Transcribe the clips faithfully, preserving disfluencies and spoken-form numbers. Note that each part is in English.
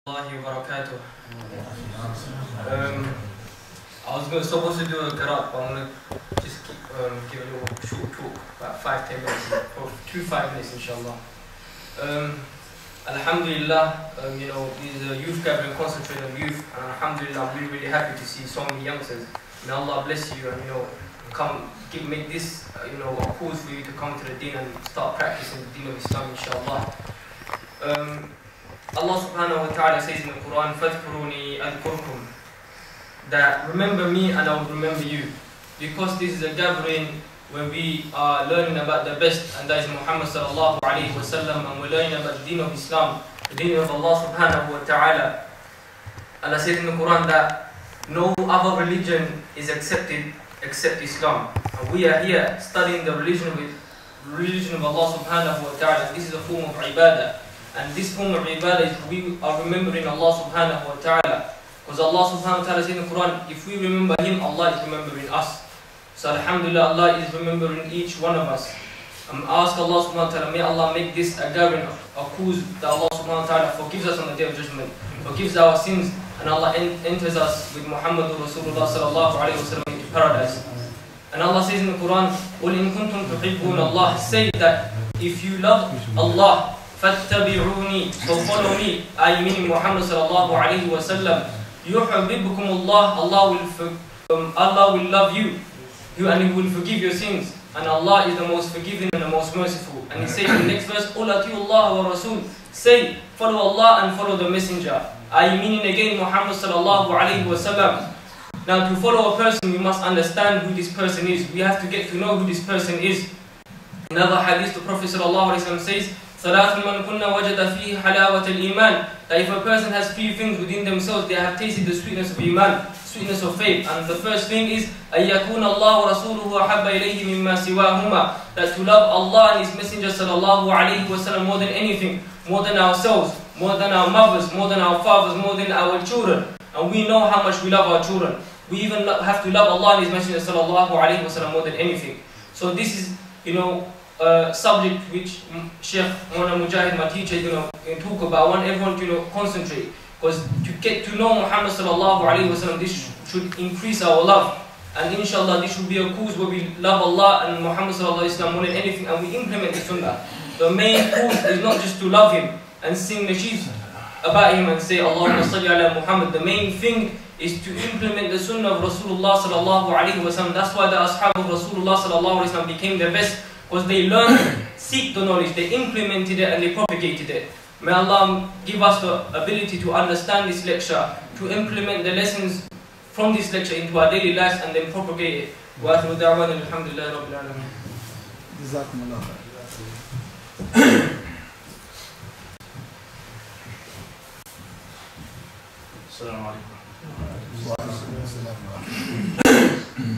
Wabarakatuh. Um, I was going, supposed to do a qiraat, but I'm going to just keep, um, give a little short talk, about five, ten minutes, or two, five minutes, inshallah. Um, Alhamdulillah, um, you know, this is a youth gathering concentrated on youth, and Alhamdulillah, I'm really, really happy to see so many youngsters. May Allah bless you, and you know, come, give, make this, uh, you know, a cause for you to come to the deen and start practicing the deen of Islam, inshallah. Um, Allah subhanahu wa ta'ala says in the Quran, فَاذْكُرُونِي أَذْكُرْكُمْ, that remember me and I will remember you. Because this is a gathering where we are learning about the best, and that is Muhammad sallallahu alayhi wa sallam, and we're learning about the deen of Islam, the deen of Allah subhanahu wa ta'ala. Allah says in the Quran that no other religion is accepted except Islam. And we are here studying the religion of, it, religion of Allah subhanahu wa ta'ala. This is a form of ibadah. And this form of ibadah is we are remembering Allah subhanahu wa ta'ala. Because Allah subhanahu wa ta'ala says in the Quran, if we remember Him, Allah is remembering us. So alhamdulillah, Allah is remembering each one of us. Um, ask Allah subhanahu wa ta'ala, may Allah make this a gathering, a cause that Allah subhanahu wa ta'ala forgives us on the day of judgment, forgives our sins, and Allah en enters us with Muhammadur Rasulullah sallallahu alayhi wa sallam into paradise. And Allah says in the Quran, قُلْ إِن كُنْتُمْ تُحِبُّونَ اللَّهِ, say that if you love Allah, فَاتَّبِعُونِي, so follow me, I mean Muhammad sallallahu alayhi wa sallam. يُحْبِبْكُمُ اللَّهِ, Allah will, um, Allah will love you, you and He will forgive your sins. And Allah is the most forgiving and the most merciful. And He says in the next verse, قُلْ أَطِيعُوا اللَّهَ وَرَسُولَهُ, say, follow Allah and follow the messenger. I meaning again Muhammad sallallahu alayhi wa sallam. Now to follow a person, we must understand who this person is. We have to get to know who this person is. Another hadith, the Prophet sallallahu alayhi wa sallam says, ثلاث من كنا وجد فيه حلاوة الإيمان, that if a person has three things within themselves, they have tasted the sweetness of Iman, sweetness of faith. And the first thing is أن يكون الله ورسوله أحب إليه مما سواهما, that to love Allah and His Messenger sallallahu alayhi wa sallam more than anything, more than ourselves, more than our mothers, more than our fathers, more than our children. And we know how much we love our children. We even have to love Allah and His Messenger sallallahu alayhi wa sallam more than anything. So this is, you know, Uh, subject which Sheikh Mona Mujahid, my teacher, you know, can talk about. I want everyone to, you know, concentrate, because to get to know Muhammad sallallahu alayhi wa sallam, this should increase our love, and inshallah this should be a cause where we love Allah and Muhammad sallallahu alayhi wa sallam more than anything, and we implement the sunnah. The main cause is not just to love Him and sing nasheed about Him and say Allahumma salli ala Muhammad. The main thing is to implement the sunnah of Rasulullah sallallahu alayhi wa sallam. That's why the ashab of Rasulullah sallallahu alayhi wa sallam became the best, because they learned, seek the knowledge, they implemented it and they propagated it. May Allah give us the ability to understand this lecture, to implement the lessons from this lecture into our daily lives and then propagate it. Wa akhiru da'wana alhamdulillahi rabbil alamin. Jazakumullah khair. Assalamu alaikum. Wa alaikum assalam.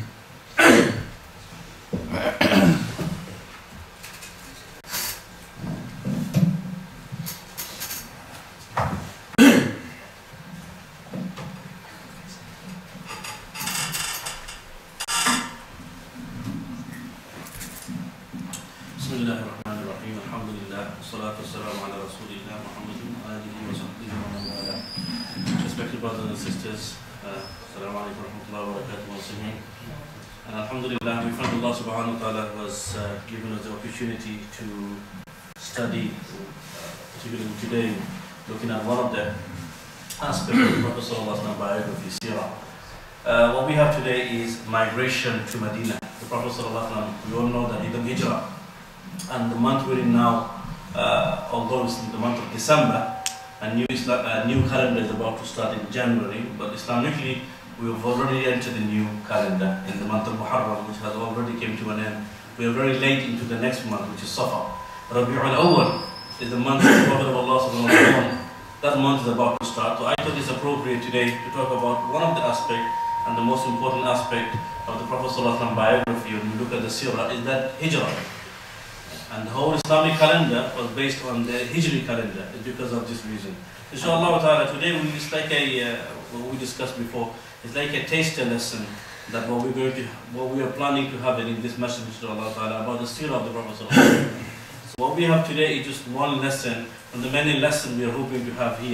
Respected brothers and sisters, Assalamu alaikum wa rahmatullahi wa barakatuh once again. And alhamdulillah, we thank Allah subhanahu wa ta'ala who has uh, given us the opportunity to study, uh, particularly today, looking at one of the aspects of the Prophet sallallahu alaihi wasallam biography, Sirah. Uh, what we have today is migration to Medina. The Prophet sallallahu alaihi wasallam, we all know that he did Hijrah. And the month we're in now, uh, although it's in the month of December, a new, Islam, a new calendar is about to start in January, but Islamically we have already entered the new calendar in the month of Muharram, which has already came to an end. We are very late into the next month, which is Safar. Rabi'ul Awwal is the month of the Prophet of Allah subhanahu wa ta'ala. That month is about to start. So I thought it's appropriate today to talk about one of the aspects and the most important aspect of the Prophet sallallahu alaihi wasallam biography when we look at the Sirah is that Hijrah. And the whole Islamic calendar was based on the Hijri calendar. It's because of this reason. Inshallah ta'ala, today we, it's like a, uh, what we discussed before, it's like a taster lesson that what we're going to, what we are planning to have in this message, inshallah ta'ala, about the Sirah of the Prophet sallallahu alaihi wasallam. So what we have today is just one lesson from the many lessons we are hoping to have here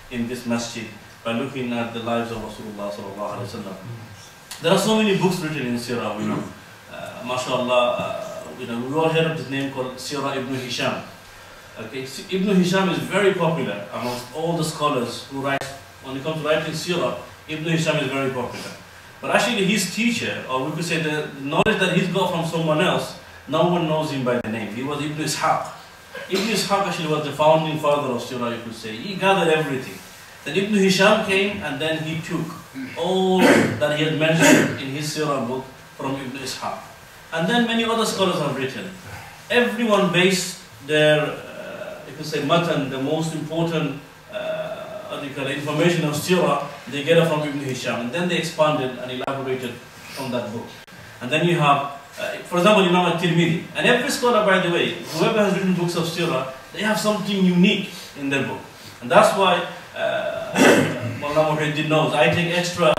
in this masjid by looking at the lives of Rasulullah sallallahu alaihi wasallam. There are so many books written in Sirah, you know. Uh, MashaAllah, uh, you know, we all heard of this name called Sirah Ibn Hisham. Okay, Ibn Hisham is very popular amongst all the scholars who write. When it comes to writing Sirah, Ibn Hisham is very popular. But actually his teacher, or we could say the knowledge that he's got from someone else, no one knows him by the name. He was Ibn Ishaq. Ibn Ishaq actually was the founding father of Sirah, you could say. He gathered everything. Then Ibn Hisham came and then he took all that he had mentioned in his Sirah book from Ibn Ishaq. And then many other scholars have written. Everyone based their, uh, you could say, matan, the most important uh, what do you call it, information of Sirah, they get it from Ibn Hisham. And then they expanded and elaborated from that book. And then you have, uh, for example, Imam al-Tirmidhi. And every scholar, by the way, whoever has written books of Sirah, they have something unique in their book. And that's why uh, Mawlana Muhyiddin knows, I take extra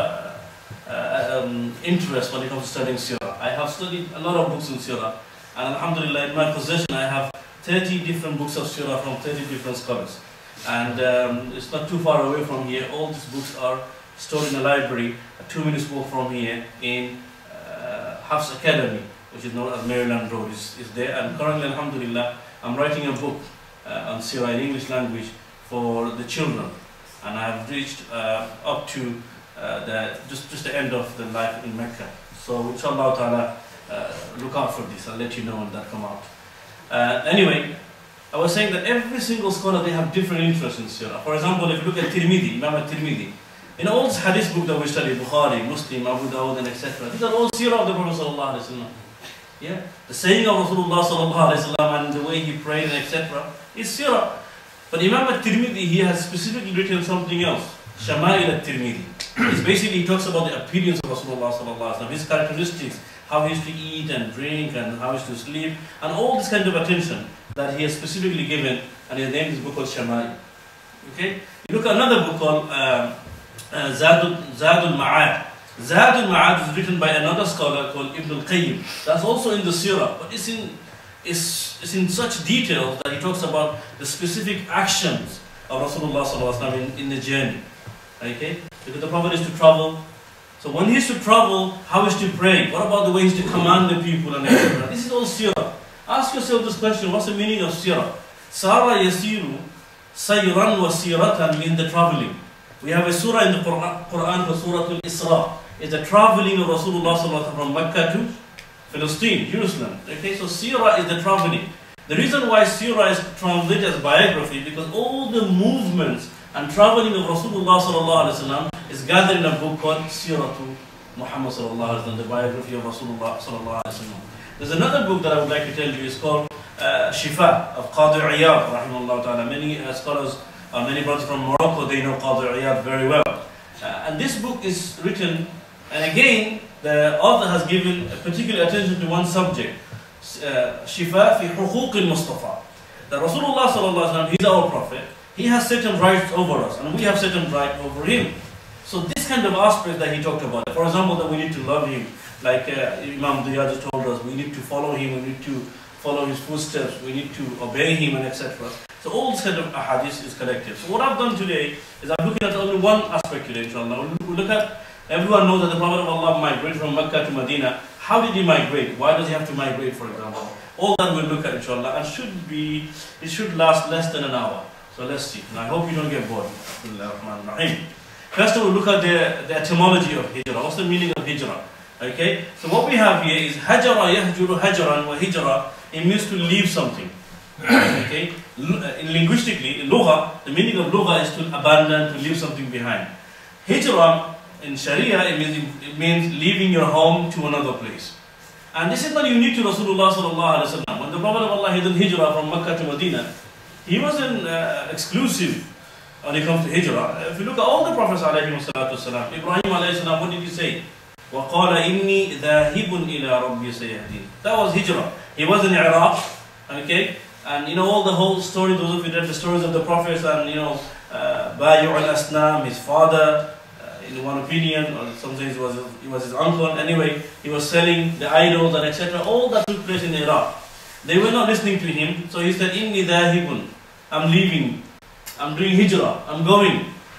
uh, um, interest when it comes to studying Sirah. I have studied a lot of books in Sirah, and Alhamdulillah, in my possession, I have thirty different books of Sirah from thirty different scholars. And um, it's not too far away from here. All these books are stored in a library, a two minutes walk from here in uh, Hafs Academy, which is known as Maryland Road, is, is there. And currently, Alhamdulillah, I'm writing a book uh, on Sirah in English language for the children. And I have reached uh, up to uh, the, just, just the end of the life in Mecca. So inshallah ta'ala, uh, look out for this. I'll let you know when that come out. Uh, anyway, I was saying that every single scholar, they have different interests in Sirah. For example, if you look at Tirmidhi, Imam al-Tirmidhi, in all this hadith book that we study, Bukhari, Muslim, Abu Dawud, and et cetera, these are all Sirah of the Prophet sallallahu alaihi wasallam. Yeah, the saying of Rasulullah sallallahu alaihi wasallam and the way he prayed and et cetera is Sirah. But Imam al-Tirmidhi, he has specifically written something else, Shama'il al-Tirmidhi. It's basically, he talks about the appearance of Rasulullah sallallahu alaihi wasallam, his characteristics, how he used to eat and drink and how he used to sleep, and all this kind of attention that he has specifically given, and he named his book called Shama'il. Okay? You look at another book called uh, uh, Zadul, Zadul Ma'ad. Zadul Ma'ad is written by another scholar called Ibn al-Qayyim. That's also in the Sirah, but it's in, it's, it's in such detail that he talks about the specific actions of Rasulullah sallallahu alaihi wasallam in, in the journey. Okay? Because the Prophet is to travel. So when he is to travel, how is to pray? What about the way he is to command the people and et cetera? This is all Sirah. Ask yourself this question, what's the meaning of Sirah? Sara yasiru sayran wa siratan means the traveling. We have a surah in the Quran, Quran called Surah Al-Isra. It's the traveling of Rasulullah sallallahu alaihi wasallam from Mecca to Palestine, Jerusalem. Okay, so Sirah is the traveling. The reason why Sirah is translated as biography, because all the movements and traveling of Rasulullah sallallahu alaihi wasallam is gathered in a book called Siratu Muhammad sallallahu alaihi wasallam, the biography of Rasulullah sallallahu alaihi wasallam. There's another book that I would like to tell you. It's called uh, Shifa of Qadi Iyad, rahimahullah ta'ala. Many uh, scholars, uh, many brothers from Morocco, they know Qadi Iyad very well. Uh, and this book is written, and again, the author has given a particular attention to one subject. Uh, Shifa fi Huquq al-Mustafa. That Rasulullah sallallahu alaihi wasallam, he's our prophet. He has certain rights over us, and we have certain rights over him. So this kind of aspect that he talked about, for example, that we need to love him, like uh, Imam Diyad told us, we need to follow him, we need to follow his footsteps, we need to obey him, and et cetera. So all this kind of ahadith is collected. So what I've done today is I'm looking at only one aspect today, inshallah. We look at, everyone knows that the Prophet of Allah migrated from Mecca to Medina. How did he migrate? Why does he have to migrate, for example? All that we'll look at, inshallah, and should be, it should last less than an hour. So let's see. And I hope you don't get bored. First of all, look at the, the etymology of hijrah. What's the meaning of hijrah? Okay, so what we have here is hajara yahjuru hajran wa hijra. It means to leave something. Okay, in linguistically, in lugha, the meaning of lugha is to abandon, to leave something behind. Hijra in Sharia, it means, it means leaving your home to another place. And this is not unique to Rasulullah sallallahu alaihi wasallam. When the Prophet of Allah did hijrah from Mecca to Medina, he wasn't uh, exclusive when it comes to hijrah. If you look at all the Prophets alayhi wasallam, Ibrahim alayhi salam, what did he say? وَقَالَ إِنِّي ذَاهِبٌ إِلَىٰ رَبِّي سَيَهْدِينَ. That was hijrah. He was in Iraq, okay? And you know all the whole story, those of you read the stories of the Prophets and you know, uh, Bayu al-Asnam, his father, uh, in one opinion, or some say it was, it was his uncle. Anyway, he was selling the idols and et cetera. All that took place in Iraq. They were not listening to him, so he said, Inni dhahibun, I'm leaving, I'm doing hijrah, I'm going.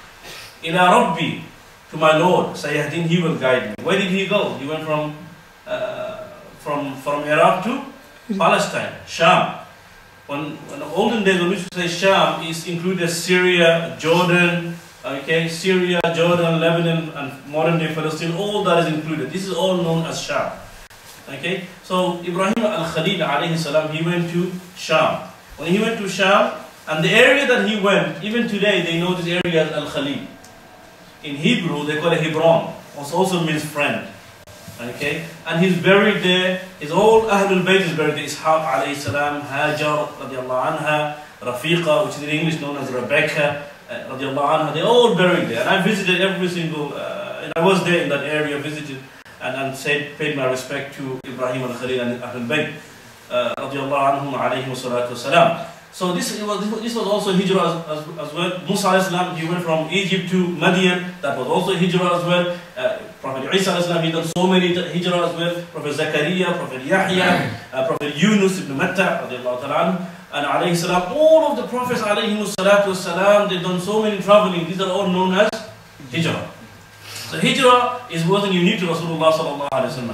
Ila Rabbi, to my Lord, Sayahdin, he will guide me. Where did he go? He went from uh, from from Iraq to Palestine, Sham. When, when the olden days, when we say Sham, is included Syria, Jordan, okay, Syria, Jordan, Lebanon, and modern day Palestine. All that is included. This is all known as Sham. Okay, so Ibrahim al-Khalil alayhi salam, he went to Sham. When he went to Sham, and the area that he went, even today they know this area as Al-Khalil. In Hebrew, they call it Hebron, also, also means friend. Okay, and he's buried there. His whole Ahlul Bayt is buried there. Ishaq alayhi salam, Hajar radiallahu anha, Rafiqa, which is in English known as Rebecca uh, radiallahu anha. They're all buried there. And I visited every single, uh, and I was there in that area, visited and, and said, paid my respect to Ibrahim al-Khalil and Ahlul Bayt uh, radiallahu anhum alayhi wa salatu wasalam. So this was this was also hijrah as, as, as well. Musa alayhi salam, he went from Egypt to Madian. That was also hijrah as well. Uh, Prophet Isa alayhi salam, he done so many hijrah as well. Prophet Zakaria, Prophet Yahya, uh, Prophet Yunus ibn Matta, radiallahu ta'ala, and alayhi salam. All of the prophets alayhi salatu salam, they done so many traveling. These are all known as hijrah. So hijrah is wasn't unique to Rasulullah sallallahu alayhi wasallam.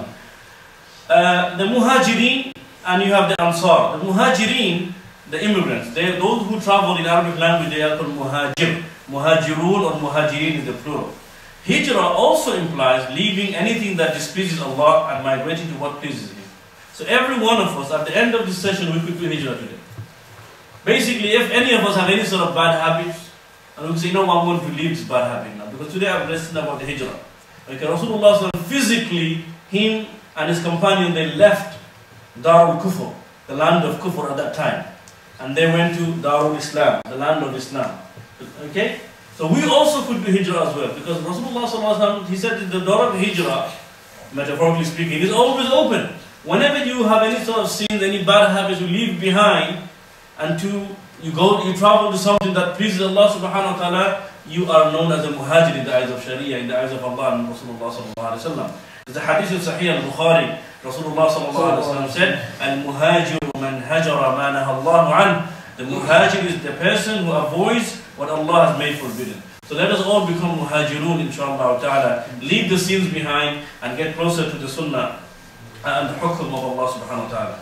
Uh, the muhajirin, and you have the ansar. The muhajirin, the immigrants, they, those who travel in Arabic language, they are called muhajir. Muhajirun or muhajirin is the plural. Hijrah also implies leaving anything that displeases Allah and migrating to what pleases Him. So every one of us, at the end of this session, we could do hijrah today. Basically, if any of us have any sort of bad habits, and we say, no, I'm going to leave this bad habit now, because today I've listened about the hijrah. Okay, Rasulullah physically, him and his companion, they left Darul Kufr, the land of Kufr at that time. And they went to Darul Islam, the land of Islam. Okay? So we also could do hijrah as well. Because Rasulullah, he said that the door of hijrah, metaphorically speaking, is always open. Whenever you have any sort of sins, any bad habits you leave behind, and to you go, you travel to something that pleases Allah subhanahu wa ta'ala, you are known as a muhajir in the eyes of Sharia, in the eyes of Allah and Rasulullah sallallahu alayhi wa sallam. There's a hadith in Sahih al-Bukhari. Rasulullah sallallahu alayhi wa sallam said, Al-muhajiru man hajara ma naha Allahu an. The muhajir is the person who avoids what Allah has made forbidden. So let us all become muhajirun, inshallah ta'ala. Leave the sins behind and get closer to the sunnah and the hukm of Allah subhanahu wa ta'ala.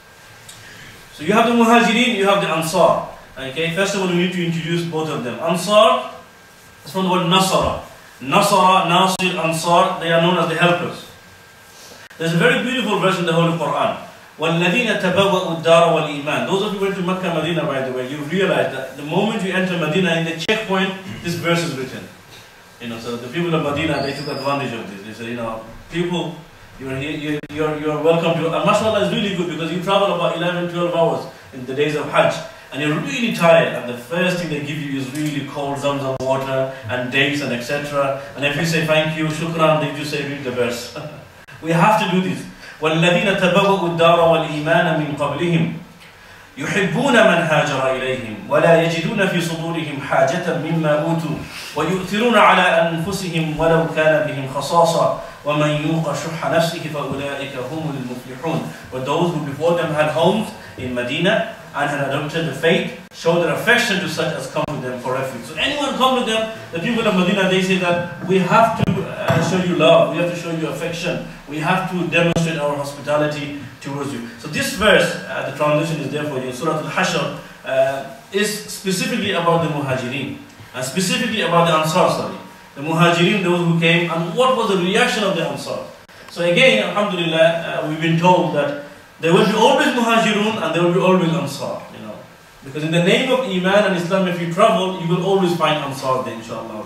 So you have the muhajirin, you have the ansar. Okay, first of all, we need to introduce both of them. Ansar is from the word nasara. Nasara, Nasir, Ansar, they are known as the helpers. There's a very beautiful verse in the Holy Quran. وَالَّذِينَ تَبَوَّأُوا الدَّارَ وَالْإِيمَانِ. Those of you who went to Mecca, Medina, by the way, you realize that the moment you enter Medina, in the checkpoint, this verse is written. You know, so the people of Medina, they took advantage of this. They said, you know, people, you're here, you're, you're welcome to, and mashallah is really good because you travel about eleven, twelve hours in the days of Hajj. And you're really tired, and the first thing they give you is really cold Zamzam water and dates and et cetera. And if you say thank you, shukran, they just say read the verse. We have to do this. وَالَّذِينَ تَبَوَّأُوا الدَّارَ وَالْإِيمَانَ مِنْ قَبْلِهِمْ يُحِبُّونَ مَنْ هَاجَرَ إِلَيْهِمْ وَلَا يَجِدُونَ فِي صُدُورِهِمْ حَاجَةً مِمَّا أُوتُوا وَيُؤْثِرُونَ عَلَىٰ أَنفُسِهِمْ وَلَوْ كَانَ بِهِمْ خَصَاصَةٌ وَمَنْ يُوقَ شُحَّ نَفْسِهِ فَأُولَٰئِكَ هُمُ الْمُفْلِحُونَ. But those who before them had homes in Medina and had adopted the faith, show their affection to such as come to them for refuge. So anyone come to them, the people of Medina, they say that we have to uh, show you love, we have to show you affection, we have to demonstrate our hospitality towards you. So this verse, uh, the translation is there for you, Surah Al-Hashr, uh, is specifically about the Muhajirin, and specifically about the Ansar, sorry. The Muhajirin, those who came, and what was the reaction of the Ansar. So again, alhamdulillah, uh, we've been told that there will be always Muhajirun and there will be always Ansar, you know. Because in the name of Iman and Islam, if you travel, you will always find Ansar there, inshallah.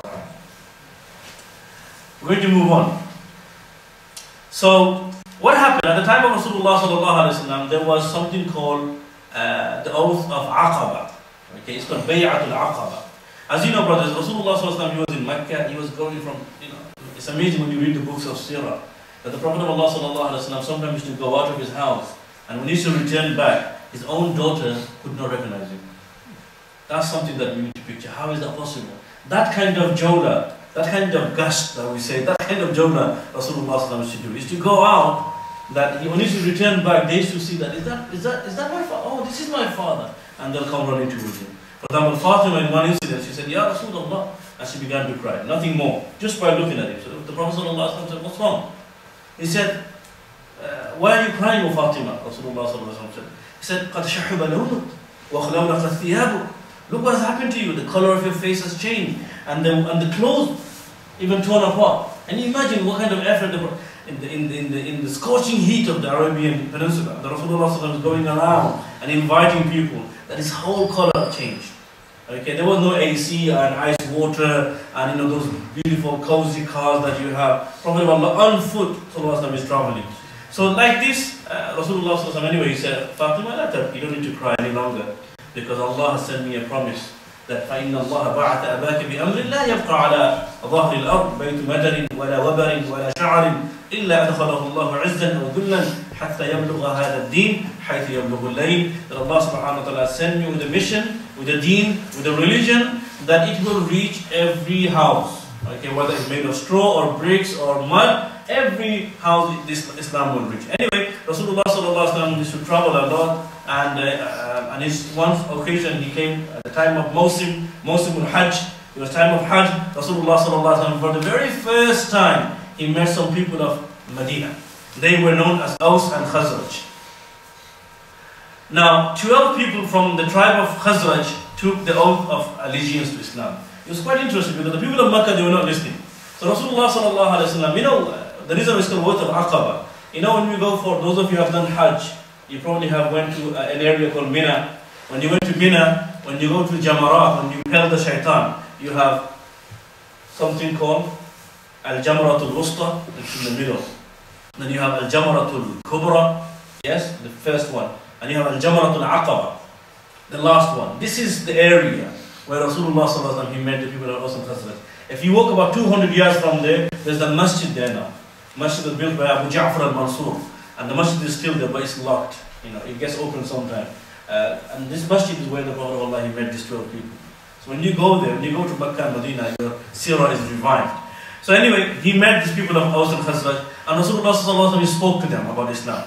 We're going to move on. So, what happened? At the time of Rasulullah sallallahu alaihi wasallam, there was something called uh, the oath of Aqaba. Okay, it's called Bay'atul Aqaba. As you know, brothers, Rasulullah sallallahu alaihi wasallam, he was in Mecca, he was going from, you know, it's amazing when you read the books of Sirah, that the Prophet of Allah sallallahu alaihi wasallam sometimes used to go out of his house, and when he used to return back, his own daughter could not recognize him. That's something that we need to picture. How is that possible? That kind of jawla, that kind of gust that we say, that kind of jawla Rasulullah sallallahu alaihi wasallam used to do, is to go out, that he, when he used to return back, they used to see that, is that, is that, is that my father? Oh, this is my father. And they'll come running towards him. For example, Fatima in one incident, she said, Ya Rasulullah, and she began to cry. Nothing more, just by looking at him. So the Prophet ﷺ said, what's wrong? He said, uh, why are you crying, O Fatima? Rasulullah said, he said, قَدْ شَحُبَ لَوْنُكَ وَخْلَوْنَكَ ثِيَابُكَ. Look what has happened to you. The color of your face has changed, and the and the clothes even torn apart. And you imagine what kind of effort the, in the in the in the in the scorching heat of the Arabian Peninsula, the Rasulullah is going around and inviting people, that his whole color changed. Okay, there was no A C and ice water and you know those beautiful cozy cars that you have. Prophet of Allah on foot is traveling. So like this, uh, Rasulullah anyway he said, Fatima, you don't need to cry any longer, because Allah has sent me a promise that فَإِنَّ اللَّهَ بَعَثَ أَبَاكَ بِأَمْرٍ لَا يَبْقَى عَلَى ظَهْرِ الْأَرْضِ بَيْتُ مَدَرٍ وَلَا وَبَرٍ وَلَا شَعَرٍ إِلَّا أَدْخَلَهُ اللَّهُ عِزًّا وَذُلًّا حَتَّى يَبْلُغَ هَذَا الدِّينِ حَيْثُ يَبْلُغُ اللَّيْلِ. That Allah subhanahu wa ta'ala sent me with a mission, with a deen, with a religion, that it will reach every house. Okay, whether it's made of straw or bricks or mud, every house this Islam will reach. Anyway, Rasulullah sallallahu alaihi wasallam used to travel a lot, and uh, and his one occasion he came at the time of Mosim, Mosim al-Hajj. It was time of Hajj. Rasulullah sallallahu alaihi wasallam for the very first time he met some people of Medina. They were known as Aus and Khazraj. Now, twelve people from the tribe of Khazraj took the oath of allegiance to Islam. It was quite interesting because the people of Makkah, they were not listening. So Rasulullah sallallahu alaihi wasallam, you know, the reason it's called oath of Aqaba. You know, when we go for, those of you who have done Hajj, you probably have went to uh, an area called Mina. When you went to Mina, when you go to Jamarat, when you peel the shaitan, you have something called Al-Jamratul Wusta, it's in the middle. Then you have Al-Jamratul Kubra, yes, the first one. And you have Al-Jamratul Aqaba, the last one. This is the area where Rasulullah sallallahu alaihi wasallam, he met the people of Aus and Khazraj. If you walk about two hundred yards from there, there's the masjid there now. Masjid was built by Abu Ja'far al-Mansur, and the masjid is still there, but it's locked. You know, it gets open sometime. Uh, and this masjid is where the Prophet of Allah, he met these twelve people. So when you go there, when you go to Makkah and Medina, your seerah is revived. So anyway, he met these people of Aus and Khazraj, and Rasulullah sallallahu alaihi wasallam spoke to them about Islam.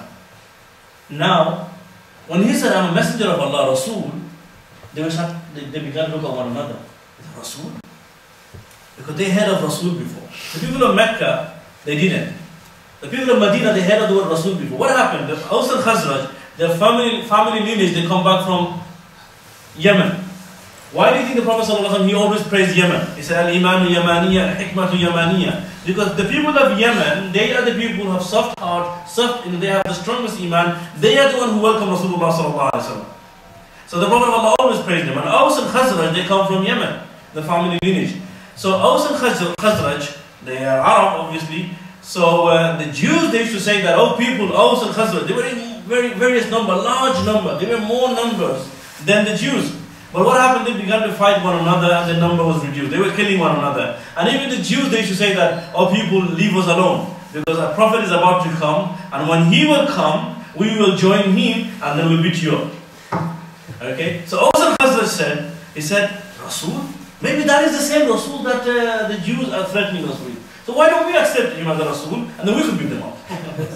Now, when he said, I'm a messenger of Allah, Rasul, they, were start, they, they began to look at one another. Is it Rasul? Because they heard of Rasul before. The people of Mecca, they didn't. The people of Medina, they heard of the word Rasul before. What happened? The Aus and Khazraj, their family, family lineage, they come back from Yemen. Why do you think the Prophet ﷺ, he always praised Yemen? He said, Al-Imanu Yamaniya, Al-Hikmatu Yamaniya. Because the people of Yemen, they are the people who have soft heart, soft, they have the strongest Iman. They are the one who welcome Rasulullah sallallahu alaihi wasallam. So the Prophet of Allah always praised them. And Aus and Khazraj, they come from Yemen, the family lineage. So Aus and Khazraj, they are Arab obviously. So uh, the Jews, they used to say that, oh people, Aus and Khazraj, they were in very various number, large number. They were more numbers than the Jews. But what happened, they began to fight one another and the number was reduced. They were killing one another. And even the Jews, they used to say that, oh people, leave us alone. Because a prophet is about to come, and when he will come, we will join him and then we'll beat you up. Okay? So Aus and Khazraj said, he said, Rasul? Maybe that is the same Rasul that uh, the Jews are threatening us with. So why don't we accept him as a Rasul and then we could beat them up?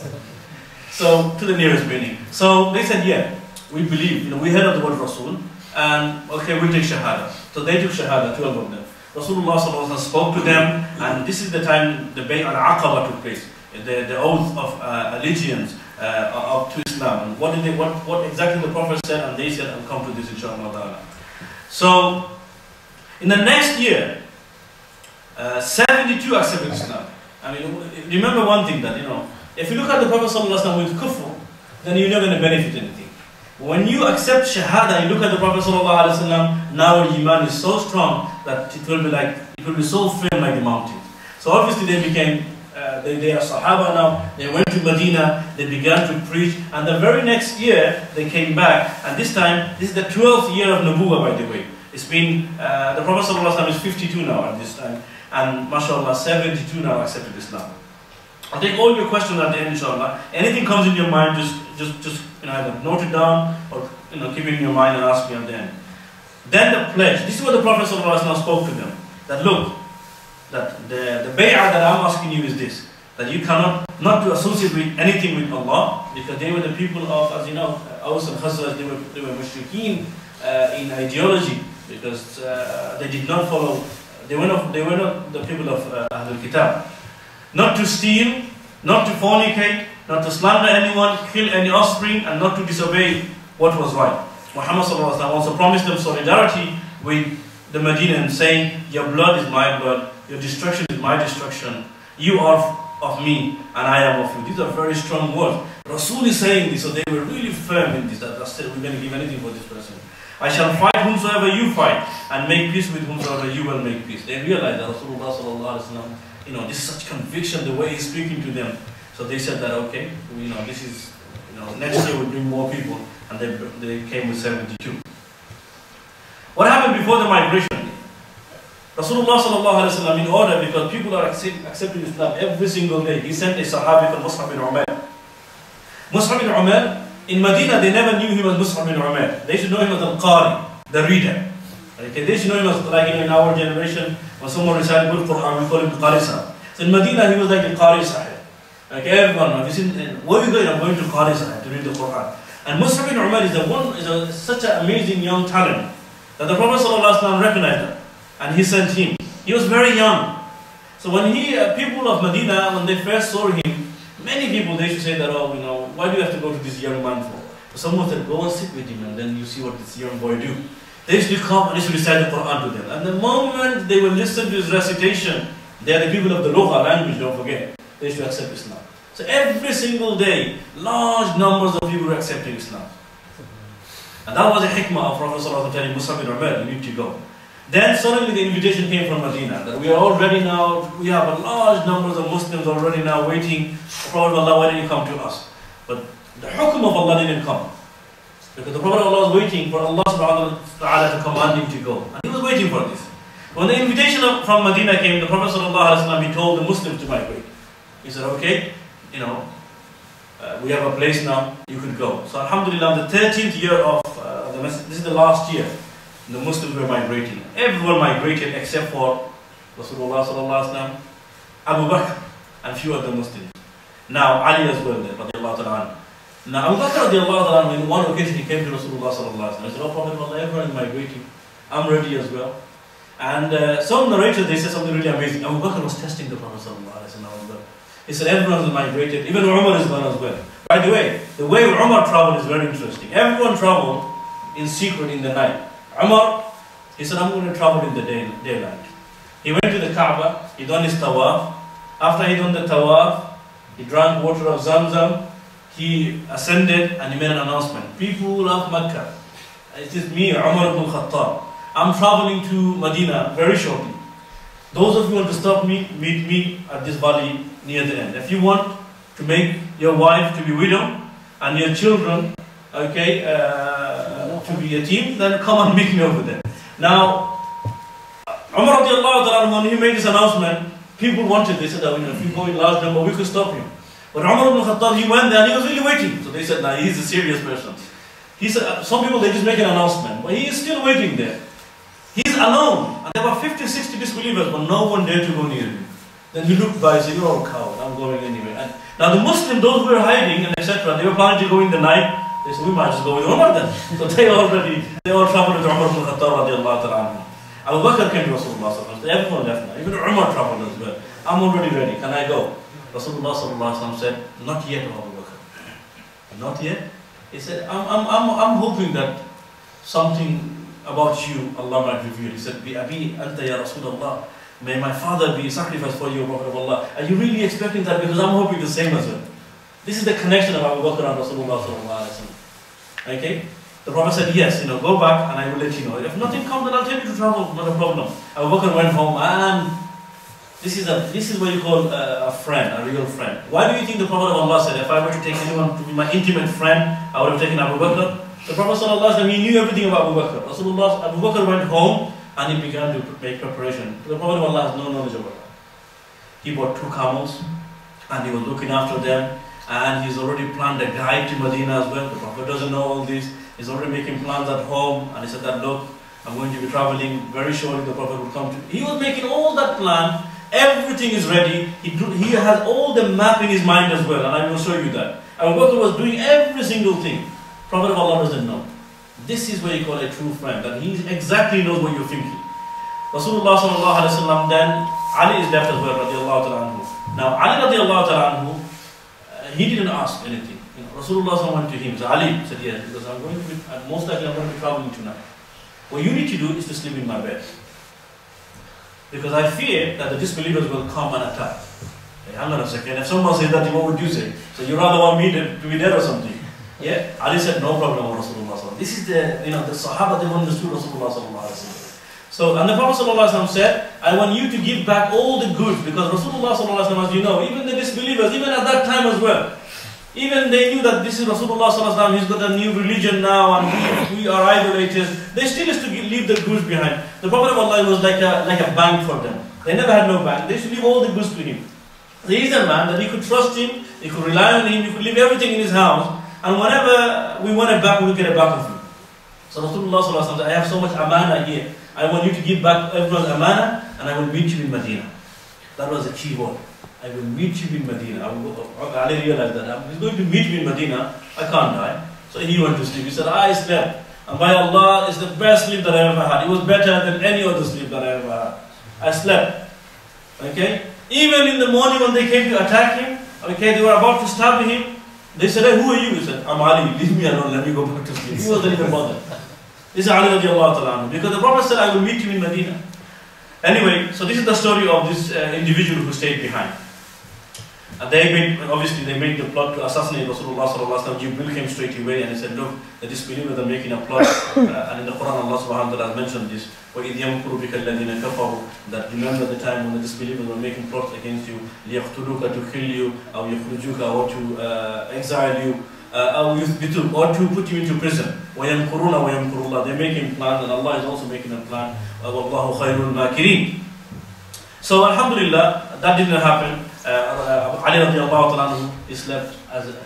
So, to the nearest meaning. So they said, yeah, we believe, you know, we heard of the word Rasul, and okay, we'll take Shahada. So they took Shahada, twelve of them. Rasulullah sallallahu alaihi wasallam spoke to them, and this is the time the Bay al-Aqaba took place, the, the oath of uh, allegiance uh, of, to Islam. And what did they, what, what exactly the Prophet said, and they said, I'll come to this inshallah. So, in the next year, uh, seventy-two accepted Islam. I mean, remember one thing that, you know, if you look at the Prophet sallallahu alaihi wasallam with kufr, then you're not going to benefit anything. When you accept Shahada and you look at the Prophet sallallahu alaihi wasallam, now your Iman is so strong that it will be like, it will be so firm like the mountains. So obviously they became, uh, they, they are Sahaba now, they went to Medina, they began to preach, and the very next year they came back, and this time, this is the twelfth year of Nubuwwah, by the way. It's been, uh, the Prophet sallallahu alaihi wasallam is fifty-two now at this time, and mashallah, seventy-two now accepted Islam. I'll take all your questions at the end, inshallah. Anything comes in your mind, just, just, just you know, either note it down or you know, keep it in your mind and ask me at the end. Then the pledge. This is what the Prophet ﷺ spoke to them. That look, that the, the bay'ah that I'm asking you is this. That you cannot, not to associate with anything with Allah, because they were the people of, as you know, Aus and Khazraj, they were, they were mushrikeen uh, in ideology, because uh, they did not follow they were not, they were not the people of uh, Ahlul Kitab. Not to steal, not to fornicate, not to slander anyone, kill any offspring, and not to disobey what was right. Muhammad sallallahu alaihi wasallam also promised them solidarity with the Medians, saying, your blood is my blood, your destruction is my destruction, you are of me and I am of you. These are very strong words. Rasul is saying this, so they were really firm in this, that we're going to give anything for this person. I shall fight whomsoever you fight, and make peace with whomsoever you will make peace. They realized that Rasulullah sallallahu alaihi wasallam, you know, this is such conviction, the way he's speaking to them. So they said that, okay, you know, this is, you know, next year we'll bring more people, and they, they came with seventy-two. What happened before the migration? Rasulullah sallallahu alaihi wasallam, in order, because people are accept, accepting Islam every single day, he sent a Sahabi called Mus'ab bin Umair. Mus'ab bin Umair, in Medina, they never knew he was Mus'ab bin Umair. They should know him as Al-Qari, the reader. Okay, they should know him as, like, you know, in our generation, when someone recited good Quran, we call him Qari Sahib. So in Medina, he was like the Qari Sahib. Okay, everyone, have you seen, where are you going? I'm going to Qari Sahib to read the Quran. And Mus'ab bin Umair is, the one, is a, such an amazing young talent that the Prophet sallallahu alaihi wasallam recognized him. And he sent him. He was very young. So when he, uh, people of Medina, when they first saw him, many people, they used to say that, oh, you know, why do you have to go to this young man for? So someone said, go and sit with him and then you see what this young boy do. They used to come and used to recite the Quran to them. And the moment they will listen to his recitation, they are the people of the Lugha language, don't forget. They used to accept Islam. So every single day, large numbers of people were accepting Islam. And that was the hikmah of Prophet sallallahu alaihi wasallam telling Mus'ab bin Umair, you need to go. Then suddenly the invitation came from Medina, that we are all ready now, we have a large numbers of Muslims already now waiting, Prophet of Allah, why didn't you come to us? But the hukum of Allah didn't come. Because the Prophet of Allah was waiting for Allah subhanahu wa ta'ala to command him to go. And he was waiting for this. When the invitation from Medina came, the Prophet sallallahu alaihi wasallam, he told the Muslims to migrate. He said, okay, you know, uh, we have a place now, you could go. So alhamdulillah, the thirteenth year of uh, the message, this is the last year. The Muslims were migrating. Everyone migrated except for Rasulullah sallallahu alaihi wasallam, Abu Bakr, and few other Muslims. Now Ali as well there, radiallahu ta'ala. Now Abu Bakr radiallahu ta'ala, on one occasion he came to Rasulullah sallallahu alaihi wasallam. He said, oh Prophet of Allah, everyone is migrating. I'm ready as well. And uh, some narrators, they said something really amazing. Abu Bakr was testing the Prophet sallallahu alaihi wasallam as well. He said, everyone is migrated. Even Umar is gone as well. By the way, the way Umar traveled is very interesting. Everyone traveled in secret in the night. Umar, he said, I'm going to travel in the day, daylight. He went to the Kaaba, he done his tawaf. After he done the tawaf, he drank water of Zamzam. He ascended and he made an announcement. People of Mecca, it is me, Umar ibn Khattab. I'm traveling to Medina very shortly. Those of you who want to stop me, meet me at this valley near the end. If you want to make your wife to be widow and your children, okay, uh, to be a team, then come and meet me over there. Now, Umar radiallahu ta'ala, when he made this announcement, people wanted, they said, that, if you go in large number, we could stop him. But Umar ibn Khattab, he went there and he was really waiting. So they said, nah, he's a serious person. He said, some people, they just make an announcement, but he is still waiting there. He's alone. And there were fifty, sixty disbelievers, but no one dared to go near him. Then he looked by and said, you're all coward, I'm going anyway. And now the Muslims, those who were hiding and et cetera, they were planning to go in the night. They said, we might just go with Umar then. So they already, they all traveled with Umar ibn Khattab radiallahu ta'ala. Abu Bakr came to Rasulullah sallallahu alaihi wasallam. Everyone left now. Even Umar traveled as well. I'm already ready. Can I go? Rasulullah sallallahu alaihi wasallam said, not yet, Abu Bakr. Not yet? He said, I'm, I'm, I'm, I'm hoping that something about you, Allah might reveal. He said, Bi Abi Anta Ya Rasulullah. May my father be sacrificed for you, Prophet of Allah. Are you really expecting that? Because I'm hoping the same as well. This is the connection of Abu Bakr and Rasulullah sallallahu alaihi wasallam. Okay? The Prophet said, yes, you know, go back and I will let you know. If nothing comes, then I'll tell you to travel, not a problem. Abu Bakr went home and this is a this is what you call a, a friend, a real friend. Why do you think the Prophet of Allah said, if I were to take anyone to be my intimate friend, I would have taken Abu Bakr? The Prophet sallallahu alaihi wasallam, he knew everything about Abu Bakr. Rasulullah, Abu Bakr went home and he began to make preparation. The Prophet of Allah has no knowledge about that. He bought two camels and he was looking after them. And he's already planned a guide to Medina as well. The Prophet doesn't know all this. He's already making plans at home. And he said that, look, I'm going to be traveling. Very shortly the Prophet will come to... He was making all that plan. Everything is ready. He, do, he has all the map in his mind as well. And I will show you that. Abu Bakr was doing every single thing. Prophet of Allah doesn't know. This is what you call a true friend. That he exactly knows what you're thinking. Rasulullah sallallahu alaihi wasallam, then Ali is left as well, radiallahu ta'ala anhu. Now, Ali radiallahu ta'ala anhu, uh, he didn't ask anything. You know, Rasulullah sallallahu went to him, so Ali said, yes, because I'm going to be, uh, most likely I'm going to be traveling tonight. What you need to do is to sleep in my bed. Because I fear that the disbelievers will come and attack. Hey, hang on a second, if someone says that, what would you say? So you rather want me to, to be there or something? Yeah? Ali said, no problem with Rasulullah sallallahu. This is the, you know, the Sahaba, they understood Rasulullah sallallahu. So, and the Prophet ﷺ said, I want you to give back all the goods, because Rasulullah ﷺ, as you know, even the disbelievers, even at that time as well, even they knew that this is Rasulullah ﷺ, he's got a new religion now, and we, we are idolaters. They still used to leave the goods behind. The Prophet of Allah was like a, like a bank for them. They never had no bank. They used to leave all the goods to him. So he's a man that you could trust him, you could rely on him, you could leave everything in his house, and whenever we want it back, we'll get it back of him. So Rasulullah ﷺ said, I have so much amana here. I want you to give back everyone's amana, and I will meet you in Medina. That was the key word. I will meet you in Medina. I will go, Ali realized that he's going to meet me in Medina. I can't die. So he went to sleep. He said, I slept. And by Allah, it's the best sleep that I ever had. It was better than any other sleep that I ever had. I slept. Okay? Even in the morning when they came to attack him, okay, they were about to stab him. They said, hey, who are you? He said, I'm Ali. Leave me alone. Let me go back to sleep. He wasn't even bothered. This is Ali radiallahu ta'ala, because the Prophet said, I will meet you in Medina. Anyway, so this is the story of this uh, individual who stayed behind. And they made, obviously they made the plot to assassinate Rasulullah sallallahu alaihi wasallam. Jibril came straight away and he said, look, the disbelievers are making a plot. Uh, and in the Quran, Allah subhanahu wa ta'ala has mentioned this. وَإِذْ يَمْكُرُ بِكَ الَّذِينَ كَفَرُوا, that remember the time when the disbelievers were making plots against you, لِيَقْتُلُوكَ, to kill you, أو يَخْرُجُوكَ, or to uh, exile you, uh, أو or to put you into prison. وَيَمْكُرُونَ وَيَمْكُرُ اللَّهُ. They're making plans, and Allah is also making a plan. وَاللَّهُ خَيْرُ الْمَاكِرِينَ. So alhamdulillah, that didn't happen. Uh, uh, Ali radiallahu ta'ala is left as a...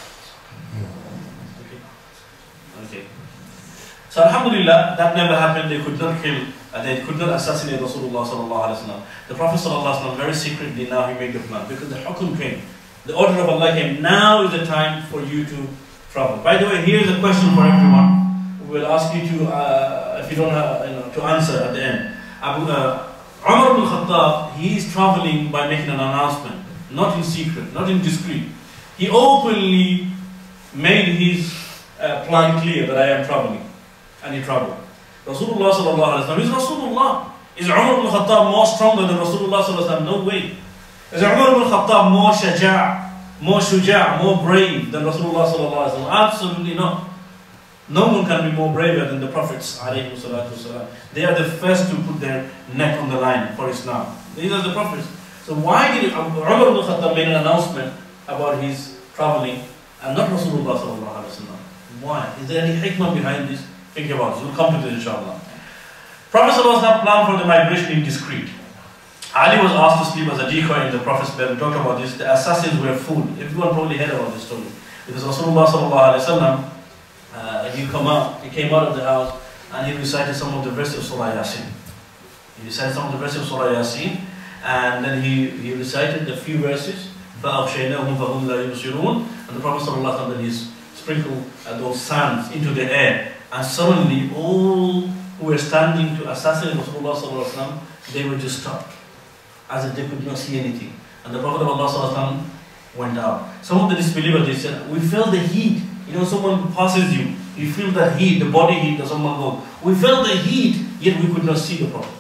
Okay. Okay. So alhamdulillah, that never happened. They could not kill, uh, they could not assassinate Rasulullah sallallahu alaihi wasallam. The Prophet sallallahu alaihi wasallam very secretly now he made the plan, because the hukum came. The order of Allah came. Now is the time for you to travel. By the way, here is a question for everyone. We will ask you to, uh, if you don't have, you know, to answer at the end. Abu, uh, Umar ibn Khattab, he is traveling by making an announcement, not in secret, not in discreet. He openly made his uh, plan clear that I am traveling, and he traveled. Rasulullah sallallahu alaihi wasallam is Rasulullah. Is Umar ibn Khattab more stronger than Rasulullah sallallahu alaihi wasallam? No way. Is Umar ibn Khattab more shaja', more shuja', more brave than Rasulullah sallallahu alaihi wasallam? Absolutely not. No one can be more braver than the Prophets alayhi salatu wasalam. They are the first to put their neck on the line for Islam. These are the Prophets. So why did Umar ibn Khattab make an announcement about his traveling and not Rasulullah sallallahu alaihi wasallam? Why? Is there any hikmah behind this? Think about it. We'll come to this inshallah. Prophet sallallahu alaihi wasallam planned for the migration in discreet. Ali was asked to sleep as a decoy in the Prophet's bed. We talked about this. The assassins were fooled. Everyone probably heard about this story. Because Rasulullah sallallahu alaihi wasallam, Uh, he come out, he came out of the house and he recited some of the verses of Surah Yasin. He recited some of the verses of Surah Yasin, and then he, he recited the few verses, فَأَغْشَيْنَاهُمْ فَهُمْ لَا يُبْصِرُونَ, and the Prophet ﷺ then he sprinkled uh, those sands into the air, and suddenly all who were standing to assassinate Rasulullah ﷺ, they were just stopped, as if they could not see anything. And the Prophet of Allah ﷺ went out. Some of the disbelievers, they said, we felt the heat. You know, someone passes you, you feel the heat, the body heat that someone goes. We felt the heat, yet we could not see the Prophet.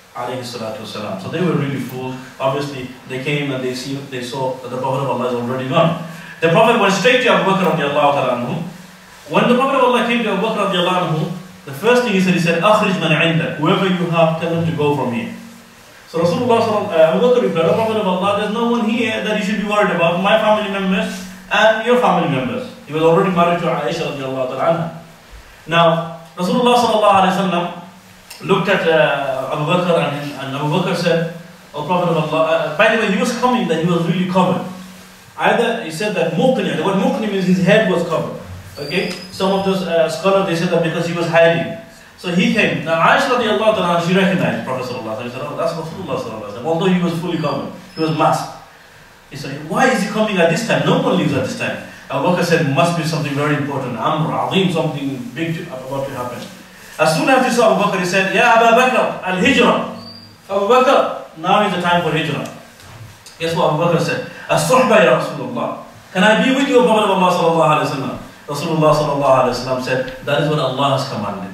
So they were really fooled. Obviously, they came and they see, they saw that the Prophet of Allah is already gone. The Prophet went straight to Abu Bakr radiallahu ta'ala anhu. When the Prophet of Allah came to Abu Bakr radiallahu anhu, the first thing he said, he said, أخرج من عندك. Whoever you have, tell them to go from here. So Rasulullah, uh, Abu Bakr replied, the Prophet of Allah, there's no one here that you should be worried about, my family members and your family members. He was already married to Aisha radiallahu ta'ala. Now, Rasulullah sallallahu alayhi wa sallam looked at uh, Abu Bakr and, and Abu Bakr said, O Prophet of Allah, uh, by the way, he was coming that he was really covered. Either he said that muqni, the word muqni means his head was covered. Okay, some of those uh, scholars, they said that because he was hiding. So he came. Now Aisha radiallahu ta'ala, she recognized Prophet sallallahu alayhi wa sallam. She said, oh, that's Rasulullah sallallahu alayhi wa sallam. Although he was fully covered, he was masked. He said, why is he coming at this time? No one leaves at this time. Abu Bakr said, must be something very important. Amr, Azim, something big to, about to happen. As soon as he saw Abu Bakr, he said, Ya Abu Bakr, al-Hijrah. Abu Bakr, now is the time for hijrah. Guess what Abu Bakr said? As-suhba ya Rasulullah. Can I be with you, Prophet of Allah sallallahu alayhi wa sallam? Rasulullah sallallahu alayhi wa sallam said, that is what Allah has commanded.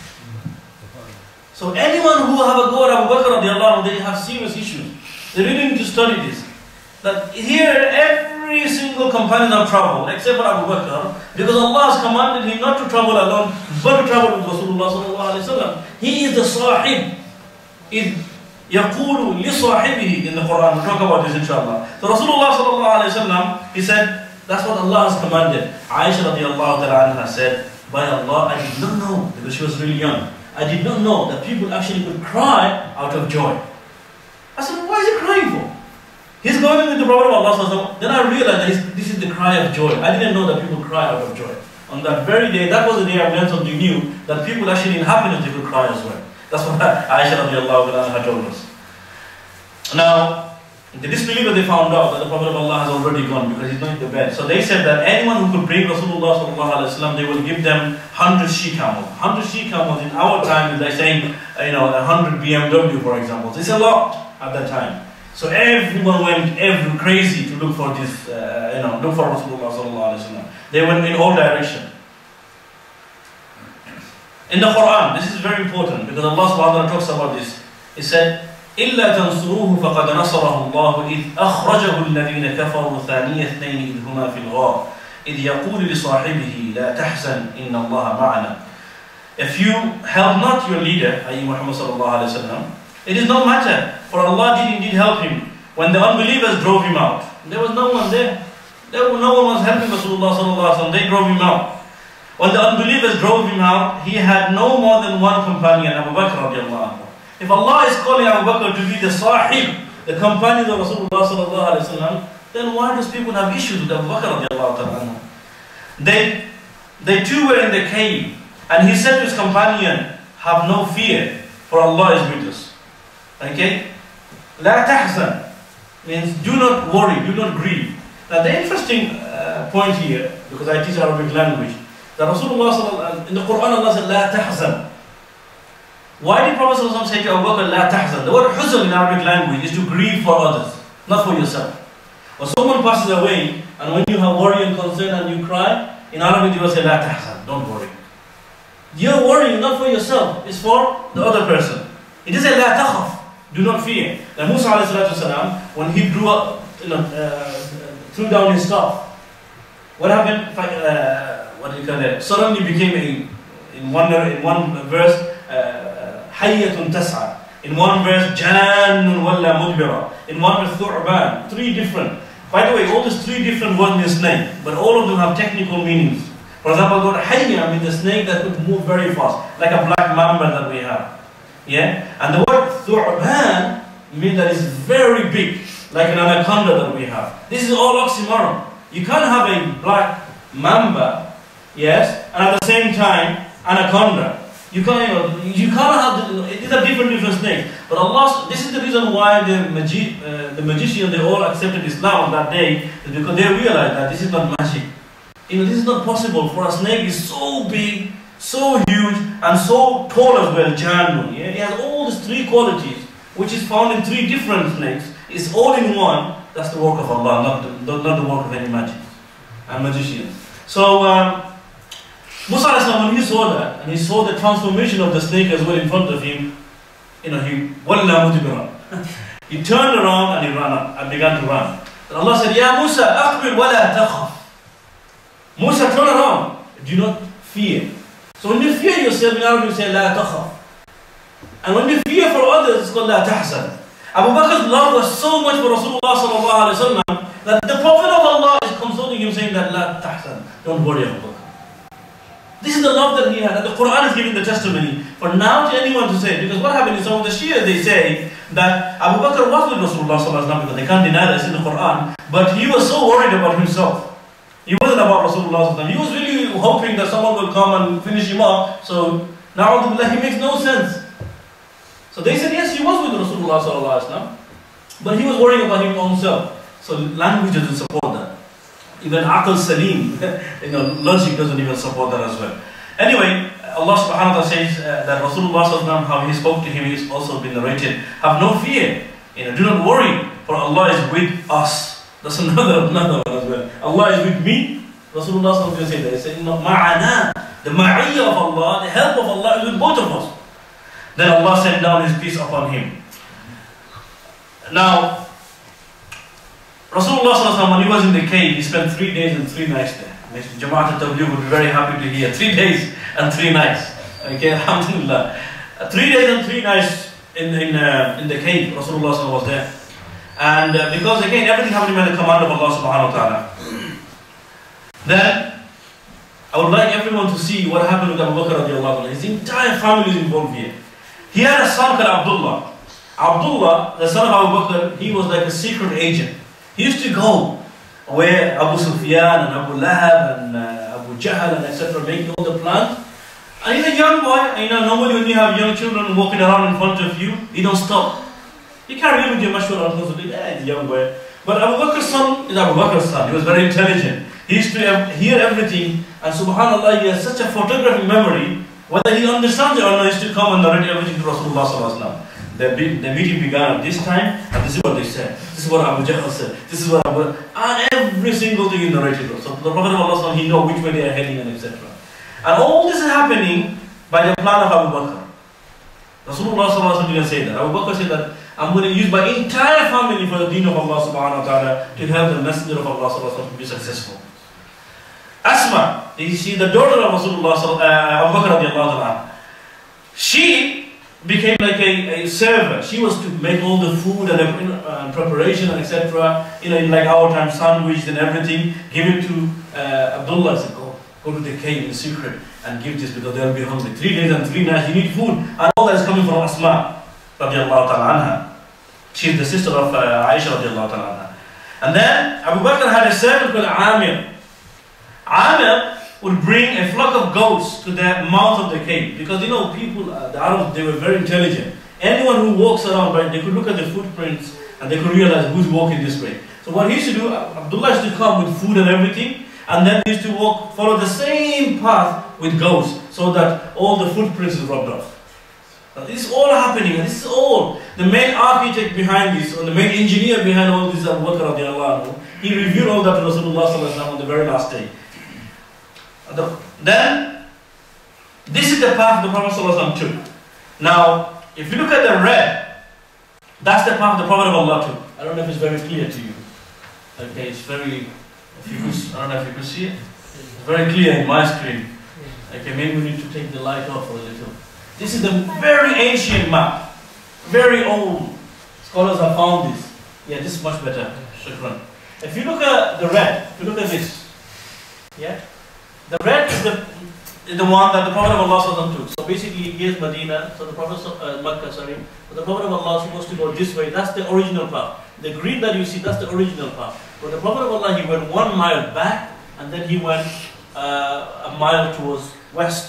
So anyone who have a go at Abu Bakr radiallahu anhu, they have serious issues. They really need to study this. That here every single companion have traveled, except for Abu Bakr, because Allah has commanded him not to travel alone, but to travel with Rasulullah sallallahu alayhi wa sallam. He is the sahib. إذ يقول لصاحبه in the Quran. We'll talk about this inshallah. So Rasulullah sallallahu alayhi wa sallam, he said, that's what Allah has commanded. Aisha radiallahu ta'ala anha said, by Allah, I did not know, because she was really young, I did not know that people actually could cry out of joy. I said, why is he crying for? He's going with the Prophet of Allah. Then I realized that this is the cry of joy. I didn't know that people cry out of joy. On that very day, that was the day I learned something new, that people actually in happiness, they could cry as well. That's what Aisha radiallahu anha told us. Now, the disbelievers, they found out that the Prophet of Allah has already gone because he's going to bed. So they said that anyone who could bring Rasulullah sallallahu alayhi wa sallam, they will give them one hundred she-camels. one hundred she-camels in our time is like saying, you know, one hundred B M W, for example. So it's a lot at that time. So everyone went every crazy to look for this, uh, you know, look for Rasulullah sallallahu alayhi wa sallam. They went in all directions. In the Quran, this is very important because Allah subhanahu wa ta'ala talks about this. He said, إِلَّا تَنْصُرُوهُ فَقَدْ نَصَرَهُ اللَّهُ إِذْ أَخْرَجَهُ الَّذِينَ كَفَرُوا ثَانِيَ اثْنَيْنِ إِذْ هُمَا فِي الْغَارِ إِذْ يَقُولُ لِصَاحِبِهِ لَا تَحْزَنْ إِنَّ اللَّهَ مَعَنَا. If you help not your leader, that is Muhammad sallallahu alayhi wa sallam, it is no matter, for Allah did indeed help him. When the unbelievers drove him out, there was no one there. There was no one was helping Rasulullah sallallahu alayhi wa sallam. They drove him out. When the unbelievers drove him out, he had no more than one companion, Abu Bakr radiallahu anhu. If Allah is calling Abu Bakr to be the sahib, the companion of Rasulullah sallallahu alayhi wa sallam, then why does people have issues with Abu Bakr radiallahu anhu? They, they too were in the cave, and he said to his companion, have no fear, for Allah is with us. Okay? La tahzan means do not worry, do not grieve. Now the interesting uh, point here, because I teach Arabic language, that Rasulullah in the Quran Allah said La tahzan. Why did Prophet say to Abu Bakr La tahzan? The word huzn in Arabic language is to grieve for others, not for yourself. When someone passes away, and when you have worry and concern and you cry, in Arabic you will say La tahzan, don't worry. You're worrying not for yourself, it's for the other person. It is a La takhaf, do not fear. Now Musa alayhi salatu wasalam, when he drew up, you know, uh, threw down his staff, what happened? Uh, what do you call it? Suddenly became a, in one in one verse, hayyatun tas'a. In one verse, jannun walla mudbira. In one verse, thu'ban. Three different. By the way, all these three different words mean snake, but all of them have technical meanings. For example, the word hayya means a snake that could move very fast, like a black mamba that we have. Yeah, and the word thu'ban means that it's very big, like an anaconda that we have. This is all oxymoron. You can't have a black mamba, yes, and at the same time anaconda. You can't, you know, you can't have. The, these are different, different snakes. But Allah, this is the reason why the magi, uh, the magicians, they all accepted Islam on that day, is because they realized that this is not magic. You know, this is not possible. For a snake is so big, so huge, and so tall as well. Jannun, yeah, it has all these three qualities, which is found in three different snakes. It's all in one. That's the work of Allah, not the, not the work of any magic and magicians. So um, Musa, when he saw that, and he saw the transformation of the snake as well in front of him, you know, he walla mudbira. He turned around and he ran up and began to run. And Allah said, Ya Musa, aqbil wala takhaf. Musa, turn around. Do not fear. So when you fear yourself, in Arabic you say la takhaf. And when you fear for others, it's called la tahzan. Abu Bakr's love was so much for Rasulullah sallallahu alayhi wa sallam that the Prophet of Allah is consoling him, saying that la tahzan, don't worry, Abu Bakr. This is the love that he had, and the Quran is giving the testimony for now to anyone to say. Because what happened in some of the Shia, they say that Abu Bakr was with Rasulullah sallallahu alayhi wa sallam, because they can't deny that it's in the Quran, but he was so worried about himself. He wasn't about Rasulullah sallallahu alayhi wa sallam. He was really hoping that someone will come and finish him off. So, na'udhu he makes no sense. So they said, yes, he was with Rasulullah sallallahu alayhi wa sallam, but he was worrying about his own self. So language doesn't support that. Even Aql Salim, you know, logic doesn't even support that as well. Anyway, Allah subhanahu wa ta'ala says uh, that Rasulullah sallallahu alaihi wasallam, how he spoke to him, is also been narrated. Have no fear, you know, do not worry, for Allah is with us. That's another, another one as well. Allah is with me. Rasulullah sallallahu alaihi wasallam said that. He said, no, ma'ana, the ma'iyya of Allah, the help of Allah is with both of us. Then Allah sent down His peace upon him. Now, Rasulullah sallallahu alaihi wasallam, when he was in the cave, he spent three days and three nights there. Jama'at al-Tabligh would be very happy to hear. Three days and three nights. Okay, alhamdulillah. Uh, three days and three nights in in uh, in the cave, Rasulullah sallallahu alaihi wasallam was there. And uh, because again, everything happened by the command of Allah subhanahu wa ta'ala. Then, I would like everyone to see what happened with Abu Bakr radiallahu anhu. His entire family is involved here. He had a son called Abdullah. Abdullah, the son of Abu Bakr, he was like a secret agent. He used to go where Abu Sufyan and Abu Lahab and uh, Abu Jahl and et cetera make all the plans. And he's a young boy, and you know, normally when you have young children walking around in front of you, you don't stop. You can't really do much for them, yeah, he's a young boy. But Abu Bakr's son is Abu Bakr's son. He was very intelligent. He used to have, hear everything, and subhanAllah, he has such a photographic memory, whether he understands it or not, he used to come and narrate everything to Rasulullah sallallahu alaihi wasallam. The, the meeting began at this time, and this is what they said. This is what Abu Jahl said. This is what Abu... And every single thing is narrated. So the Prophet of Allah, he knows which way they are heading and et cetera. And all this is happening by the plan of Abu Bakr. Rasulullah didn't say that. Abu Bakr said that, I'm going to use my entire family for the deen of Allah subhanahu wa ta'ala to help the messenger of Allah to be successful. Asma, you see the daughter of Rasulullah, uh, Abu Bakr radiallahu anha, she became like a, a server. She was to make all the food and uh, preparation and et cetera. You know, in like our time, sandwich and everything. Give it to uh, Abdullah. I said, go, go to the cave in secret and give this because they'll be hungry. Three days and three nights, you need food. And all that is coming from Asma radiallahu ta'ala anha. She is the sister of uh, Aisha radiallahu ta'ala anha. And then Abu Bakr had a servant called Amir. Amir would bring a flock of goats to the mouth of the cave. Because you know, people, uh, the Arabs, they were very intelligent. Anyone who walks around, right, they could look at the footprints and they could realize who's walking this way. So what he used to do, Abdullah used to come with food and everything, and then he used to walk, follow the same path with goats, so that all the footprints is rubbed off. Now, this is all happening, and this is all. The main architect behind this, or the main engineer behind all this, Abu Bakr radiallahu anhu, he revealed all that to Rasulullah sallallahu alaihi wasallam on the very last day. Then, this is the path the Prophet ﷺ took. Now, if you look at the red, that's the path the Prophet of Allah took. I don't know if it's very clear to you. Okay, it's very, if you could, I don't know if you could see it. It's very clear in my screen. Okay, maybe we need to take the light off a little. This is the very ancient map. Very old. Scholars have found this. Yeah, this is much better. Shukran. If you look at the red, if you look at this, yeah? The red is the, is the one that the Prophet of Allah took. So basically, here's Medina, so the Prophet, uh, Makkah, sorry. But the Prophet of Allah is supposed to go this way. That's the original path. The green that you see, that's the original path. But the Prophet of Allah, he went one mile back, and then he went uh, a mile towards west.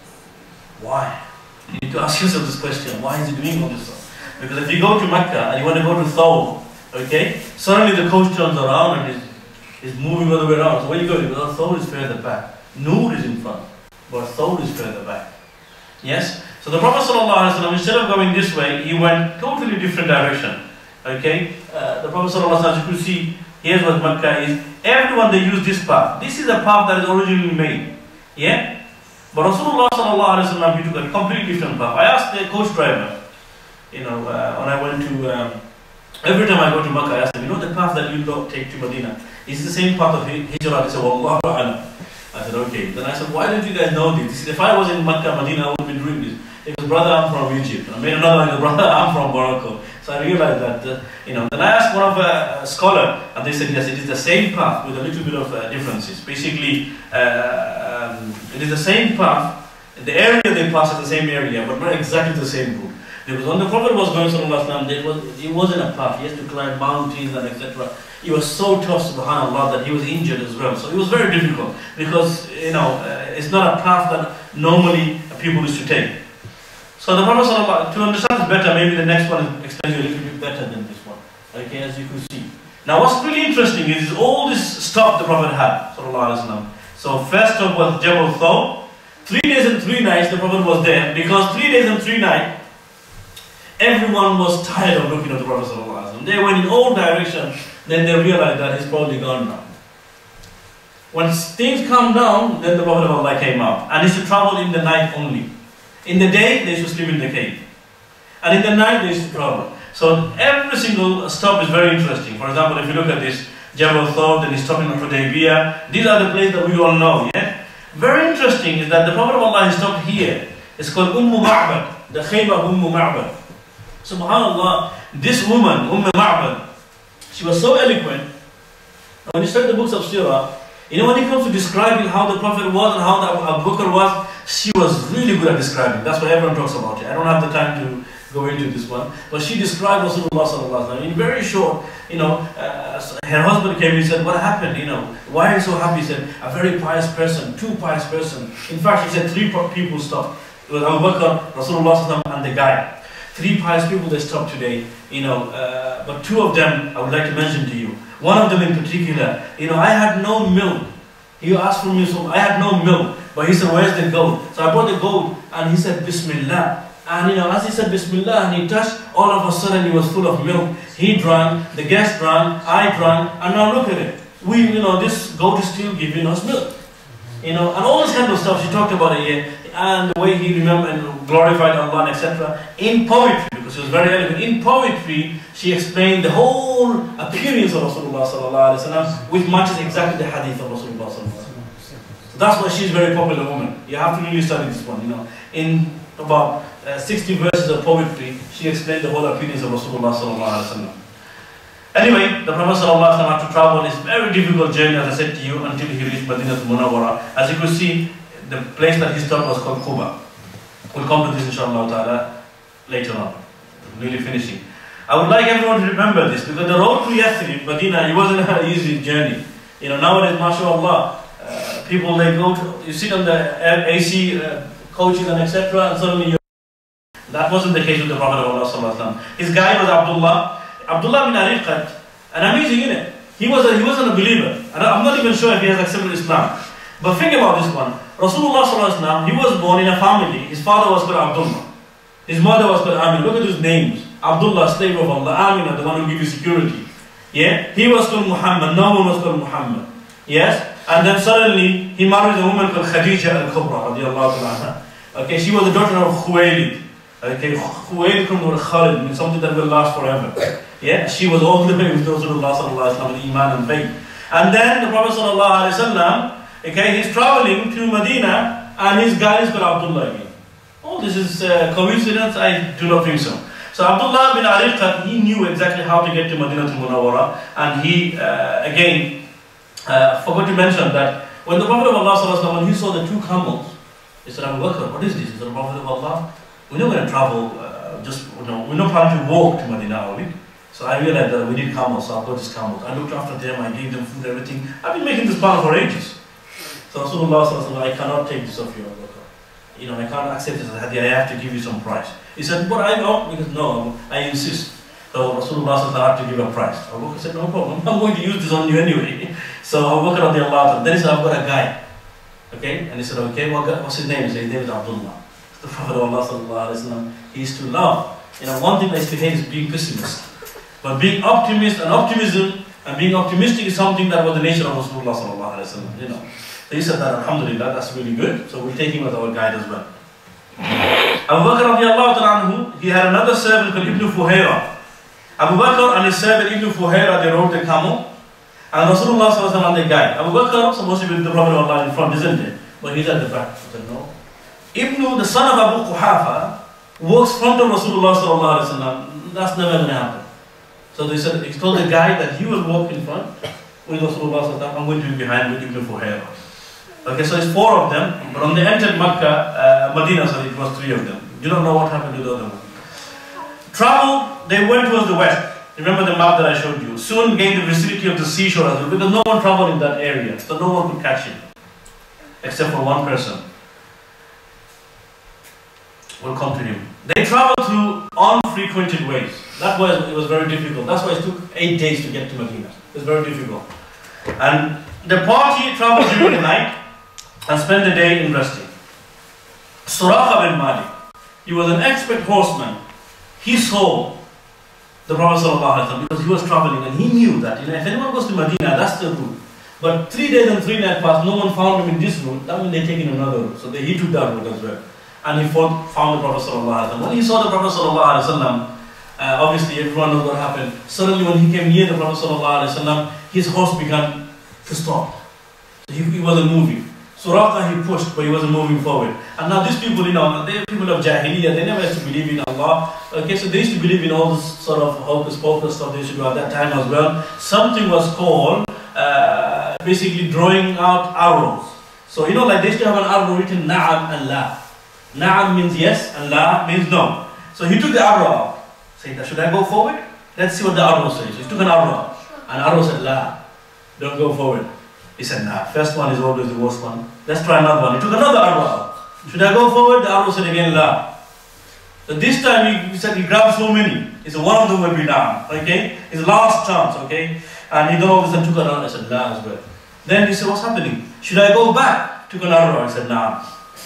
Why? You need to ask yourself this question. Why is he doing all this stuff? Because if you go to Mecca and you want to go to Thawr, okay, suddenly the coach turns around and is, is moving all the way around. So where you go? Because Thawr is further back. Nur is in front, but Thawr is further back. Yes? So the Prophet ﷺ, instead of going this way, he went totally different direction. Okay? Uh, the Prophet ﷺ, as you could see, here's what Makkah is. Everyone, they use this path. This is a path that is originally made. Yeah? But Rasulullah ﷺ, he took a completely different path. I asked the coach driver, you know, uh, when I went to, um, every time I go to Makkah, I ask him, you know the path that you take to Medina? Is it the same path of Hijrah? He said, Wallahu a'lam. I said, okay. Then I said, why don't you guys know this? He said, if I was in Makkah, Medina, I would be doing this. He goes, brother, I'm from Egypt. I made another one, brother, I'm from Morocco. So I realized that, uh, you know. Then I asked one of a uh, scholar, and they said, yes, it is the same path with a little bit of uh, differences. Basically, uh, um, it is the same path. The area they pass is the same area, but not exactly the same route. Because when the Prophet was going, sallallahu alaihi wasallam, was, it wasn't a path. He had to climb mountains and et cetera. He was so tough, subhanAllah, that he was injured as well. So it was very difficult because, you know, uh, it's not a path that normally people used to take. So the Prophet, sallallahu, to understand this better, maybe the next one explains you a little bit better than this one. Okay, as you could see. Now, what's really interesting is all this stuff the Prophet had, sallallahu alaihi wasallam. So first stop was Jabal Thawr. Three days and three nights the Prophet was there, because three days and three nights everyone was tired of looking at the Prophet ﷺ. They went in all directions, then they realized that he's probably gone now. When things calmed down, then the Prophet of Allah came out. And he should travel in the night only. In the day, they should sleep in the cave. And in the night, they should travel. So every single stop is very interesting. For example, if you look at this, Jabal Thawr, then he's stopping at Hudaybiyah. These are the places that we all know, yeah? Very interesting is that the Prophet of Allah has stopped here. It's called Ummu Ma'bad, the Khaybar of Ummu Ma'bad. SubhanAllah, this woman, Ummu Ma'bad, she was so eloquent. When you study the books of Sirah, you know, when it comes to describing how the Prophet was and how the Abu Bakr was, she was really good at describing. That's why everyone talks about it. I don't have the time to go into this one. But she described Rasulullah sallallahu alaihi wasallam in very short. You know, uh, her husband came and said, what happened? You know, why are you so happy? He said, a very pious person, two pious person. In fact, he said three people stopped. It was Abu Bakr, Rasulullah sallallahu alaihi wasallam, and the guy. Three pious people they stopped today. You know, uh, but two of them I would like to mention to you. One of them in particular, you know, I had no milk. He asked for me, so I had no milk. But he said, where's the goat? So I brought the goat, and he said, Bismillah. And you know, as he said Bismillah, and he touched, all of a sudden he was full of milk. He drank, the guest drank, I drank, and now look at it. We, you know, this goat is still giving us milk. You know, and all this kind of stuff, she talked about it here, and the way he remembered and glorified Allah, et cetera. In poetry, because she was very eloquent, in poetry, she explained the whole appearance of Rasulullah sallallahu alaihi wasallam, which matches exactly the hadith of Rasulullah sallallahu alaihi wasallam. So that's why she's a very popular woman. You have to really study this one, you know. In about uh, sixty verses of poetry, she explained the whole appearance of Rasulullah sallallahu alaihi wasallam. Anyway, the Prophet sallallahu alaihi wasallam had to travel on this very difficult journey, as I said to you, until he reached Madinah al-Munawwara. As you could see, the place that he stopped was called Quba. We'll come to this inshallah ta'ala later on. Nearly finishing. I would like everyone to remember this, because the road to Yathrib, Medina, it wasn't an easy journey. You know, nowadays, mashallah, uh, people, they go to, you sit on the A C uh, coaches and et cetera, and suddenly you're... That wasn't the case with the Prophet of Allah sallallahu alaihi wasallam. His guide was Abdullah. Abdullah bin Ariqat, an amazing, isn't it? He, was a, he wasn't a believer. And I'm not even sure if he has accepted Islam. But think about this one. Rasulullah sallallahu alaihi wasallam, he was born in a family. His father was called Abdullah. His mother was called Amina. Look at his names. Abdullah, slave of Allah. Amina, the one who gives you security. Yeah? He was called Muhammad. No one was called Muhammad. Yes? And then suddenly, he married a woman called Khadija al-Kubra, radiallahu ta'ala. Okay, she was the daughter of Khuwaylid. Okay, Khuwaylid from Khalid, means something that will last forever. Yeah? She was all the way with Rasulullah sallallahu alaihi wasallam, with Iman and faith. And then the Prophet sallallahu alaihi wasallam, okay, he's traveling to Medina, and his guy is called Abdullah again. Oh, this is uh, coincidence? I do not think so. So Abdullah bin Ariqat, he knew exactly how to get to Madinah al-Munawwara, and he, uh, again, uh, forgot to mention that when the Prophet of Allah sallallahu alaihi wasallam, when he saw the two camels, he said, Abu Bakr, what is this? He said, Prophet of Allah, we're not going to travel, uh, just, you know, we're not planning to walk to Medina, are we? So I realized that we need camels, so I bought these camels. I looked after them, I gave them food, everything. I've been making this plan for ages. So Rasulullah sallallahu alaihi wasallam, I cannot take this off you, Abu Bakr. You know, I can't accept this as a hadith, I have to give you some price. He said, but I don't, because no, I insist. So Rasulullah sallallahu alaihi wasallam, I have to give a price. Abu Bakr said, no problem, I'm going to use this on you anyway. So Abu Bakr radiallahu anhu, then he said, I've got a guy. Okay, and he said, okay, what's his name? He said, his name is Abdullah. The Prophet of Allah sallallahu alaihi wasallam, he used to love. You know, one thing I used to hate is being pessimist. But being optimist and optimism and being optimistic is something that was the nature of Rasulullah sallallahu alaihi wasallam. You know, so he said that, alhamdulillah, that's really good. So we'll take him as our guide as well. Abu Bakr radiallahu anhu, he had another servant called Ibn Fuhayra. Abu Bakr and his servant Ibn Fuhayra, they rode the camel. And Rasulullah sallallahu alaihi wasallam, the guide. Abu Bakr supposed to be the Prophet of Allah in front, isn't it? But he's at the back. He said, no. Ibn, the son of Abu Quhafa, walks front of Rasulullah sallallahu alaihi wasallam. That's never going to happen. So they said, he told the guy that he will walk in front with Rasulullah sallallahu alaihi wasallam. I'm going to be behind with Ibn Fuhayra. Okay, so it's four of them. But when they entered Makkah, uh, Medina, so it was three of them. You don't know what happened to the other one. Travel, they went towards the west. Remember the map that I showed you. Soon gained the vicinity of the seashore as well, because no one traveled in that area. So no one could catch him. Except for one person. We'll come to him. They traveled through unfrequented ways. That was, it was very difficult. That's why it took eight days to get to Medina. It was very difficult. And the party traveled during the night and spent the day in resting. Suraqa bin Malik, he was an expert horseman. He saw the Prophet ﷺ because he was traveling and he knew that, you know, if anyone goes to Medina, that's the route. But three days and three nights passed, no one found him in this route. That means they're taking another route. So they, he took that route as well. And he fought, found the Prophet ﷺ. When he saw the Prophet ﷺ, uh, obviously everyone knows what happened. Suddenly when he came near the Prophet ﷺ, his horse began to stop. So he, he wasn't moving. Suraqa he pushed, but he wasn't moving forward. And now these people, you know, they're people of Jahiliyyah, they never used to believe in Allah. Okay, so they used to believe in all this sort of hocus pocus stuff they used to do at that time as well. Something was called uh, basically drawing out arrows. So, you know, like they used to have an arrow written Na'am and La. Na'am means yes, and La means no. So he took the arrow out, saying, should I go forward? Let's see what the arrow says. So he took an arrow out, and arrow said, La, don't go forward. He said, nah, first one is always the worst one. Let's try another one. He took another arrow out. Should I go forward? The arrow said again, La. So this time he, he said he grabbed so many. He said, one of them will be down. Okay? His last chance, okay? And he then all of a sudden took an arrow. I said, La as well. Then he said, what's happening? Should I go back? Took an arrow. I said, nah.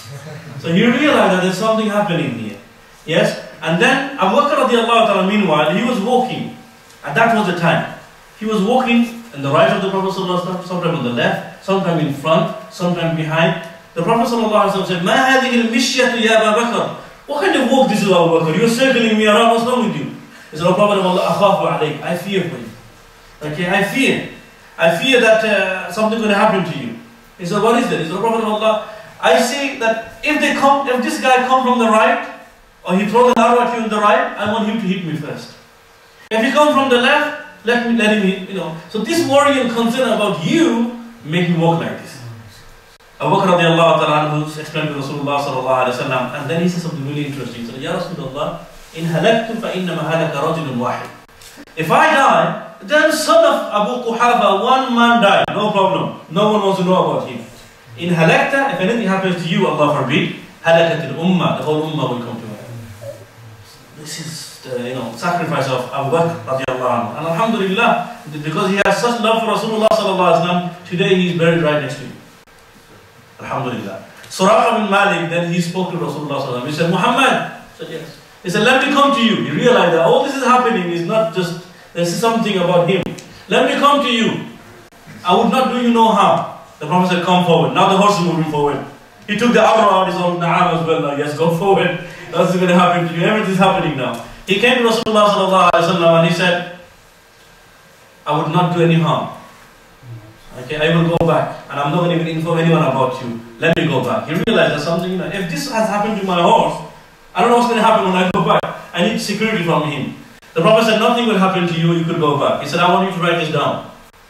So he realized that there's something happening here. Yes? And then Abu Bakr radiallahu ta'ala, meanwhile, he was walking. And that was the time. He was walking on the right of the Prophet ﷺ, sometime on the left, sometime in front, sometime behind. The Prophet ﷺ said, Ma hadhihi al-mishyatu ya Abu Bakr. What kind of walk this is, Abu Bakr? You're circling me around, what's wrong with you? He said, O Prophet of Allah, akhafu alayk. I fear for you. Okay, I fear. I fear that uh, something going to happen to you. He said, what is that? He said, O Prophet of Allah, I say that if they come, if this guy come from the right, or he throws an arrow at you on the right, I want him to hit me first. If he comes from the left, let me let him hit, you know. So this worry and concern about you make me walk like this. Abu Bakr radiallahu ta'ala explained to Rasulullah sallallahu alayhi wa sallam, and then he said something really interesting. He said, Ya Rasulullah, in halaktu fa innama halaka rajulun wahid. If I die, then son of Abu Quhafa, one man died, no problem. No one wants to know about him. In halakta, if anything happens to you, Allah forbid, halakat al-ummah, the whole ummah will come to an. This is the, you know, sacrifice of Abu Bakr radiallahu anhu. And alhamdulillah, because he has such love for Rasulullah sallallahu alaihi wasallam, today he is buried right next to you. Alhamdulillah. Suraqa bin Malik, then he spoke to Rasulullah sallallahu alaihi wasallam. He said, Muhammad. He said, yes. He said, let me come to you. He realized that all this is happening is not just, there's something about him. Let me come to you. I would not do you no harm. The Prophet said, come forward. Now the horse is moving forward. He took the arrow out, his own na'am as well. Now, yes, go forward. That's going to happen to you. Everything's happening now. He came to Rasulullah sallallahu alaihi wasallam and he said, I would not do any harm. Okay, I will go back and I'm not going to even inform anyone about you. Let me go back. He realized that something, you know, if this has happened to my horse, I don't know what's going to happen when I go back. I need security from him. The Prophet said, nothing will happen to you, you could go back. He said, I want you to write this down.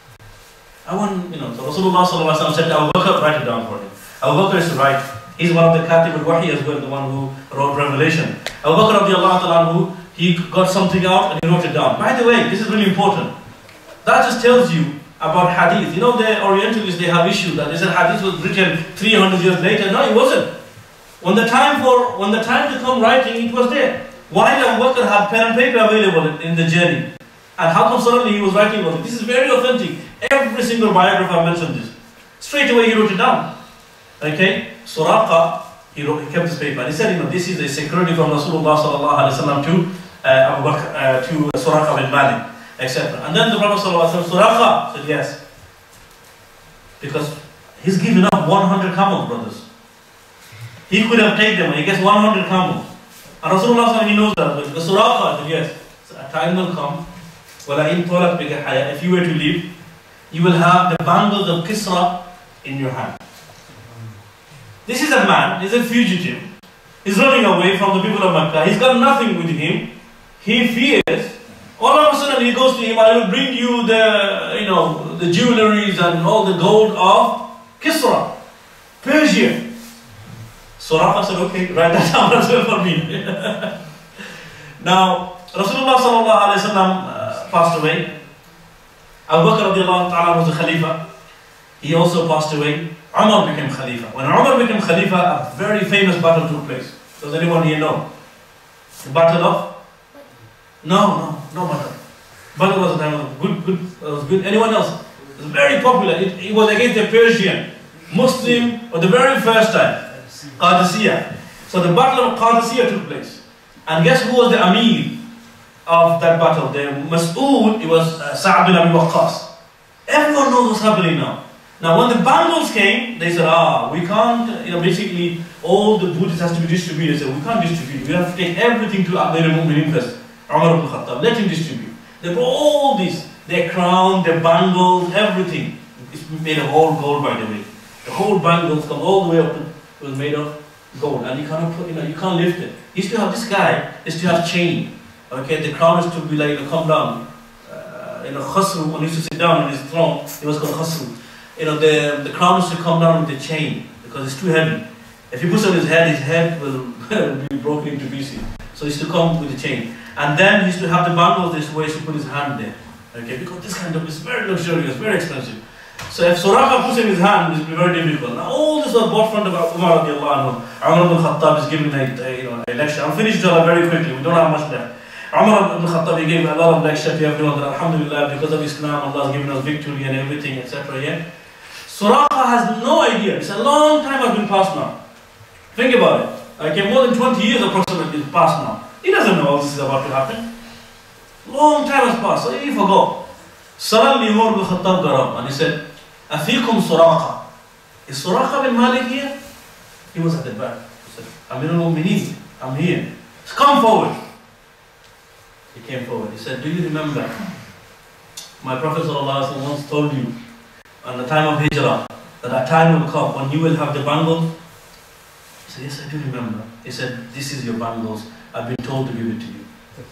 I want, you know, so Rasulullah sallallahu alaihi wasallam said to Abu Bakr, write it down for him. Abu Bakr is to write. He's one of the Katib al-Wahi as well, the one who wrote Revelation. Abu Bakr radiallahu ta'ala, he got something out and he wrote it down. By the way, this is really important. That just tells you about hadith. You know, the Orientalists, they have issues that they said hadith was written three hundred years later. No, it wasn't. When the time for, when the time to come writing, it was there. Why Abu Bakr had pen and paper available in the journey? And how come suddenly he was writing about it? This is very authentic. Every single biographer mentioned this. Straight away he wrote it down. Okay? Suraqa, he, wrote, he kept his paper. And he said, you know, this is a security from Rasulullah sallallahu alaihi wasallam to uh, Abu Bakr, uh, to Suraqa bin Malik, et cetera. And then the Prophet sallallahu alaihi wasallam, Suraqa, said yes. Because he's given up one hundred camels, brothers. He could have taken them, he gets one hundred camels. And Rasulullah, he knows that. But the Suraqa said yes. So a time will come, if you were to leave, you will have the bangles of Kisra in your hand. This is a man, he's a fugitive. He's running away from the people of Mecca. He's got nothing with him. He fears. All of a sudden he goes to him, I will bring you the, you know, the jewelries and all the gold of Kisra, Persia. Suraqa said, okay, write that down as well for me. Now, Rasulullah sallallahu alaihi wasallam uh, passed away. Abu Bakr radiallahu ta'ala was the Khalifa. He also passed away. Umar became Khalifa. When Umar became Khalifa, a very famous battle took place. Does anyone here know? The battle of? No, no, no battle. Battle was a time of good, good, it was good. Anyone else? It was very popular. It, it was against the Persian Muslim for the very first time. Qadisiyah. So the battle of Qadisiyah took place. And guess who was the Amir of that battle? The Mas'ud, it was uh, Sa'd bin Abi Waqqas. Everyone knows what's happening now. Now when the Bangals came, they said, ah, we can't, you know, basically all the booty has to be distributed. They said, we can't distribute. We have to take everything to Amir al-Mu'minin first. Umar ibn Khattab, let him distribute. They brought all this, their crown, their bangles, everything. It's made of all gold, by the way. The whole bangles come all the way up to, it was made of gold. And you cannot put, you know, you can't lift it. He used to have, this guy used to have chain. Okay, the crown used to be like, you know, come down. Uh, you know, khasru, when he used to sit down on his throne, it was called khasru. You know, the, the crown used to come down with the chain because it's too heavy. If he puts it on his head, his head will be broken into pieces. So he used to come with the chain. And then he used to have the bangles this way, he used to put his hand there. Okay, because this kind of is very luxurious, very expensive. So if Suraqa puts in his hand, it will be very difficult. Now all this was brought from Umar radiallahu anhu. Umar ibn Khattab is giving a, a, you know, a lecture. I'll finish it very quickly, we don't have much left. Umar ibn Khattab, he gave a lot of lecture to everyone that alhamdulillah, because of Islam, Allah has given us victory and everything, et cetera. Yeah? Suraqa has no idea. It's a long time has been passed now. Think about it. Okay, more than twenty years approximately is passed now. He doesn't know all this is about to happen. Long time has passed, so he forgot. Suddenly Umar ibn Khattab got up and he said, Afikum Suraqa. Is Suraqa bin Malik here? He was at the back. He said, Amir al-Mu'mineen, I'm here. So come forward. He came forward. He said, do you remember my Prophet ﷺ once told you on the time of Hijrah that a time will come when you will have the bangles? He said, yes, I do remember. He said, this is your bangles. I've been told to give it to you.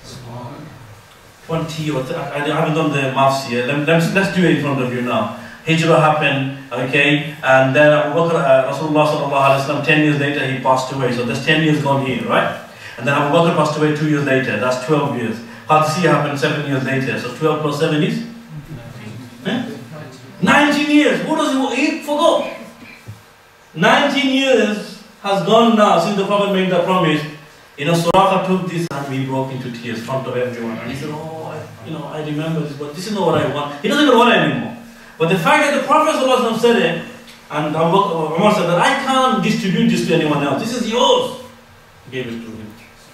twenty or I, I haven't done the maths here. Let, let's, let's do it in front of you now. Hijrah happened, okay, and then Abu Bakr, uh, Rasulullah sallallahu alaihi wasallam, ten years later he passed away. So there's ten years gone here, right? And then Abu Bakr passed away two years later. That's twelve years. Qadisiyah happened seven years later. So twelve plus seven is? Eh? nineteen years. What does he, he forgot? nineteen years has gone now since the Prophet made the promise. You know, Suraqa took this and he broke into tears in front of everyone. And he said, oh, I, you know, I remember this, but this is not what I want. He doesn't even want it anymore. But the fact that the Prophet ﷺ said it, and Umar said that I can't distribute this to anyone else. This is yours. He gave it to him.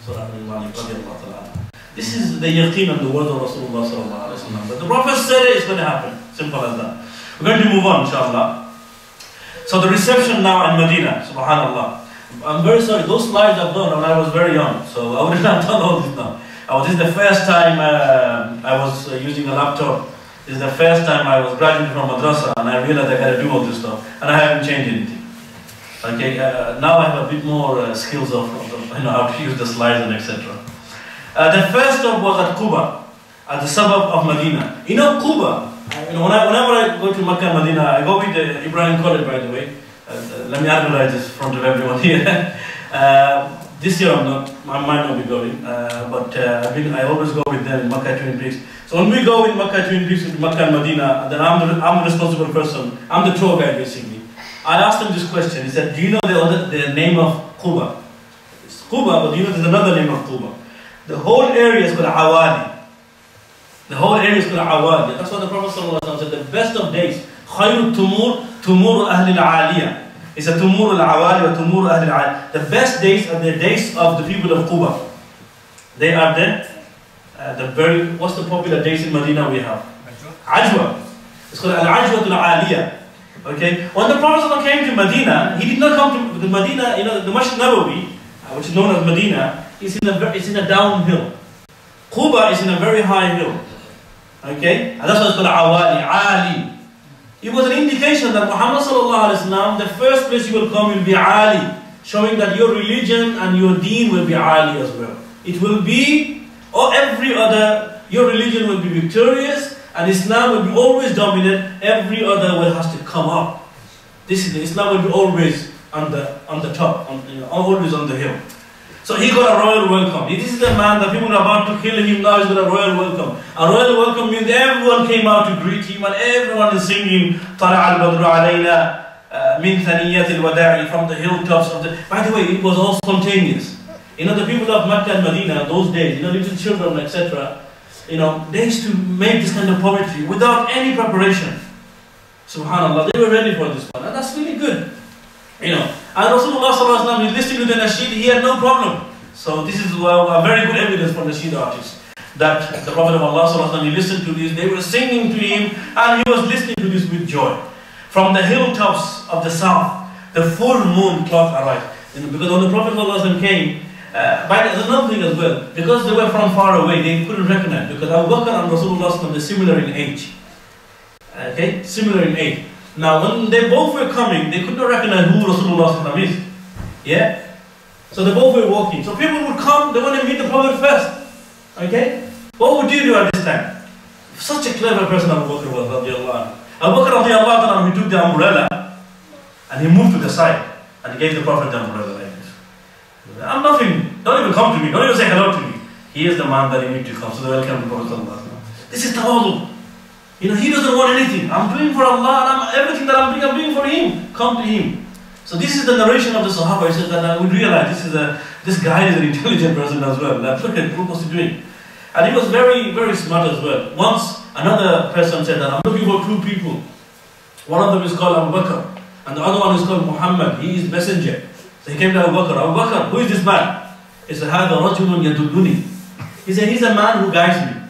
This is the yaqeen and the word of Rasulullah ﷺ. But the Prophet said it, it's going to happen. Simple as that. We're going to move on, inshallah. So the reception now in Medina, subhanallah. I'm very sorry, those slides I've done when I was very young, so I would not have done all this now. I was, this is the first time uh, I was uh, using a laptop. This is the first time I was graduating from madrasa and I realized I got to do all this stuff. And I haven't changed anything. Okay, uh, now I have a bit more uh, skills of, of, you know, how to use the slides and et cetera. Uh, the first stop was at Quba, at the suburb of Medina. You know Quba, you know, when I, whenever I go to Makkah and Medina, I go with the Ibrahim College, by the way. Uh, uh, let me advertise this in front of everyone here. uh, this year I'm not, I might not be going, uh, but uh, I've been, I always go with them in Makkah Twin Peaks. So when we go in Makkah Twin Peaks, in Makkah and Medina, then I'm the, I'm the responsible person. I'm the tour guide basically. I asked him this question. He said, do you know the, other, the name of Quba? It's Quba, but do you know there's another name of Quba? The whole area is called Awali. The whole area is called Awali. That's what the Prophet ﷺ said, the best of days. خير التمور تمور أهل العالية. It's a تمور العوالي or تمور أهل العالية. The best days are the days of the people of Quba. They are the, uh, the very, what's the popular days in Medina we have? Ajwa. It's called Al-Ajwa Al-Aliyah. Okay? When the Prophet came to Medina, he did not come to the Medina, you know, the Masjid Nabawi, which is known as Medina, is in a, it's in a downhill. Quba is in a very high hill. Okay? And that's why it's called Awali, Ali. It was an indication that Muhammad sallallahu alaihi wasallam, the first place you will come will be Ali, showing that your religion and your deen will be Ali as well. It will be, or every other, your religion will be victorious, and Islam will be always dominant. Every other will has to come up. This is the Islam will be always on the on the top, on, you know, always on the hill. So he got a royal welcome. This is the man that people are about to kill him now. He's got a royal welcome. A royal welcome means everyone came out to greet him, and everyone is singing "Tala al-Badru alayna min thaniyat al-wada'i" from the hilltops of the. By the way, it was all spontaneous. You know, the people of Mecca and Medina those days, you know, little children, et cetera. You know, they used to make this kind of poetry without any preparation. Subhanallah, they were ready for this one, and that's really good. You know, And Rasulullah sallallahu alaihi wasallam is listening to the nasheed, he had no problem. So this is a very good evidence for nasheed artists, that the Prophet of Allah sallallahu alaihi wasallam, he listened to this, they were singing to him, and he was listening to this with joy. From the hilltops of the south, the full moon clock arrived. You know, because when the Prophet sallallahu alaihi wasallam came, uh, by the, there's another thing as well, because they were from far away, they couldn't recognize, because Abu Bakr and Rasulullah sallallahu alaihi wasallam are similar in age. Okay, similar in age. Now, when they both were coming, they could not recognize who Rasulullah sallallahu alaihi wasallam is. Yeah? So they both were walking. So people would come, they want to meet the Prophet first. Okay? What would you do at this time? Such a clever person Abu Bakr was, radiallahu anhu. Abu Bakr radiallahu anhu, he took the umbrella and he moved to the side and he gave the Prophet the umbrella like this. I'm nothing, don't even come to me, don't even say hello to me. He is the man that you need to come, so they welcome the Prophet sallallahu alaihi wasallam. This is tawadu. You know, he doesn't want anything. I'm doing for Allah and I'm, everything that I'm doing, I'm doing for him. Come to him. So this is the narration of the Sahaba. He says that I would realize this is a, this guy is an intelligent person as well. Like, look at what was he doing. And he was very, very smart as well. Once, another person said that I'm looking for two people. One of them is called Abu Bakr, and the other one is called Muhammad. He is messenger. So he came to Abu Bakr. Abu Bakr, who is this man? He said, هَذَا رَجُلٌ يَدُلُّنِي. He said, he's a man who guides me.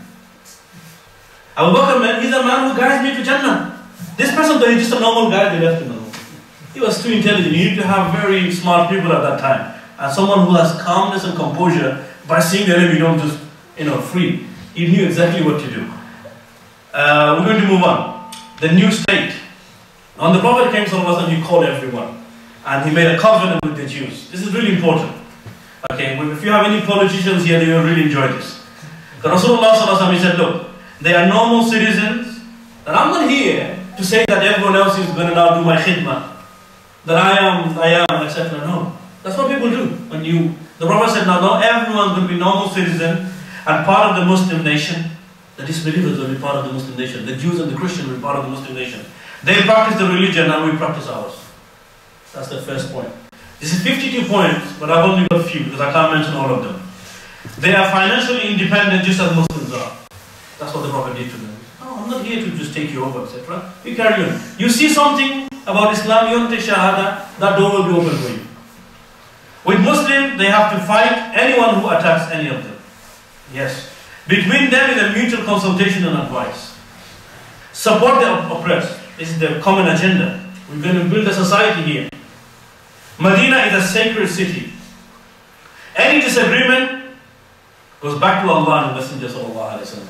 Abu Bakr, man, he's a man who guides me to Jannah. This person, though, he's just a normal guy, they left him alone. He was too intelligent. You need to have very smart people at that time. And someone who has calmness and composure, by seeing the enemy, you don't just, you know, free. He knew exactly what to do. Uh, we're going to move on. The new state. When the Prophet came, sallallahu alaihi wasallam, he called everyone. And he made a covenant with the Jews. This is really important. Okay, if you have any politicians here, they will really enjoy this. Because Rasulullah sallallahu alaihi wasallam, he said, look, they are normal citizens, and I'm not here to say that everyone else is going to now do my khidmah, that I am, I am, et cetera. No, that's what people do. When you, the Prophet said, now, no, everyone's going to be normal citizen and part of the Muslim nation. The disbelievers will be part of the Muslim nation. The Jews and the Christians will be part of the Muslim nation. They practice the religion and we practice ours. That's the first point. This is fifty-two points, but I've only got a few because I can't mention all of them. They are financially independent just as Muslims are. That's what the Prophet did to them. Oh, I'm not here to just take you over, et cetera. You carry on. You see something about Islam, you want to take Shahada, that door will be open for you. With Muslims, they have to fight anyone who attacks any of them. Yes. Between them is a mutual consultation and advice. Support the oppressed. This is the common agenda. We're going to build a society here. Medina is a sacred city. Any disagreement goes back to Allah and the Messenger sallallahu alaihi wasallam.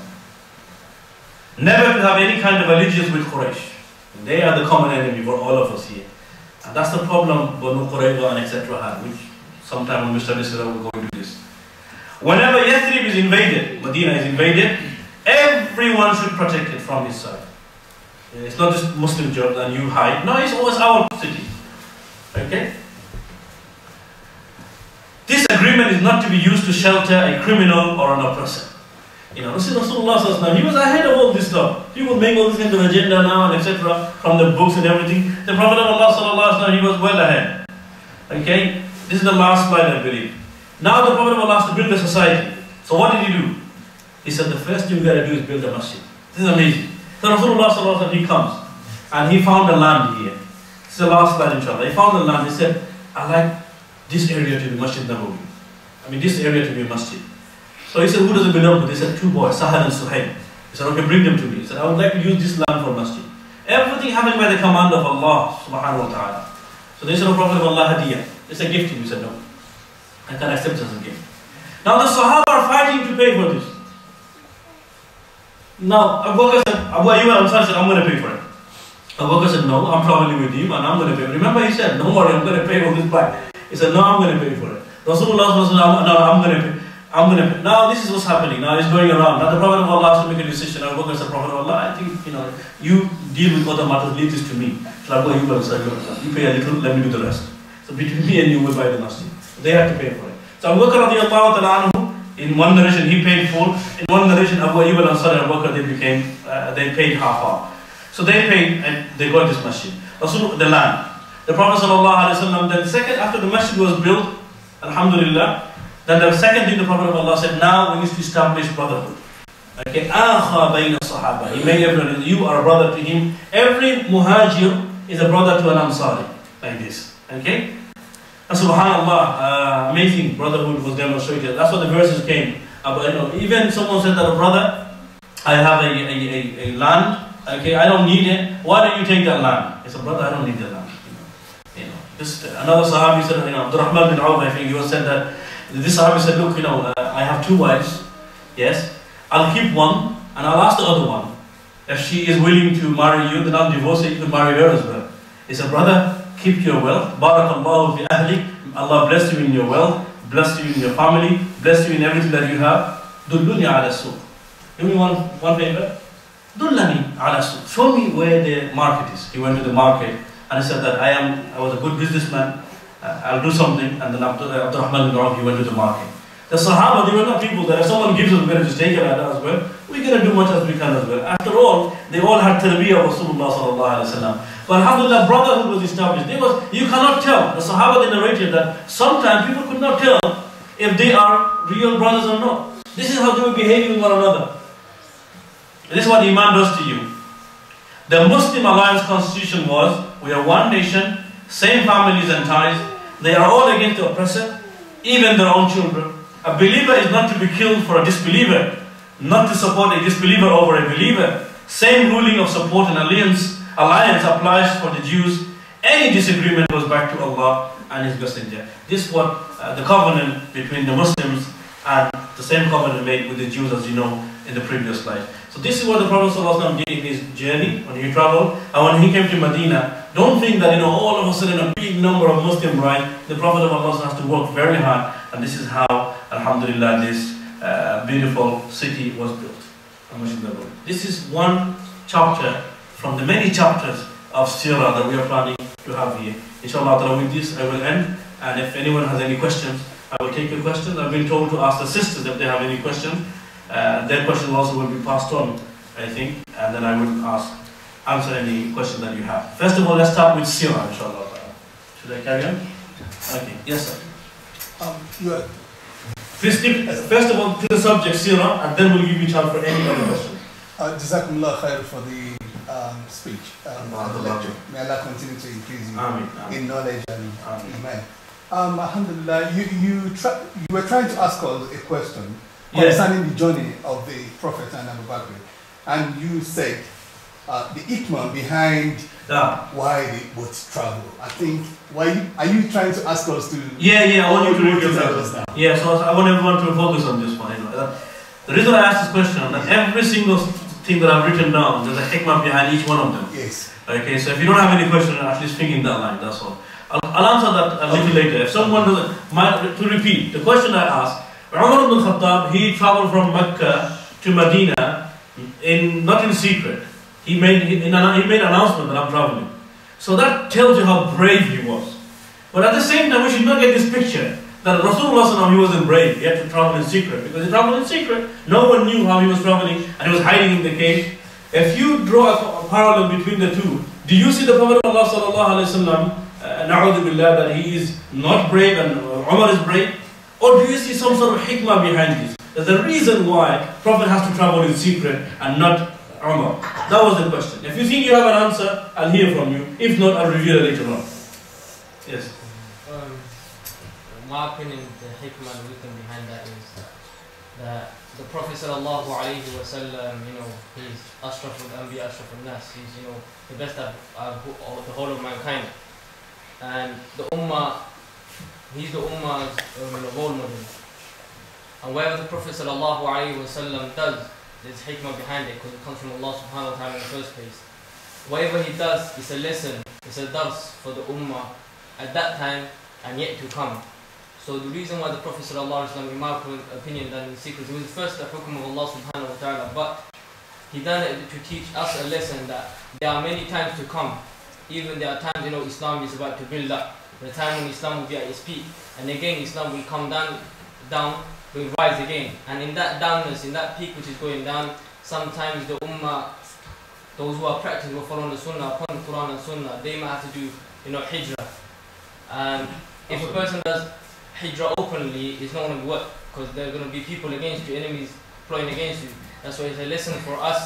Never to have any kind of allegiance with Quraysh. They are the common enemy for all of us here. And that's the problem Banu Qurayza and et cetera had, which sometime when we study Sirah we'll go into this. Whenever Yathrib is invaded, Medina is invaded, everyone should protect it from his side. It's not just Muslim job and you hide. No, it's always our city. Okay? This agreement is not to be used to shelter a criminal or an oppressor. You know, Rasulullah sallallahu alaihi wasallam, he was ahead of all this stuff. People make all this kind of agenda now and et cetera from the books and everything. The Prophet of Allah sallallahu alaihi wasallam, he was well ahead. Okay? This is the last slide, I believe. Now the Prophet of Allah has to build a society. So what did he do? He said the first thing you got to do is build a masjid. This is amazing. So Rasulullah sallallahu alaihi wasallam, he comes and he found a land here. This is the last slide, inshallah. He found a land. He said, I like this area to be Masjid Nabawi. I mean, this area to be a masjid. So he said, who does it belong to? They said, two boys, Sahal and Suhaib. He said, okay, bring them to me. He said, I would like to use this land for masjid. Everything happened by the command of Allah subhanahu wa ta'ala. So they said, oh, Prophet of Allah, hadiyah. It's a gift to you. He said, no, I can't accept it as a gift. Now the Sahaba are fighting to pay for this. Now Abu Bakr said, Abu Ayyub al-Ansari said, I'm going to pay for it. Abu Bakr said, no, I'm traveling with you and I'm going to pay. Remember he said, don't worry, I'm going to pay for this bike. He said, no, I'm going to pay for it. Rasulullah said, no, I'm going to pay. I'm going to pay. Now this is what's happening. Now it's going around. Now the Prophet of Allah has to make a decision. Abu Bakr said, Prophet of Allah, I think, you know, you deal with other matters, leave this to me. So Abu Ayyub al-Ansari, you pay a little, let me do the rest. So between me and you will buy the masjid. They have to pay for it. So Abu Bakr radiallahu ta'ala anhu, in one narration he paid full. In one narration Abu Ayyub al-Ansari and Abu Bakr, they became, uh, they paid half half. So they paid and they got this masjid. Rasul, the land. The Prophet sallallahu alaihi wasallam, then second, after the masjid was built, alhamdulillah, then the second thing the Prophet of Allah said, now we need to establish brotherhood. Okay, Akha bayna sahaba. He made everyone, you are a brother to him. Every muhajir is a brother to an Ansari. Like this. Okay? And subhanallah, uh, amazing brotherhood was demonstrated. That's what the verses came. Uh, but, you know, even someone said that, a brother, I have a, a, a, a land, okay, I don't need it. Why don't you take that land? He said, brother, I don't need the land. You know, you know. This, another Sahabi said, you know, Abdurrahman bin Awf, I think he was said that, this Sahabi said, look, you know, uh, I have two wives, yes, I'll keep one and I'll ask the other one. If she is willing to marry you, then I'll divorce her, you can marry her as well. He said, brother, keep your wealth. Barakallahu fi ahlik. Allah bless you in your wealth, bless you in your family, bless you in everything that you have. Dulluni ala suq. Give me one, one favor. Dullani ala suq. Show me where the market is. He went to the market and he said that I am, I was a good businessman. Uh, I'll do something. And then after Abdurrahman bin Awf, he went to the market. The Sahaba, they were not people that if someone gives us, we're going to just take it like that as well. We're going to do much as we can as well. After all, they all had tarbiyah of Rasulullah sallallahu alayhi wa sallam. But alhamdulillah, brotherhood was established. There was, you cannot tell. The Sahaba, they narrated that sometimes people could not tell if they are real brothers or not. This is how they were behaving with one another. This is what Iman does to you. The Muslim Alliance Constitution was, we are one nation, same families and ties. They are all against the oppressor, even their own children. A believer is not to be killed for a disbeliever, not to support a disbeliever over a believer. Same ruling of support and alliance, alliance applies for the Jews. Any disagreement goes back to Allah and His Messenger. This is what uh, the covenant between the Muslims and the same covenant made with the Jews, as you know, in the previous slide. So this is what the Prophet ﷺ did in his journey when he traveled. And when he came to Medina, don't think that, you know, all of a sudden a big number of Muslims, right? The Prophet of Allah has to work very hard. And this is how, alhamdulillah, this uh, beautiful city was built. This is one chapter from the many chapters of Sirah that we are planning to have here. Inshallah, with this I will end. And if anyone has any questions, I will take your questions. I've been told to ask the sisters if they have any questions. Uh, their questions also will be passed on, I think. And then I will ask, answer any questions that you have. First of all, let's start with Sirah, inshallah. Should I carry on? Okay, yes sir. Um, you are, Please stick, first of all, to the subject, Sirah, and then we'll give you time for any other questions. uh, Jazakumullah khair for the um, speech um, and the lecture. May Allah continue to increase you Ameen, ameen. in knowledge and Ameen. iman. Um, alhamdulillah, you, you, try, you were trying to ask us a question Yes. concerning the journey of the Prophet and Abu Bakr. And you said uh, the hikmah behind Yeah. why they both travel. I think, why you, are you trying to ask us to... Yeah, yeah, I want you to What repeat is that. that now? Yeah, so I want everyone to focus on this one. You know. Uh, The reason I asked this question, that every single thing that I've written down, there's a hikmah behind each one of them. Yes. Okay, so if you don't have any question, at least think in that line, that's all. I'll, I'll answer that a little later. If someone doesn't, my, to repeat, the question I asked, Umar ibn Khattab, he traveled from Mecca to Medina, in, not in secret. He made, in, he made an announcement that I'm traveling. So that tells you how brave he was. But at the same time, we should not get this picture that Rasulullah, he wasn't brave. He had to travel in secret. Because he traveled in secret. No one knew how he was traveling, and he was hiding in the cave. If you draw a parallel between the two, do you see the Prophet of Allah sallallahu alaihi wasallam, na'udhu billah, that he is not brave and Umar is brave? Or do you see some sort of hikmah behind this? There's a reason why Prophet has to travel in secret and not Umar. That was the question. If you think you have an answer, I'll hear from you. If not, I'll reveal it later on. Yes. Um, in my opinion, the hikmah and wisdom behind that is that the Prophet sallallahu alaihi wasallam, you know, he's ashraful anbiya, ashraful nas. He's, you know, the best of, of the whole of mankind. And the ummah, he's the ummah's um, role model. And whatever the Prophet sallallahu alaihi wasallam does, there's hikmah behind it because it comes from Allah subhanahu wa ta'ala in the first place. Whatever he does is a lesson, it's a dars for the ummah at that time and yet to come. So the reason why the Prophet sallallahu alaihi wasallam, in my opinion, done in secret, it was first the hukm of Allah subhanahu wa ta'ala, but he done it to teach us a lesson that there are many times to come. Even there are times, you know, Islam is about to build up. The time when Islam will be at its peak, and again Islam will come down, down, will rise again. And in that downness, in that peak which is going down, sometimes the ummah, those who are practicing, who follow the sunnah, upon the Quran and sunnah, they might have to do, you know, hijrah. And if a person does hijrah openly, it's not going to work because there are going to be people against you, enemies plotting against you. That's why it's a lesson for us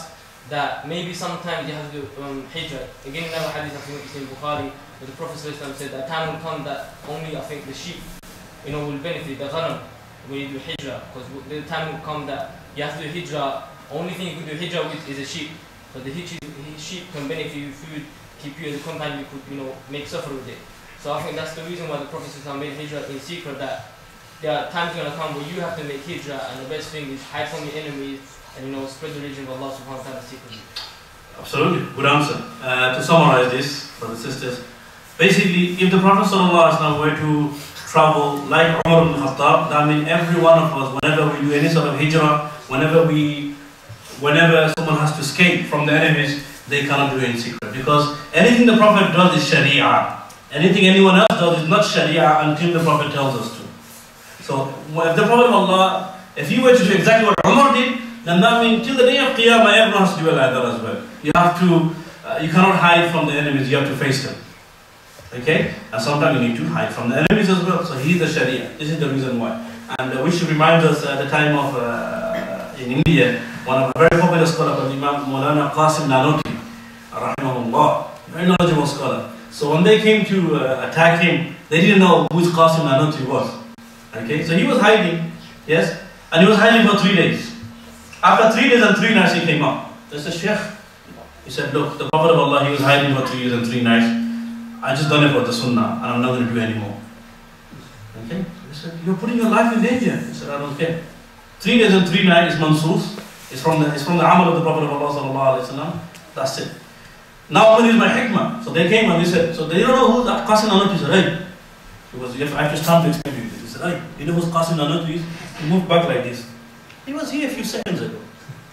that maybe sometimes you have to do um, hijrah. Again, another hadith I think it's in Bukhari, where the Prophet ﷺ said that time will come that only I think the sheep, you know, will benefit the ghanam when you do hijrah, because the time will come that you have to do hijrah. Only thing you can do hijrah with is a sheep, but the sheep can benefit you food, keep you as a companion, you could, you know, make suffer with it. So I think that's the reason why the Prophet ﷺ made hijrah in secret, that there are times going to come where you have to make hijrah, and the best thing is hide from your enemies and, you know, spread the religion of Allah subhanahu wa ta'ala secretly. Absolutely, good answer. Uh, to summarize this, brothers and sisters, basically, if the Prophet ﷺ were to travel like Umar ibn Khattab, that means every one of us, whenever we do any sort of hijrah, whenever we, whenever someone has to escape from the enemies, they cannot do it in secret. Because anything the Prophet does is Sharia. Anything anyone else does is not Sharia until the Prophet tells us to. So, if the Prophet of Allah, if you were to do exactly what Umar did, then that means till the day of Qiyamah, everyone has to do it like that as well. You have to, uh, you cannot hide from the enemies, you have to face them. Okay? And sometimes you need to hide from the enemies as well. So, he is the Sharia. This is the reason why. And uh, we should remind us at the time of, uh, in India, one of the very popular scholars, Imam Maulana Qasim Nanoti, rahimahullah, very knowledgeable scholar. So, when they came to uh, attack him, they didn't know who Qasim Nanoti was. Okay, so he was hiding, yes, and he was hiding for three days. After three days and three nights, he came up. They said, Sheikh, he said, look, the Prophet of Allah, he was hiding for three days and three nights. I just done it for the Sunnah, and I'm not going to do it anymore. Okay, he said, you're putting your life in danger. He said, I don't care. Three days and three nights is mansoos. It's from the it's from the amal of the Prophet of Allah sallallahu alaihi wasallam. That's it. Now I'm going to use my hikmah. So they came and they said, so they don't know who the Qasim Nanoti is. Right? He was, I have to stand to explain to you. He said, hey, you know who Qasim Nanoti is? He moved back like this. He was here a few seconds ago.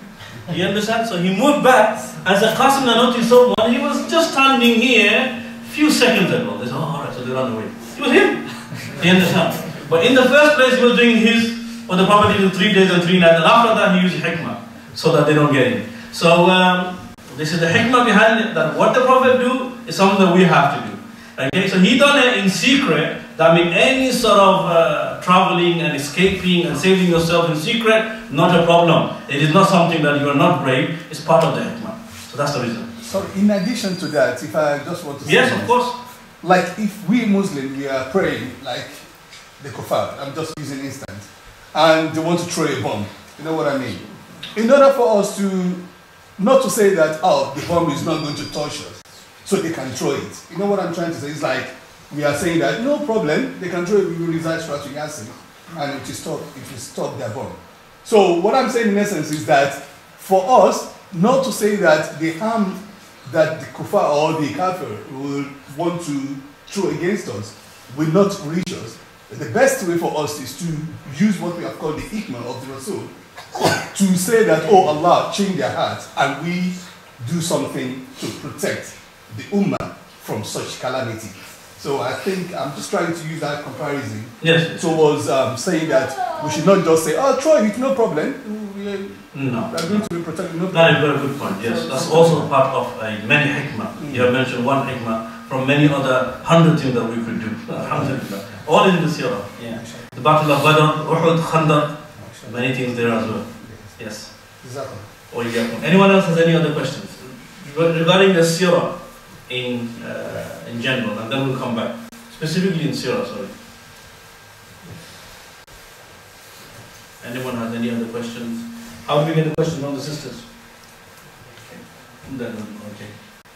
You understand? So he moved back and said, Qasim Nanoti is someone, he was just standing here a few seconds ago. They said, oh, alright, so they ran away. It was him. You understand? But in the first place, he was doing his, what the Prophet did in three days and three nights, and after that, he used hikmah, so that they don't get it. So, um, this is the hikmah behind it, that what the Prophet do is something that we have to do. Okay, so he done it in secret. That means any sort of uh, traveling and escaping and saving yourself in secret, not a problem. It is not something that you are not brave. It's part of the hikmah. So that's the reason. So in addition to that, if I just want to say, yes, of course. Like if we Muslims, we are praying like the kuffar, I'm just using instant, and they want to throw a bomb. You know what I mean? In order for us to, not to say that, oh, the bomb is not going to touch us, so they can throw it. You know what I'm trying to say? It's like, we are saying that, no problem, they can throw it, we will reside Surah to Yasin, and it will stop, it will stop their bomb. So what I'm saying in essence is that, for us, not to say that the harm that the kuffar or the kafir will want to throw against us will not reach us. The best way for us is to use what we have called the hikmah of the Rasul, to say that, oh Allah, change their hearts, and we do something to protect the ummah from such calamity. So I think I'm just trying to use that comparison yes. towards um, saying that we should not just say, oh, throw it, no problem. We are, no. we are going to be protected, no problem. That is a very good point, yes. That's also part of uh, many hikmah. Mm. You have mentioned one hikmah from many other hundred things that we could do. Alhamdulillah. All in the seerah. Yeah. The Battle of Badr, Uhud, Khandaq, many things there as well. Yes. Exactly. Or you get anyone else has any other questions regarding the seerah in uh, in general, and then we'll come back specifically in seerah. Sorry. Anyone has any other questions? How do we get the question from the sisters? Then, okay.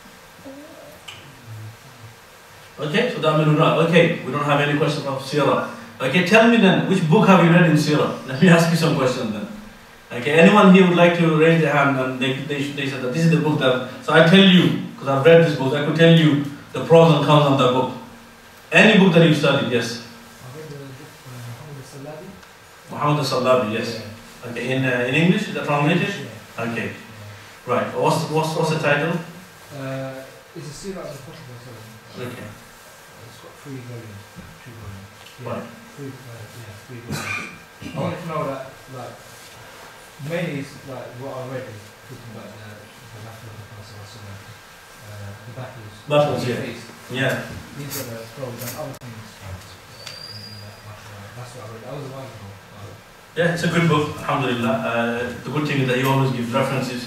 Okay, so that means okay, we don't have any questions of seerah. Okay, tell me then, which book have you read in seerah? Let me ask you some questions then. Okay, anyone here would like to raise their hand, and they, they, they said that this is the book that, so I tell you, because I've read this book, I could tell you the pros and cons of that book. Any book that you studied, yes. I read the book uh, Muhammad Salabi. Muhammad al-Salabi, yes. Okay, in uh, in English, is that translated? Yeah. Okay, right. What's what's what's the title? Uh, it's a series of the Prophet. Okay. It's got three volumes, two volumes. Yeah, Right. three, uh, yeah, three volumes. I wanted to know that, like, mainly is like what I read is talking about the, the battle of the Prophet, uh, the battles. Battles, he yeah. faced. Yeah. These are the pros and other things. Uh, in that battle. That's what I read. That was a while ago. Uh, Yeah, it's a good book, alhamdulillah. Uh, the good thing is that he always gives references,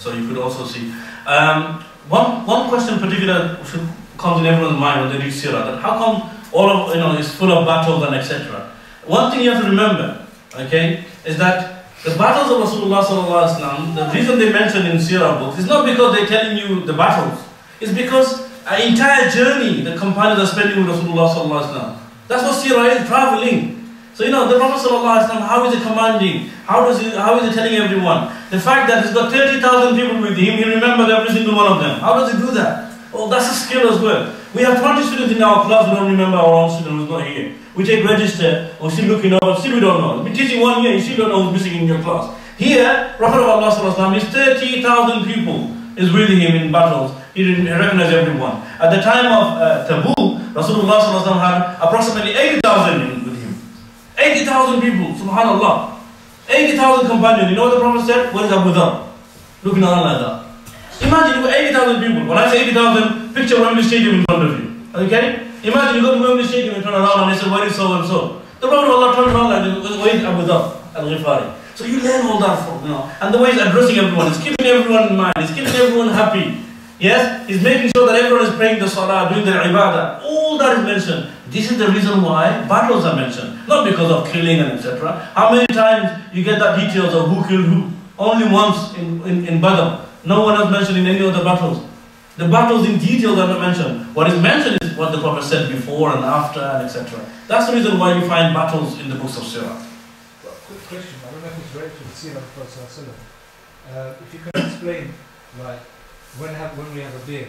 So you could also see. Um, one one question particular should comes in everyone's mind when they read Sirah, that how come all of, you know, is full of battles and et cetera. One thing you have to remember, okay, is that the battles of Rasulullah sallallahu alaihi wasallam, the reason they mention in Sirah books is not because they're telling you the battles. It's because an entire journey the companions are spending with Rasulullah sallallahu alaihi wasallam. That's what Sirah is, traveling. So you know, the Prophet sallallahu alaihi wasallam, how is he commanding? How does he, how is he telling everyone? The fact that he's got thirty thousand people with him, he remembers every single one of them. How does he do that? Oh, that's a skill as well. We have twenty students in our class who don't remember our own student who's not here. We take register, we're still looking up, still we don't know. We're teaching one year, you still don't know who's missing in your class. Here, Prophet of Allah sallallahu alaihi wasallam is thirty thousand people is with him in battles. He didn't recognize everyone. At the time of uh, Tabuk, Rasulullah sallallahu alaihi wasallam had approximately eighty thousand with him. eighty thousand people, subhanallah. eighty thousand companions. You know what the Prophet said? What is Abu Dhar? Looking around like that. Imagine you got eighty thousand people. When I say eighty thousand, picture Wembley Stadium in front of you. Okay? Imagine you go to Wembley Stadium and turn around and they say, where is so and so? The Prophet of Allah turned around like this, where is Abu Dhar al-Ghifari? So you learn all that from, you know. And the way he's addressing everyone, he's keeping everyone in mind, he's keeping everyone happy. Yes? He's making sure that everyone is praying the salah, doing their ibadah. All that is mentioned. This is the reason why battles are mentioned. Not because of killing and et cetera. How many times you get that details of who killed who? Only once in, in, in Badr. No one else mentioned in any of the battles. The battles in detail are not mentioned. What is mentioned is what the Prophet said before and after and et cetera. That's the reason why you find battles in the books of Sirah. Well, quick question. I don't know if it's related to the Sirah of the Prophet. Uh, if you can explain, like, when have when we have a beard,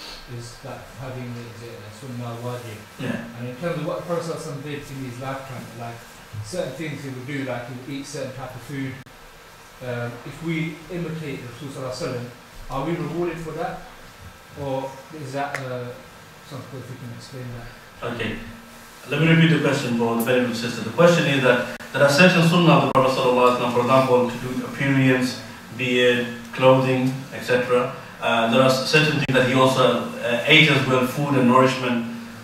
is that having the uh, sunnah wajib? Yeah. And in terms of what the Prophet did in his lifetime, like certain things he would do, like he would eat certain type of food. Um, if we imitate the Rasul, are we rewarded for that? Or is that uh, something, if you can explain that? Okay. Let me repeat the question for the benefit of the sister. The question is that there are certain sunnah of the Prophet sallallahu alaihi wasallam, for example, to do appearance, beard, clothing, et cetera. Uh, there are certain things that he also uh, ate as well, food and nourishment.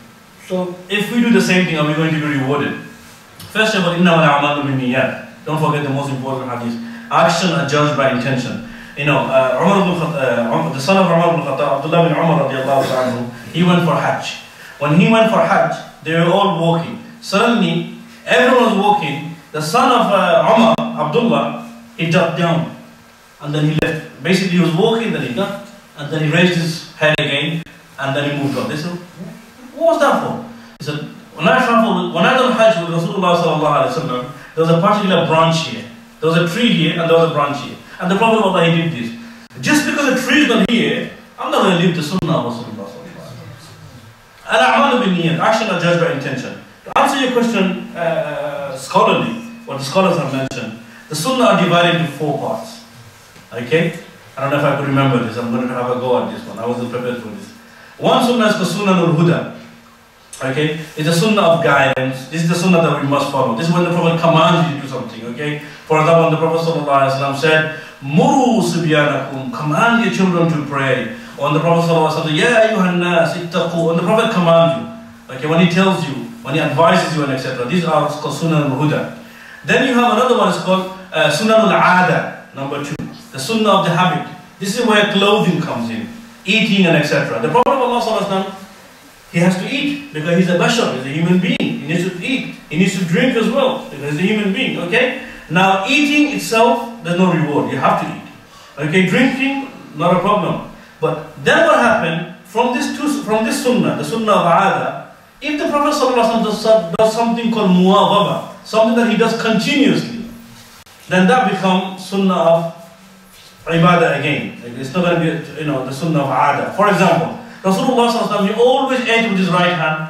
So if we do the same thing, are we going to be rewarded? First of all, إِنَّمَا الْأَعْمَالُ بِالنِّيَّاتِ. Don't forget the most important hadith. Action are judged by intention. You know, uh, Umar ibn Khattab, uh, the son of Umar ibn Khattab, Abdullah bin Umar radiallahu anhu, he went for Hajj. When he went for Hajj, they were all walking. Suddenly, everyone was walking. The son of uh, Umar, Abdullah, he jumped down. And then he left. Basically, he was walking, then he got, and then he raised his head again, and then he moved on. They said, what was that for? He said, when I traveled, when I done Hajj with Rasulullah sallallahu alaihi wasallam, there was a particular branch here. There was a tree here, and there was a branch here. And the Prophet of Allah, he did this. Just because the tree is not here, I'm not going to leave the sunnah of Rasulullah sallallahu alaihi wasallam. Al-a'malu bin-niyyat, action are judged by intention. To answer your question, uh, scholarly, what the scholars have mentioned, the sunnah are divided into four parts. Okay? I don't know if I could remember this. I'm going to have a go at this one. I wasn't prepared for this. One sunnah is the sunnah al-huda. Okay? It's the sunnah of guidance. This is the sunnah that we must follow. This is when the Prophet commands you to do something. Okay? For example, the Prophet sallallahu alaihi wasallam said, Muru sibyanakum, command your children to pray. Or when the Prophet sallallahu alaihi wasallam, Ya ayyuhan nas ittaqu, when the Prophet commands you. Okay? When he tells you, when he advises you and et cetera. These are called sunnah al-huda. Then you have another one, it's called uh, sunnah al-ada, number two. The sunnah of the habit. This is where clothing comes in, eating and et cetera. The Prophet of Allah sallallahu alaihi wasallam, he has to eat because he's a bashar, he's a human being. He needs to eat. He needs to drink as well because he's a human being. Okay? Now, eating itself, there's no reward. You have to eat. Okay? Drinking, not a problem. But then what happened from this two, from this sunnah, the sunnah of aada, if the Prophet sallallahu alaihi wasallam does, does something called muwazaba, something that he does continuously, then that becomes sunnah of ibadah again. It's not going to be, you know, the sunnah of aada. For example, Rasulullah sallallahu alaihi wasallam, he always ate with his right hand.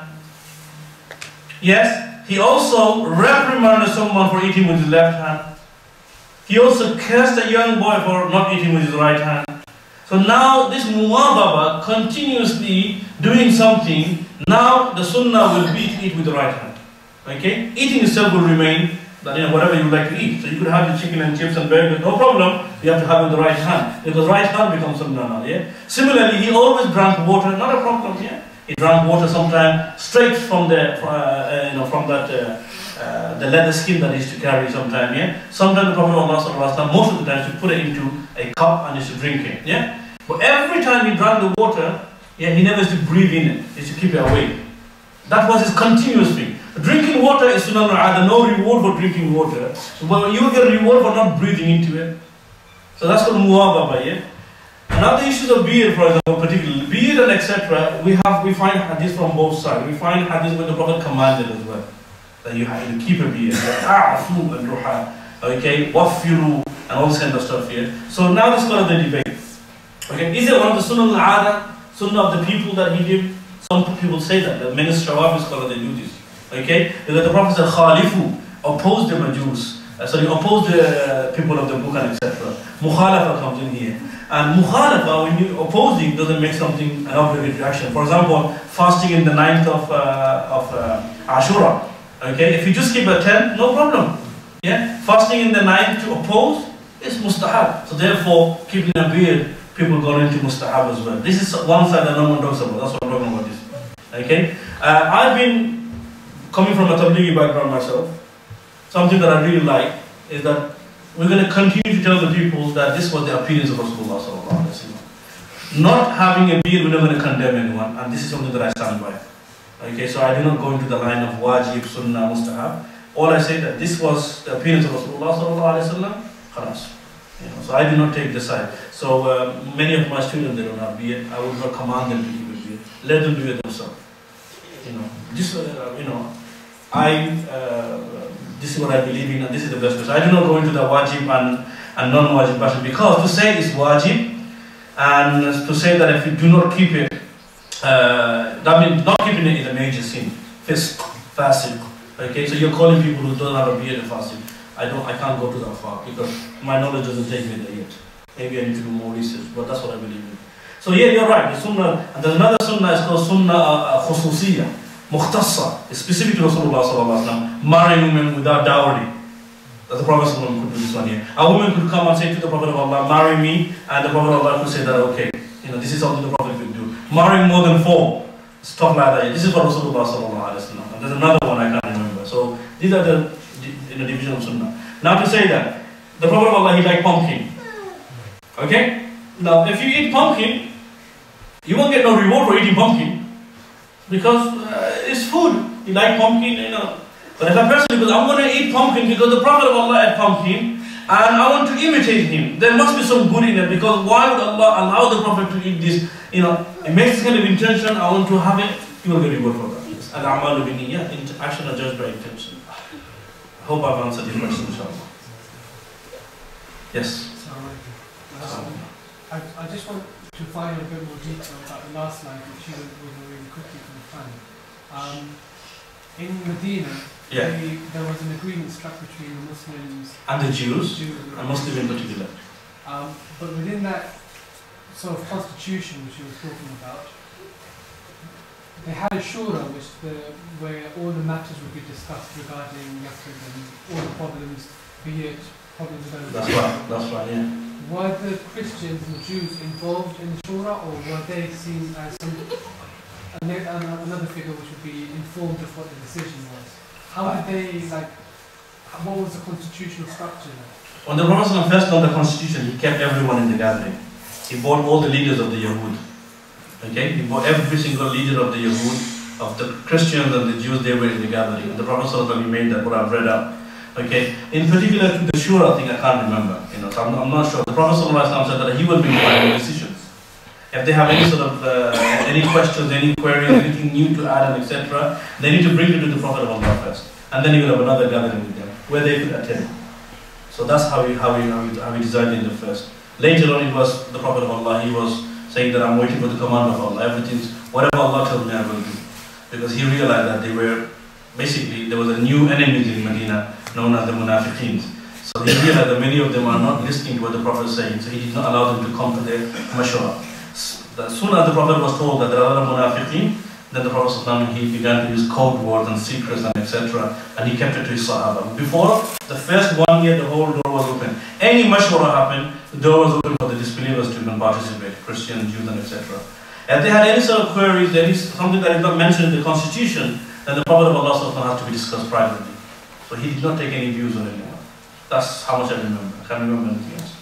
Yes, he also reprimanded someone for eating with his left hand. He also cursed a young boy for not eating with his right hand. So now this muwababa, continuously doing something, now the sunnah will be to eat with the right hand. Okay? Eating itself will remain, that, you know, whatever you like to eat. So you could have the chicken and chips and burgers, no problem. You have to have it with the right hand. Because right hand becomes sunnah now, yeah? Similarly, he always drank water, not a problem, yeah? He drank water sometimes straight from the, uh, uh, you know, from that uh, uh, the leather skin that he used to carry sometime, yeah? Sometimes the Prophet of Allah sallallahu alaihi wasallam, most of the time, used to put it into a cup and used to drink it, yeah? But every time he drank the water, yeah, he never used to breathe in it, he used to keep it away. That was his continuous thing. Drinking water is sunnah al-'ada, no reward for drinking water. But you get a reward for not breathing into it. So that's called muwababa, yeah? Another issues of beard, for example, particularly beard and et cetera, we have we find hadith from both sides. We find hadith when the Prophet commanded as well that you have to keep a beard. A'fu al-ruha, okay, wafiru, and all this kind of stuff here. So now this is part of the debate. Okay, is it one of the sunnah al-'ada, sunnah of the people that he did? Some people say that, that many Shawafis scholars they do this. Okay? Because the Prophet said, Khalifu, oppose the Majus. Uh, sorry, oppose the uh, people of the book and et cetera. Mukhalafa comes in here. And Mukhalafa, when you opposing, doesn't make something an obligatory action. For example, fasting in the ninth of, uh, of uh, Ashura. Okay? If you just keep a ten, no problem. Yeah? Fasting in the ninth to oppose is mustahab. So therefore, keeping a beard, people go into mustahab as well. This is one side that no one talks about. That's what I'm talking about this. Okay? Uh, I've been coming from a Tablighi background myself. Something that I really like is that we're going to continue to tell the people that this was the appearance of Rasulullah sallallahu alaihi wasallam. Not having a beard, we're not going to condemn anyone, and this is something that I stand by. Okay, so I do not go into the line of wajib, sunnah, mustahab. All I say that this was the appearance of Rasulullah sallallahu alaihi wasallam. Khalas. You know, so I do not take the side. So uh, many of my students, they don't have beard. I would not command them to keep a beard. Let them do it themselves. You know, just uh, you know, I uh, this is what I believe in, and this is the best. So I do not go into the wajib and and non-wajib passion, because to say it's wajib and to say that if you do not keep it, uh, that means not keeping it is a major sin. Fisq, fasik. Okay, so you're calling people who don't have a beard and fasting. I don't, I can't go to that far because my knowledge doesn't take me there yet. Maybe I need to do more research, but that's what I believe in. So yeah, you're right. The sunnah, and there's another sunnah, it's called sunnah khususiyya, mukhtassa. It's specific to Rasulullah sallallahu alaihi wasallam, marrying women without dowry. That the Prophet sallallahu alaihi wasallam could do this one here. A woman could come and say to the Prophet of Allah, marry me, and the Prophet of Allah could say that, okay, you know, this is something the Prophet could do. Marrying more than four, stuff like that. This is for Rasulullah sallallahu alaihi wasallam. And there's another one I can't remember. So these are the in a division of sunnah. Now to say that the Prophet of Allah, he liked pumpkin. Okay? Now if you eat pumpkin, you won't get no reward for eating pumpkin because uh, it's food. You like pumpkin, you know. But if a person goes, I'm going to eat pumpkin because the Prophet of Allah ate pumpkin and I want to imitate him, there must be some good in it, because why would Allah allow the Prophet to eat this? You know, it makes this kind of intention, I want to have it, you will get reward for that. Al-a'malu bin-niyyah, action are judged by intention. I hope I've answered your question, inshallah. Yes? Um, I, I just want to find a bit more detail about the last line, which you were really quickly from the front. Um, in Medina, yeah. they, there was an agreement struck between the Muslims and the Jews, Jews and Muslims in particular. Um, but within that sort of constitution which you were talking about, they had a shura which the, where all the matters would be discussed regarding Yathrib and all the problems, be it problems with That's right, that's right, yeah. Were the Christians and the Jews involved in the shura, or were they seen as some, another figure which would be informed of what the decision was? How did they, like, what was the constitutional structure like? When the Prophet first done the constitution, he kept everyone in the gathering. He brought all the leaders of the Yahud. Okay, he brought every single leader of the Yahud, of the Christians and the Jews, they were in the gathering. And the Prophet sallallahu made that, what I've read out. Okay, in particular to the shura thing, I can't remember. You know, so I'm, I'm not sure. The Prophet sallallahu said that he will bring final decisions. If they have any sort of uh, any questions, any queries, anything new to add, and et cetera, they need to bring it to the Prophet of Allah first, and then he will have another gathering with them where they could attend. So that's how we how we how we, how we decided in the first. Later on, it was the Prophet of Allah. He was saying that I'm waiting for the command of Allah. Everything's whatever Allah tells me, I will do, because he realized that they were basically there was a new enemy in Medina known as the Munafiqeen. So he realized that many of them are not listening to what the Prophet is saying. So he did not allow them to come to their mashwara. As soon as the Prophet was told that there are other Munafiqeen, then the Prophet he began to use code words and secrets and et cetera. And he kept it to his Sahaba. Before the first one year, the whole door was open. Any mashwara happened, the door was open for the disbelievers to even participate, Christians, Jews, and et cetera. If they had any sort of queries, there is something that is not mentioned in the Constitution, then the Prophet of Allah has to be discussed privately. But he did not take any views on anyone. That's how much I remember. I can't remember anything else.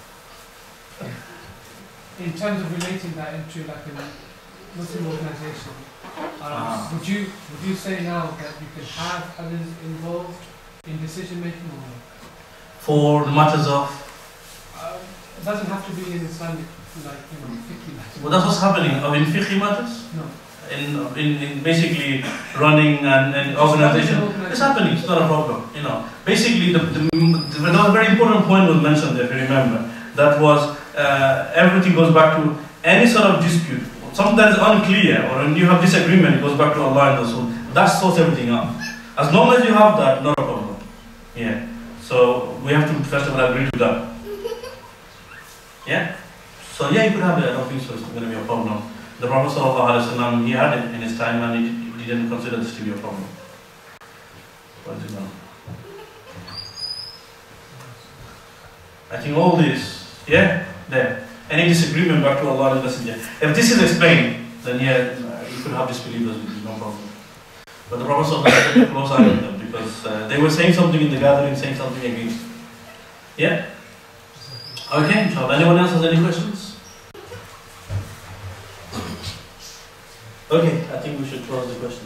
In terms of relating that into like a Muslim organization, um, Ah. would you would you say now that you can have others involved in decision making or not? For the matters of, Um, it doesn't have to be in Islamic, like, you know, fiqh matters. well, that's what's happening. Oh, in fiqh matters? No. In, in, in basically running and, and organization. It's happening, it's not a problem. You know, basically the, the, the, the very important point was mentioned there, if you remember. That was uh, everything goes back to any sort of dispute. Something that is unclear or when you have disagreement, it goes back to Allah and Rasul. That sorts everything out. As long as you have that, not a problem. Yeah. So we have to first of all agree to that. Yeah. So yeah, you could have it. I don't think so. It's not going to be a problem. The Prophet sallallahu alaihi wasallam, he had it in his time and he, he didn't consider this to be a problem. What is it now? I think all this, yeah, there. Any disagreement back to Allah and the Messenger. If this is explained, then yeah, you could have disbelievers with you, no problem. But the Prophet sallallahu alaihi wasallam had a close eye on them because uh, they were saying something in the gathering, saying something against. Yeah? Okay, inshallah. Anyone else has any questions? Okay, I think we should close the question.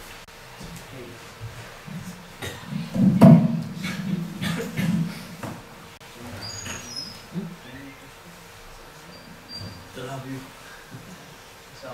So,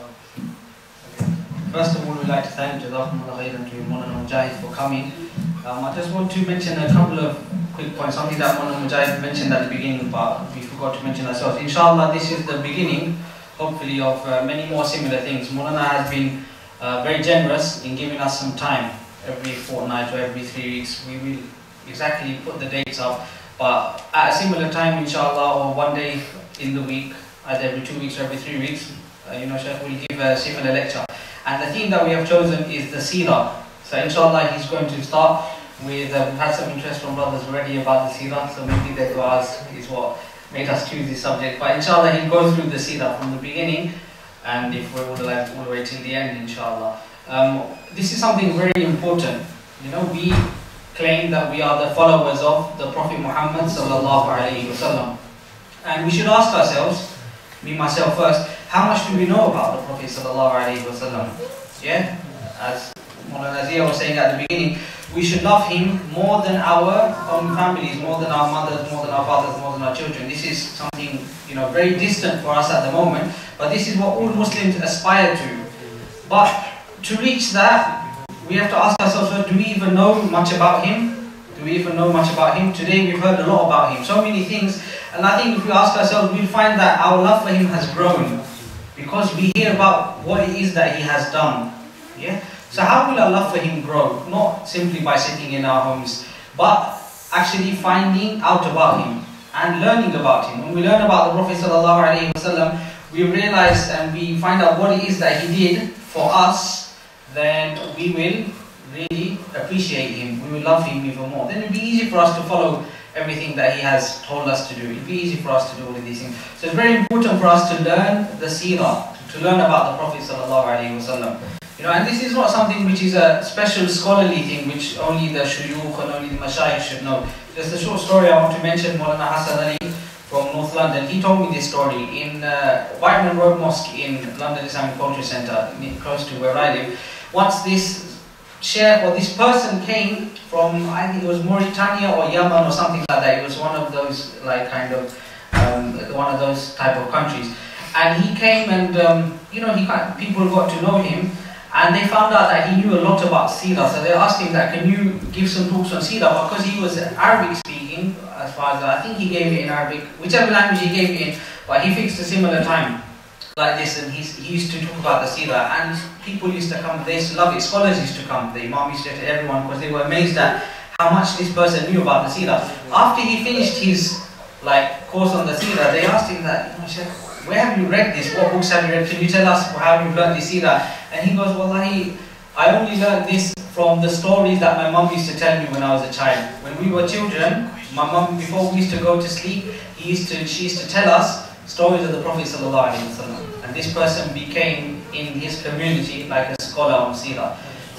first of all, we'd like to thank Jazakumullah Khairan to Maulana Mujahid for coming. Um, I just want to mention a couple of quick points, something that Maulana Mujahid mentioned at the beginning, but we forgot to mention ourselves. Inshallah, this is the beginning, hopefully, of uh, many more similar things. Maulana has been uh, very generous in giving us some time every fortnight or every three weeks. We will exactly put the dates up, but at a similar time, inshallah, or one day in the week, either every two weeks or every three weeks, uh, you know, Shaykh will give a similar lecture. And the theme that we have chosen is the seerah. So inshallah, he's going to start with, uh, we've had some interest from brothers already about the seerah, so maybe their du'as is what made us choose this subject. But inshallah, he'll go through the seerah from the beginning, and if we're all alive, all the way till the end, inshallah. Um, this is something very important. You know, we claim that we are the followers of the Prophet Muhammad sallallahu alaihi wasallam. And we should ask ourselves, me myself first, how much do we know about the Prophet sallallahu alaihi wasallam? Yeah, as Maulana Zia was saying at the beginning, we should love him more than our own families, more than our mothers, more than our fathers, more than our children. This is something, you know, very distant for us at the moment, but this is what all Muslims aspire to. But to reach that, we have to ask ourselves, well, do we even know much about him? Do we even know much about him? Today we've heard a lot about him, so many things. And I think if we ask ourselves, we'll find that our love for him has grown because we hear about what it is that he has done. Yeah. So how will our love for him grow? Not simply by sitting in our homes, but actually finding out about him and learning about him. When we learn about the Prophet sallallahu alaihi wasallam, we realize and we find out what it is that he did for us, then we will really appreciate him. We will love him even more. Then it will be easy for us to follow everything that he has told us to do. It will be easy for us to do all of these things. So it's very important for us to learn the seerah, to learn about the Prophet sallallahu alaihi wasallam. You know, and this is not something which is a special scholarly thing which only the shuyukh and only the mashayikh should know. Just a short story I want to mention. Maulana Hassan Ali from North London, he told me this story in uh, Whiteman Road Mosque in London Islamic Culture Centre, close to where I live. Once this sheikh or this person came from, I think it was Mauritania or Yemen or something like that. It was one of those, like, kind of, um, one of those type of countries. And he came and, um, you know, he people got to know him. And they found out that he knew a lot about seerah. So they asked him that, can you give some talks on seerah? Because he was Arabic speaking, as far as I think he gave it in Arabic, whichever language he gave it in, but he fixed a similar time like this, and he's, he used to talk about the seerah. And people used to come, they used to love it, scholars used to come, the Imam used to to everyone, because they were amazed at how much this person knew about the seerah. After he finished his like course on the seerah, they asked him that, you know, Sheikh, where have you read this? What books have you read? Can you tell us how you've learned this seerah? And he goes, Wallahi, I only learned this from the stories that my mum used to tell me when I was a child. When we were children, my mum, before we used to go to sleep, he used to, she used to tell us stories of the Prophet sallallahu alaihi wasallam. And this person became, in his community, like a scholar on seerah.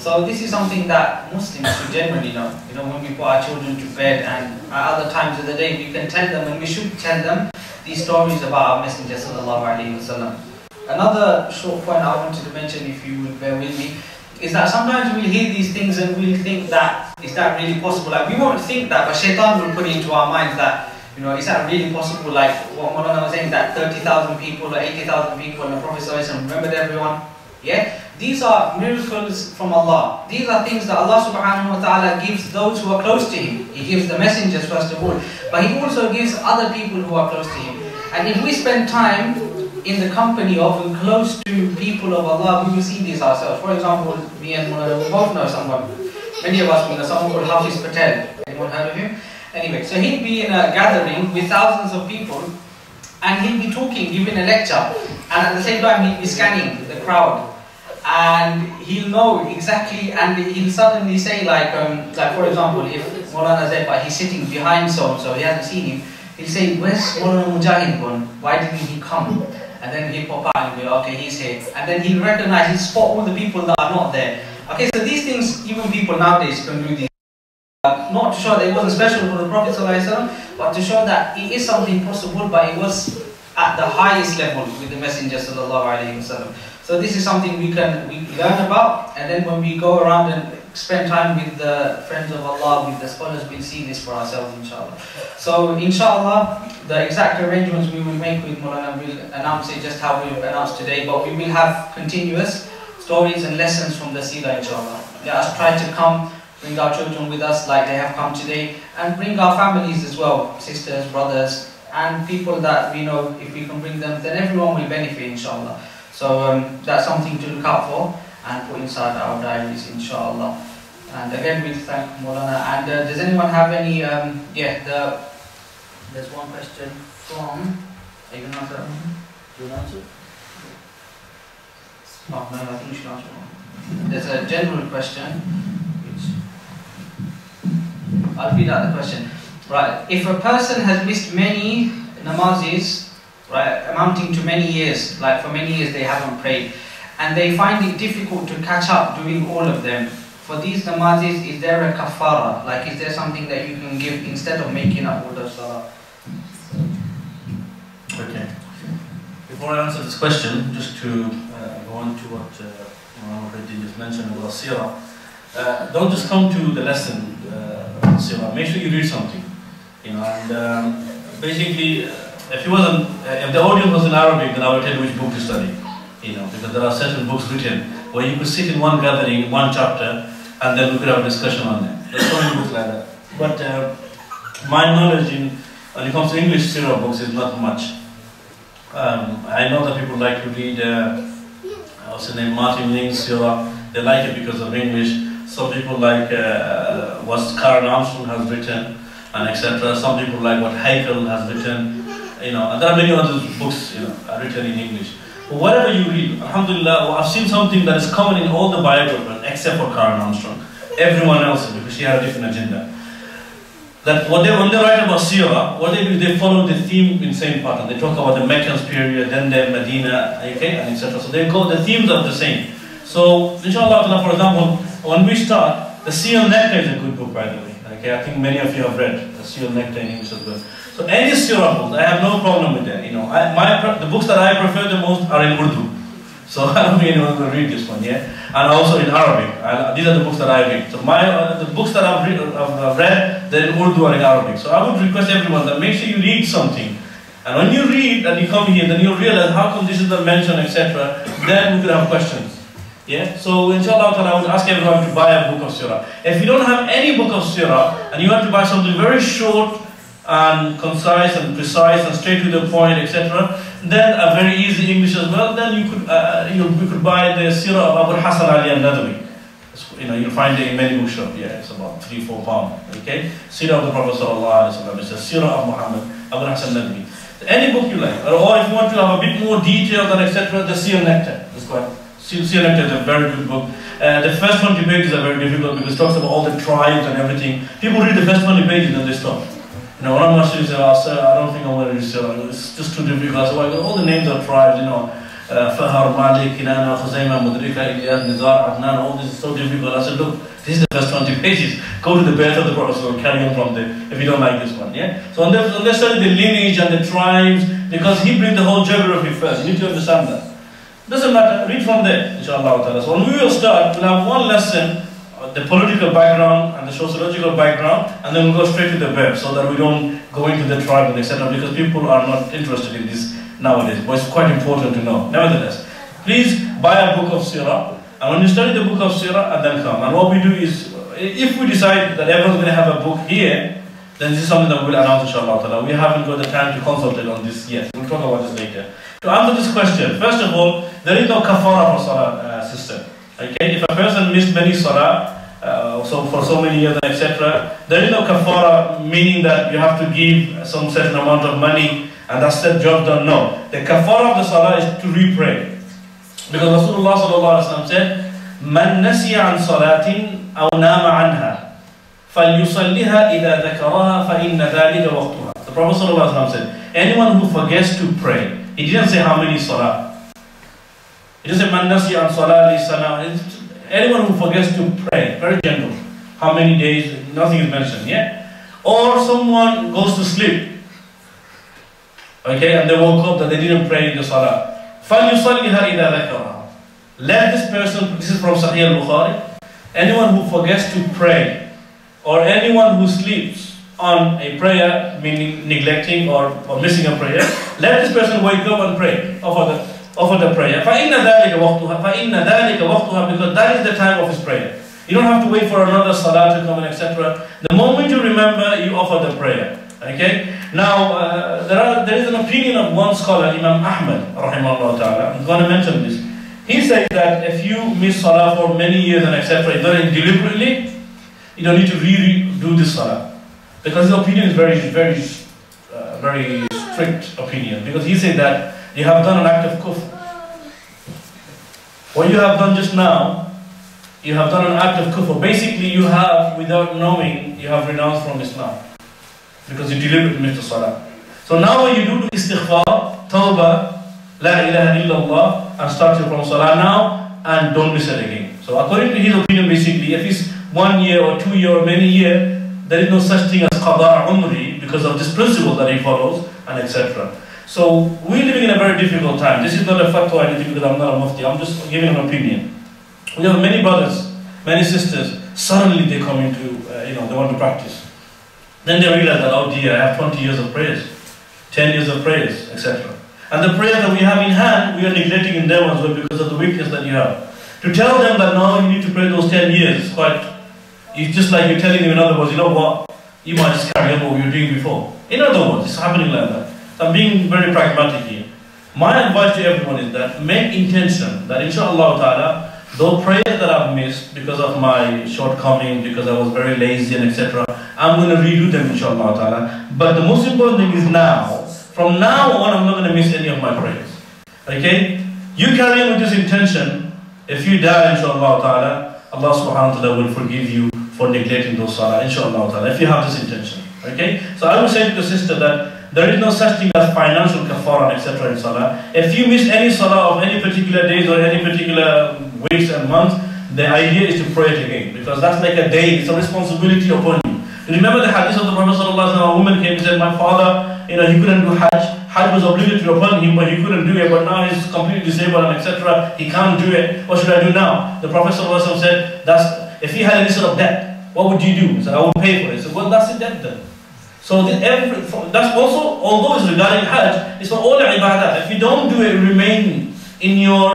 So this is something that Muslims should generally know. You know, when we put our children to bed and at other times of the day, we can tell them, and we should tell them, these stories about our Messenger sallallahu alaihi wasallam. Another short point I wanted to mention, if you would bear with me, is that sometimes we'll hear these things and we'll think that, is that really possible? Like, we won't think that, but Shaitan will put it into our minds that, you know, is that really possible? Like what Maulana was saying, that thirty thousand people or eighty thousand people and the Prophet sallallahu alaihi wasallam remembered everyone. Yeah? These are miracles from Allah. These are things that Allah subhanahu wa ta'ala gives those who are close to Him. He gives the messengers first of all, but He also gives other people who are close to Him. And if we spend time in the company of and close to people of Allah, we will see these ourselves. For example, me and Mulana, we both know someone. Many of us know someone called Hafiz Patel. Anyone heard of him? Anyway, so he'll be in a gathering with thousands of people and he'll be talking, giving a lecture, and at the same time he'll be scanning the crowd. And he'll know exactly, and he'll suddenly say like, um, like for example, if Maulana Zeba, he's sitting behind so-and-so, he hasn't seen him, he'll say, where's Maulana Mujahid gone? Why didn't he come? And then he'll pop out and be like, okay, he's here. And then he'll recognize, he'll spot all the people that are not there. Okay, so these things, even people nowadays can do these. Uh, not to show that it wasn't special for the Prophet ﷺ, but to show that it is something possible, but it was at the highest level with the Messenger ﷺ. So this is something we can we learn about, and then when we go around and spend time with the friends of Allah, with the scholars, we'll see this for ourselves, inshallah. So inshallah, the exact arrangements we will make with Maulana, we'll announce it just how we've announced today, but we will have continuous stories and lessons from the Seerah, inshallah. Let us try to come, bring our children with us like they have come today, and bring our families as well, sisters, brothers, and people that we know, if we can bring them, then everyone will benefit, inshallah. So um, that's something to look out for and put inside our diaries, inshallah. And again, we thank Maulana. And uh, does anyone have any, um, yeah, the, there's one question from, are you going to answer that one? Do you want to answer? Oh, no, I think you should answer one. There's a general question, which, I'll read out the question. Right, if a person has missed many namazes, right, amounting to many years, like for many years they haven't prayed, and they find it difficult to catch up doing all of them, for these namazes, is there a kafara? Like, is there something that you can give instead of making up all those salah? Okay. Before I answer this question, just to uh, go on to what Muhammad uh, just mentioned about Seerah, uh, don't just come to the lesson, uh, Seerah. Make sure you read something, you know. And um, basically, uh, if it wasn't, uh, if the audience was in Arabic, then I would tell you which book to study, you know, because there are certain books written where you could sit in one gathering, one chapter, and then we could have a discussion on them. There's so many books like that. But uh, my knowledge in when it comes to English Seerah books is not much. Um, I know that people like to read, uh, what's the name, Martin Ling's Seerah. They like it because of English. Some people like uh, what Karen Armstrong has written, and et cetera. Some people like what Heikel has written, you know. And there are many other books, you know, are written in English. But whatever you read, alhamdulillah, I've seen something that is common in all the biographers except for Karen Armstrong. Everyone else, because she had a different agenda. That what they, when they write about Seerah, what they do, they follow the theme in same pattern. They talk about the Meccan period, then the Medina, okay, and et cetera. So they go, the themes are the same. So, inshallah, for example, when we start, the Seal Nectar is a good book, by the way. Okay, I think many of you have read the Seal Nectar in English as well. So any Seerah books, I have no problem with that. You know, I, my the books that I prefer the most are in Urdu. So I don't really want to read this one, yeah. And also in Arabic. I, these are the books that I read. So my uh, the books that I've read, I've read, they're in Urdu or in Arabic. So I would request everyone that make sure you read something. And when you read and you come here, then you realize how come this is not mentioned, et cetera. Then we could have questions. Yeah. So inshallah, I would ask everyone to buy a book of Seerah. If you don't have any book of Seerah and you want to buy something very short and concise and precise and straight to the point, et cetera, then a very easy English as well. Then you could uh, you, you could buy the Seerah of Abu Hassan Ali al-Nadwi. You know, you'll find it in many bookshops. Yeah, it's about three, four pounds. Okay, Seerah of the Prophet sallallahu alaihi wasallam. It's a Seerah of Muhammad Abu Hassan al-Nadwi. Any book you like, or if you want to have a bit more detail and et cetera, the Seal Nectar is quite. Seal Nectar is a very good book. Uh, the first twenty pages are very difficult because it talks about all the tribes and everything. People read the first twenty pages and they stop. You know, one of my students said, oh, sir, I don't think I'm going to read Seerah. It's just too difficult. So I got all the names of tribes, you know. Fahar, Malik, Kinana, Khuzaimah, Mudrika, Ilyas, Nizar, Adnan, all this is so difficult. I said, look, this is the first twenty pages. Go to the birth of the Prophet and carry on from there if you don't like this one. Yeah. So unless, unless study the lineage and the tribes, because he brings the whole geography first. You need to understand that. Doesn't matter. Read from there, inshallah. So when we will start, we'll have one lesson, uh, the political background and the sociological background, and then we'll go straight to the birth, so that we don't go into the tribe and et cetera. Because people are not interested in this nowadays. But it's quite important to know. Nevertheless, please buy a book of Sirah. And when you study the book of Sirah, and then come. And what we do is, if we decide that everyone's going to have a book here, then this is something that we'll announce, inshallah. We haven't got the time to consult on this yet. We'll talk about this later. To answer this question, first of all, there is no kafara for salah uh, system. Okay, if a person missed many salah, uh, so for so many years, et cetera, there is no kafara, meaning that you have to give some certain amount of money and that's the job done. No, the kafara of the salah is to re-pray. Because Rasulullah sallallahu alaihi wasallam said, "Man nasiya an salatin aw nama anha, falyusalliha idha dhakaraha fa inna dhalika waqtuha." The Prophet sallallahu alaihi wasallam said, anyone who forgets to pray, he didn't say how many salah. He didn't say man nasiya an salati salah. Anyone who forgets to pray, very gentle. How many days? Nothing is mentioned. Yeah. Or someone goes to sleep. Okay, and they woke up that they didn't pray in the salah. فَلْيُصَلِّهَا إِذَا ذَكَرَهَا. Let this person, this is from Sahih al-Bukhari, anyone who forgets to pray, or anyone who sleeps on a prayer, meaning neglecting or, or missing a prayer, let this person wake up and pray, offer the, offer the prayer. فَإِنَّ ذَلِكَ وَقْتُهَا فَإِنَّ ذَلِكَ وَقْتُهَا, because that is the time of his prayer. You don't have to wait for another salah to come and et cetera. The moment you remember, you offer the prayer. Okay? Now, uh, there, are, there is an opinion of one scholar, Imam Ahmad, rahimahullah ta'ala. I'm going to mention this. He says that if you miss salah for many years and et cetera, done deliberately, you don't need to redo this salah. Because his opinion is very, very, uh, very strict opinion. Because he said that you have done an act of kufr. What you have done just now, you have done an act of kufr. Basically, you have, without knowing, you have renounced from Islam. Because you deliberately missed the salah. So now when you do the istighfar, tawbah, la ilaha illallah, and start your from salah now, and don't miss it again. So according to his opinion, basically, if it's one year or two year or many years, there is no such thing as qada umri, because of this principle that he follows, and et cetera. So we're living in a very difficult time. This is not a fatwa or anything, because I'm not a mufti, I'm just giving an opinion. We have many brothers, many sisters, suddenly they come into, uh, you know, they want to practice. Then they realize that, oh dear, I have twenty years of prayers, ten years of prayers, et cetera. And the prayers that we have in hand, we are neglecting in them as well because of the weakness that you have. To tell them that now you need to pray those ten years is quite, it's just like you're telling them in other words, you know what, you might just carry on what you were doing before. In other words, it's happening like that. So I'm being very pragmatic here. My advice to everyone is that make intention that inshallah ta'ala, those prayers that I've missed because of my shortcoming, because I was very lazy and et cetera, I'm going to redo them inshallah ta'ala. But the most important thing is now, from now on, I'm not going to miss any of my prayers. Okay? You carry on with this intention, if you die inshallah ta'ala, Allah subhanahu wa ta'ala will forgive you for neglecting those salah inshallah ta'ala, if you have this intention. Okay? So I would say to the sister that there is no such thing as financial kafara et cetera in salah. If you miss any salah of any particular days or any particular weeks and months, the idea is to pray it again, because that's like a day, it's a responsibility upon you. You remember the hadith of the Prophet sallallahu alaihi wasallam, a woman came and said, my father, you know, he couldn't do Hajj, Hajj was obligatory upon him, but he couldn't do it, but now he's completely disabled and et cetera, he can't do it, what should I do now? The Prophet sallallahu alaihi wasallam said, that's, if he had any sort of debt, what would you do? He said, I would pay for it. He said, well, that's a debt then. So the, every, that's also, although it's regarding Hajj, it's for all the ibadah. If you don't do it, remain in your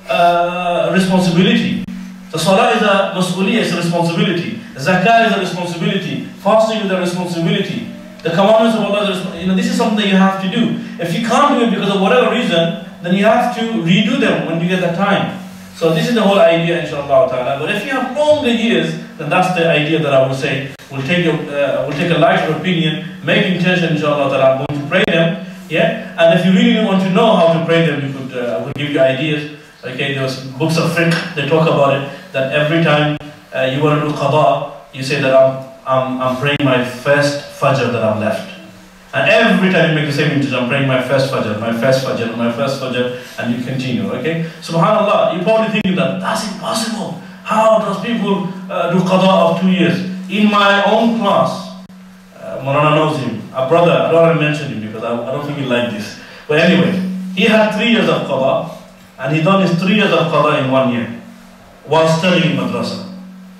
uh, responsibility. The salah is a mas'uliyah, it's a responsibility. Zakah is a responsibility. Fasting is a responsibility. The commandments of Allah is a responsibility. You know, this is something that you have to do. If you can't do it because of whatever reason, then you have to redo them when you get the time. So this is the whole idea, inshallah ta'ala. But if you have longer years, then that's the idea that I would say. We'll take a, uh, we'll take a lighter opinion, make intention, inshallah ta'ala, I'm going to pray them. Yeah? And if you really want to know how to pray them, you could, uh, I will give you ideas. Okay, there's books of fiqh, they talk about it, that every time uh, you want to do qada, you say that I'm, I'm, I'm praying my first fajr that I've left. And every time you make the same intention, I'm praying my first fajr, my first fajr, my first fajr, and you continue, okay? Subhanallah, you probably think that that's impossible. How does people uh, do qada of two years? In my own class, uh, Marana knows him, a brother, I don't want to mention him because I, I don't think he liked this. But anyway, he had three years of qada, and he done his three years of qada in one year, while studying in madrasa.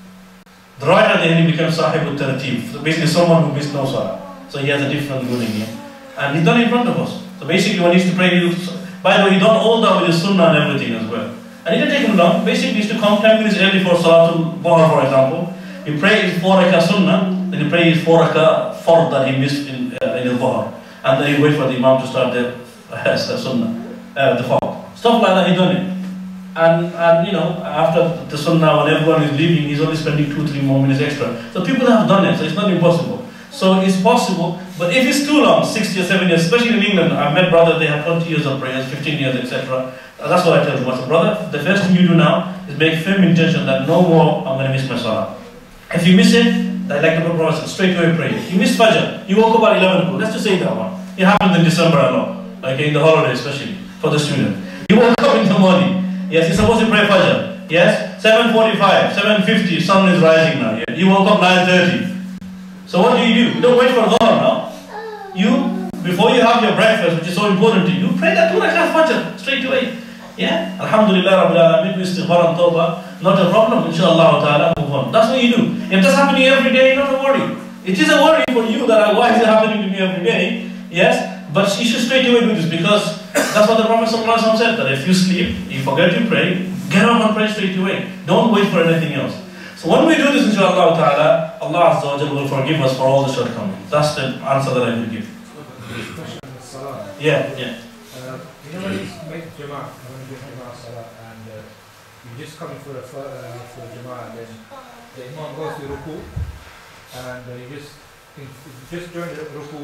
The right at the end he became sahib al-tartib, so basically someone who missed no salah. So he has a different ruling here. And he's done it in front of us. So basically when he used to pray, he used to, by the way, he done all that with his sunnah and everything as well. And it didn't take him long. Basically he used to come ten minutes early for Salatul Dhuhr, for example. He prayed his four rakah sunnah, then he prayed his four rakah fard that he missed in, uh, in the Dhuhr. And then he wait for the Imam to start the uh, sunnah, uh, the fard. Stuff like that, he done it. And, and you know, after the sunnah, when everyone is leaving, he's only spending two, three more minutes extra. So people have done it, so it's not impossible. So it's possible, but if it's too long, sixty or seven years, especially in England, I've met brothers, they have twenty years of prayers, fifteen years, et cetera. That's what I tell them. I said, brother, the first thing you do now is make firm intention that no more I'm going to miss my salah. If you miss it, like the Prophet said, straight away pray. You miss Fajr, you woke up at eleven o'clock, let's just say that one. It happens in December alone, okay, in the holiday especially, for the student. You woke up in the morning, yes, you're supposed to pray Fajr, yes, seven forty-five, seven fifty, sun is rising now, yeah. You woke up nine thirty. So what do you do? You don't wait for Dhuhr now. You, before you have your breakfast, which is so important to you, pray that two rakat Fajr straight away. Yeah? Alhamdulillah Rabbil Alameen, with istighfar and tawbah, not a problem, inshallah ta'ala, move on. That's what you do. If that's happening every day, not a worry. It is a worry for you that why is it happening to me every day? Yes? But you should straight away do this because that's what the Prophet ﷺ said, that if you sleep, you forget to pray, get up and pray straight away. Don't wait for anything else. So when we do this, inshallah ta'ala, Allah Azza wa Jalla will forgive us for all the shortcomings. That's the answer that I will give. Question on salah. Yeah, yeah. Uh, you know when you make Jama'ah, when you do Jama'ah salah, and uh, you just come in for a for, uh, for Jama'ah, and then the Imam goes to ruku, and uh, you just in, just during the ruku,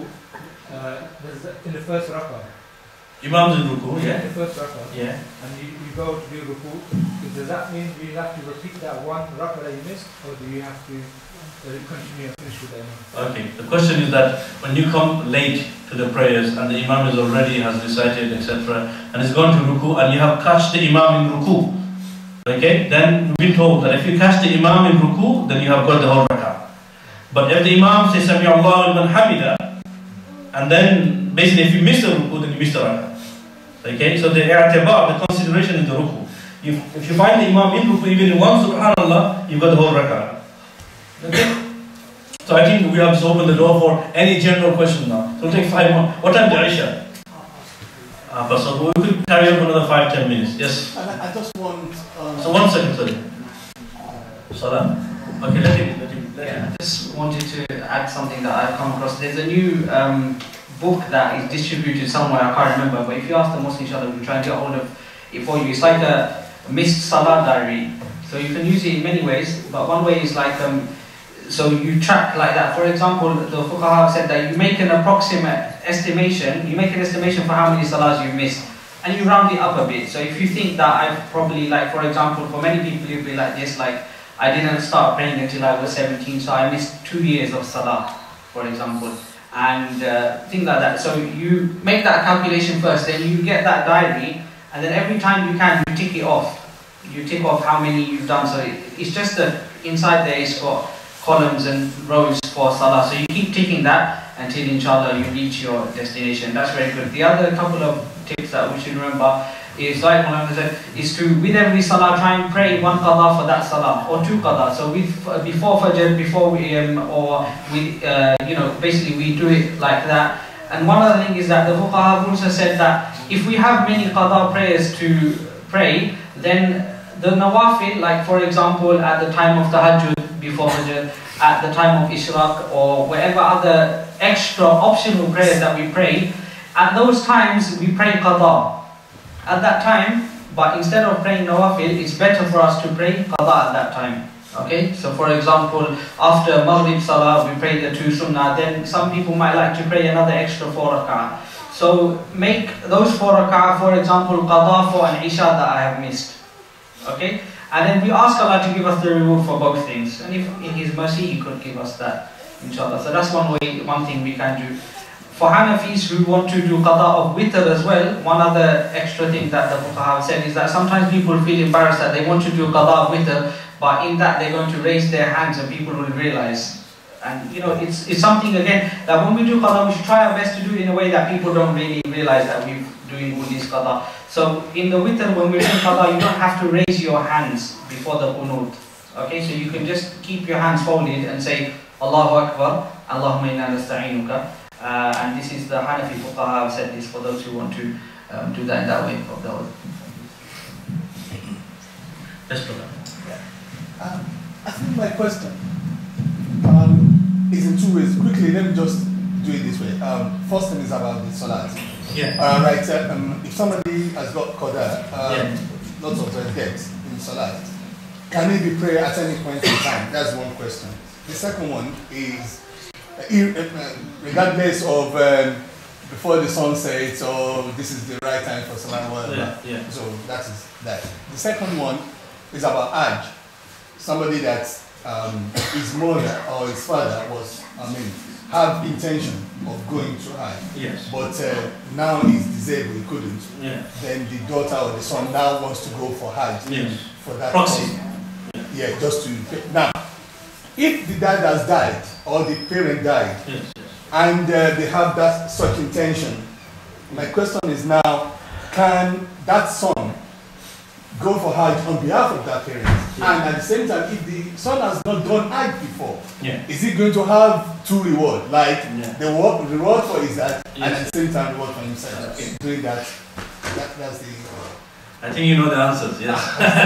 uh, there's the, in the first rakah. Imam's in ruku, Yeah, yeah. the first rakah. Yeah. And you, you go to do ruku. Does that mean you have to repeat that one rakah that you missed, or do you have to uh, continue and finish with the Imam? Okay. The question is that when you come late to the prayers and the Imam is already has recited, et cetera, and is going to ruku, and you have catch the Imam in ruku, okay? Then we've been told that if you catch the Imam in ruku, then you have got the whole rakah. But if the Imam says Sami Allahu liman hamida, and then basically if you miss the ruku, then you miss the rakah. Okay? So the i'tibar, the consideration is the ruku. If, if you find the Imam in ruku, even in one subhanallah, you've got the whole rakah. Okay? So I think we have to open the door for any general question now. So we'll take five more. What time is Isha? Uh, but so we could carry on for another five, ten minutes. Yes? And I, I just want... Um, So one second, sorry. Salah. Okay, let him, let him, let him. Yeah, I just wanted to add something that I've come across. There's a new um, book that is distributed somewhere, I can't remember, but if you ask the Muslim inshallah, we'll try and get hold of it for you. It's like a missed salah diary. So you can use it in many ways, but one way is like, um, so you track like that. For example, the fuqaha said that you make an approximate estimation, you make an estimation for how many salahs you've missed, and you round it up a bit. So if you think that I've probably, like for example, for many people it'll be like this, like I didn't start praying until I was seventeen, so I missed two years of salah, for example, and uh, things like that. So you make that calculation first, then you get that diary, and then every time you can, you tick it off. You tick off how many you've done. So it, it's just that inside there it's got columns and rows for salah. So you keep ticking that until inshallah you reach your destination. That's very good. The other couple of tips that we should remember is, like Muhammad said, is to with every salah try and pray one qada for that salah or two qada. So with before fajr, before we um, or we uh, you know basically we do it like that. And one other thing is that the fuqaha have also said that if we have many qada prayers to pray, then the nawafil, like for example at the time of tahajjud before fajr, at the time of ishraq, or whatever other extra optional prayers that we pray, at those times we pray qada at that time, but instead of praying nawafil, it's better for us to pray qada at that time. Okay, so for example, after maghrib salah we pray the two sunnah, then some people might like to pray another extra four rak'ah. So make those four rak'ah, for example, qada for an isha that I have missed. Okay, and then we ask Allah to give us the reward for both things, and if in His mercy He could give us that, inshallah. So that's one way, one thing we can do for Hanafis who want to do qada of witr as well, one other extra thing that the fuqaha have said is that sometimes people feel embarrassed that they want to do qada of witr, but in that they're going to raise their hands and people will realize. And you know, it's, it's something again that when we do qada, we should try our best to do it in a way that people don't really realize that we're doing all these qada. So in the witr, when we're doing qada, you don't have to raise your hands before the qunut. Okay, so you can just keep your hands folded and say Allahu Akbar, Allahumma inna nasta'inuka. Uh, and this is the Hanafi fuqaha have said this for those who want to um, do that in that way. Of the Yes, brother. Um, I think my question um, is in two ways. Quickly, let me just do it this way. Um, first thing is about the salat. Yeah. Uh, right. Uh, um, if somebody has got qada, um, Yeah. lots of uh, debt in salat, can it be prayer at any point in time? That's one question. The second one is, uh, ir- uh, regardless of um, before the sun sets or this is the right time for salat, whatever. Yeah, yeah. So that is that. The second one is about Hajj. Somebody that um, his mother or his father was, I mean, have intention of going to Hajj, Yes. but uh, now he's disabled, he couldn't. Yeah. Then the daughter or the son now wants to go for Hajj. Yes. For that Proxy. cause. Yeah, just to now. If the dad has died or the parent died, Yes. Yes. and uh, they have that such intention, my question is now, can that son go for Hajj on behalf of that parent? Yeah. And at the same time, if the son has not done Hajj before, Yeah. is he going to have two rewards? Like Yeah. the reward, reward for his dad and Yes. at the same time reward for himself. Okay, doing that, that that's the... I think you know the answers, yes.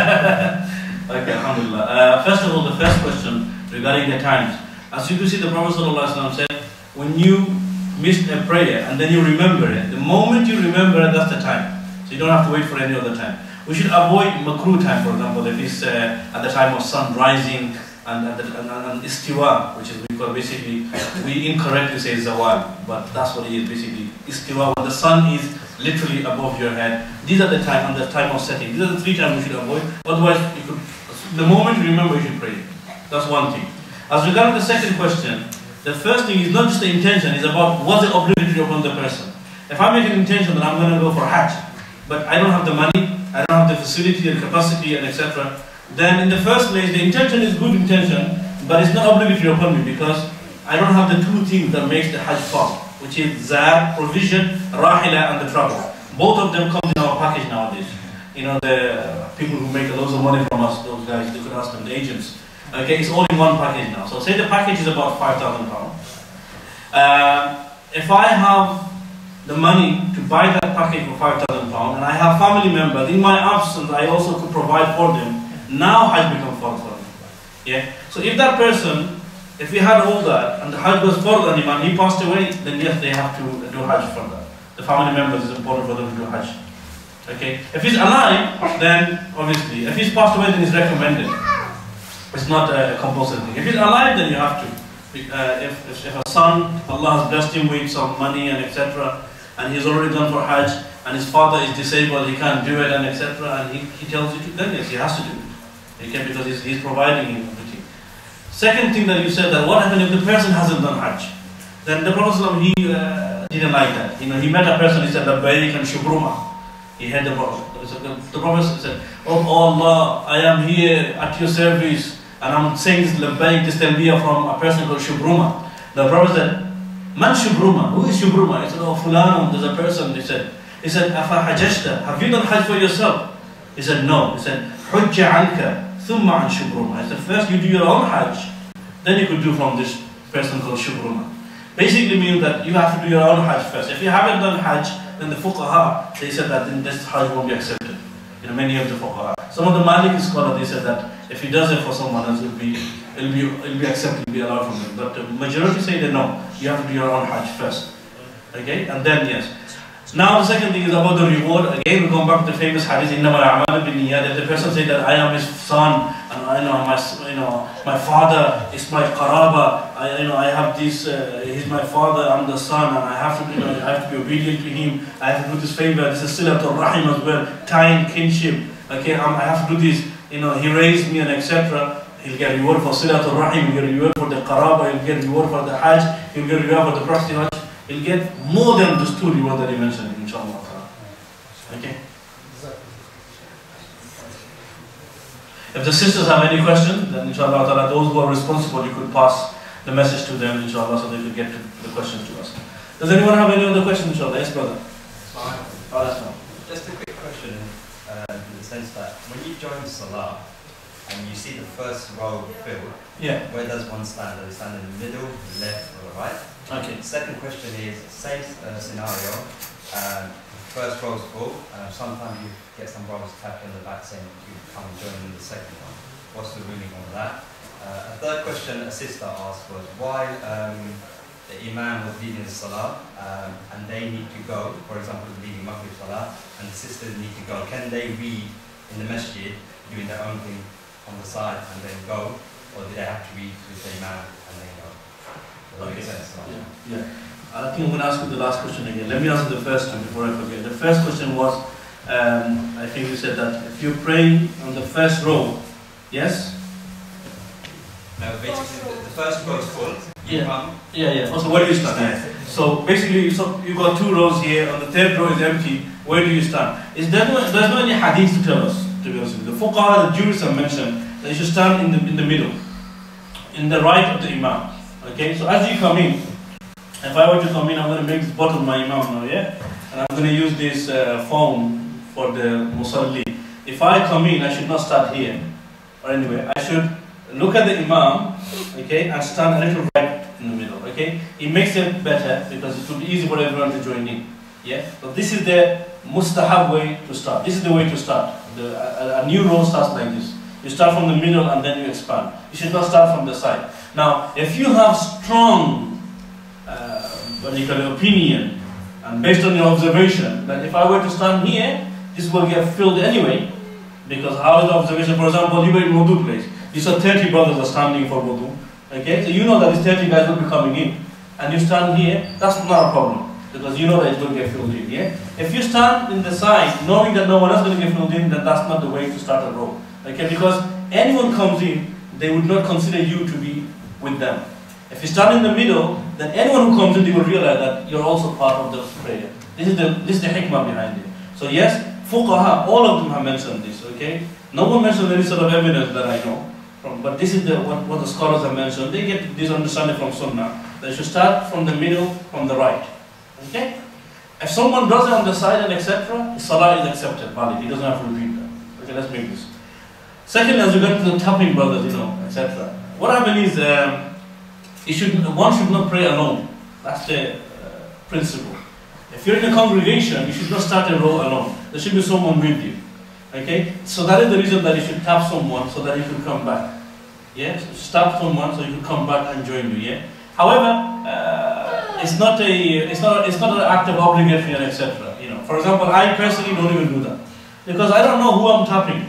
Okay, alhamdulillah. Uh, first of all, the first question regarding the times. As you can see, the Prophet ﷺ said, when you missed a prayer and then you remember it, the moment you remember it, that's the time. So you don't have to wait for any other time. We should avoid makruh time, for example, if it's uh, at the time of sun rising and at the, and, and, and istiwa, which is we call basically, we incorrectly say zawal, but that's what it is basically. Istiwa, when the sun is literally above your head. These are the time and the time of setting. These are the three times we should avoid. Otherwise, you could, the moment you remember, you should pray. That's one thing. As regarding the second question, the first thing is not just the intention, it's about what's it obligatory upon the person. If I make an intention that I'm going to go for Hajj, but I don't have the money, I don't have the facility and capacity and et cetera, then in the first place, the intention is good intention, but it's not obligatory upon me because I don't have the two things that makes the Hajj fall, which is zad, provision, rahila, and the travel. Both of them come in our package nowadays. You know, the people who make loads of money from us, those guys, they could ask them, the agents. Okay, it's all in one package now. So say the package is about five thousand pounds. Uh, if I have the money to buy that package for five thousand pounds and I have family members, in my absence I also could provide for them, now Hajj becomes fard for me. Yeah? So if that person, if he had all that and the Hajj was fard on him and he passed away, then yes, they have to do Hajj for that. The family members is important for them to do Hajj. Okay? If he's alive, then obviously, if he's passed away, then it's recommended. It's not a compulsory thing. If he's alive, then you have to. Uh, if, if, if a son, Allah has blessed him with some money and et cetera, and he's already done for Hajj, and his father is disabled, he can't do it and et cetera, and he, he tells you to, then yes, he has to do it. Okay, because he's, he's providing him everything. Second thing that you said, that what happens if the person hasn't done Hajj? Then the Prophet he uh, didn't like that. You know, he met a person, he said, Labbaik and Shubruma. He had the Prophet. The Prophet said, oh Allah, I am here at your service, and I'm saying this Labbaik, this talbiyah from a person called Shubruma. The Prophet said, Man Shubruma? Who is Shubruma? He said, oh Fulanum, there's a person. He said, he said, Afa hajjashta? Have you done Hajj for yourself? He said, no. He said, Hujja anka, thumma an Shubruma. He said, first you do your own Hajj, then you could do from this person called Shubruma. Basically means that you have to do your own Hajj first. If you haven't done Hajj, then the fuqaha, they said that then this Hajj won't be accepted. You know, many of the fuqaha. Some of the Maliki scholars, they said that if he does it for someone else, it'll be, it'll be, it'll be accepted, it'll be allowed from him. But the majority say that no, you have to do your own Hajj first. Okay, and then yes. Now the second thing is about the reward. Again, we go back to the famous hadith, إِنَّمَا الْأَعْمَالُ بِالنِّيَّاتِ. If the person said that I am his son, and I know my, you know, my father is my qaraba, I, you know, I have this, uh, he's my father, I'm the son, and I have to, you know, I have to be obedient to him. I have to do this favor. This is silatul rahim as well, tying kinship. Okay, um, I have to do this. You know, he raised me and et cetera. He'll get reward for silatul rahim. He'll get reward for the qaraba. He'll get reward for the hajj. He'll get reward for the proxy hajj. he'll get more than the two reward that he mentioned, inshallah. Okay? If the sisters have any questions, then inshallah ta'ala, those who are responsible, you could pass the message to them, inshallah, so they could get the questions to us. Does anyone have any other questions, inshallah? Yes, brother? Fine. Oh, that's fine. Just a quick question, uh, in the sense that when you join Salah and you see the first row filled, Yeah. where does one stand? Does it stand in the middle, the left, or the right? Okay. Second question is, same uh, scenario, um, first row's full, uh, sometimes you get some brothers tapped on the back saying you come and join in the second one. What's the ruling on that? Uh, a third question a sister asked was, why um, the imam was leading the salah um, and they need to go, for example leading Maghrib salah, and the sisters need to go, can they read in the masjid doing their own thing on the side and then go, or do they have to read with the imam and then go? Does that make sense? Yeah. yeah. I think I'm going to ask you the last question again. Let me answer the first one before I forget. The first question was, um, I think you said that if you pray on the first row, yes? No, basically the, the first row is full. You Yeah. come, Yeah, yeah. Also, where do you stand? Yeah. So basically, so you got two rows here, on the third row is empty. Where do you stand? Is there no, there's no any hadith to tell us, to be honest with you. The fuqaha, the jurists have mentioned that you should stand in the, in the middle, in the right of the imam. Okay, so as you come in, if I were to come in, I'm going to make this bottom my imam now, yeah? And I'm going to use this uh, phone for the musalli. If I come in, I should not start here, or anywhere. I should look at the imam, okay, and stand a little right in the middle, okay? It makes it better because it will be easy for everyone to join in, yeah? But this is the mustahab way to start. This is the way to start. The, a, a new row starts like this. You start from the middle and then you expand. You should not start from the side. Now, if you have strong Uh, what do you call it, opinion, and based on your observation, that if I were to stand here, this will get filled anyway, because how is the observation? For example, you were in wudu place, you saw thirty brothers are standing for wudu, okay, so you know that these thirty guys will be coming in, and you stand here, that's not a problem, because you know that it will get filled in, yeah? If you stand in the side, knowing that no one else is going to get filled in, then that's not the way to start a row, okay, because anyone comes in, they would not consider you to be with them. If you stand in the middle, then anyone who comes in, they will realize that you're also part of the prayer. This is the this is the hikmah behind it. So yes, fuqaha, all of them have mentioned this, okay? No one mentioned any sort of evidence that I know from, but this is the what, what the scholars have mentioned. They get this understanding from Sunnah. They should start from the middle, from the right. Okay? If someone does it on the side and et cetera, salah is accepted, valid. He doesn't have to repeat that. Okay, let's make this. Second, as we get to the tapping brothers, you know, et cetera. What happens is um, You should, one should not pray alone. That's the uh, principle. If you're in a congregation, you should not start a row alone. There should be someone with you. Okay? So that is the reason that you should tap someone so that you can come back. Yeah? So stop someone so you can come back and join you. Yeah? However, uh, it's not a it's not it's not an act of obligatory and et cetera. You know, for example, I personally don't even do that because I don't know who I'm tapping.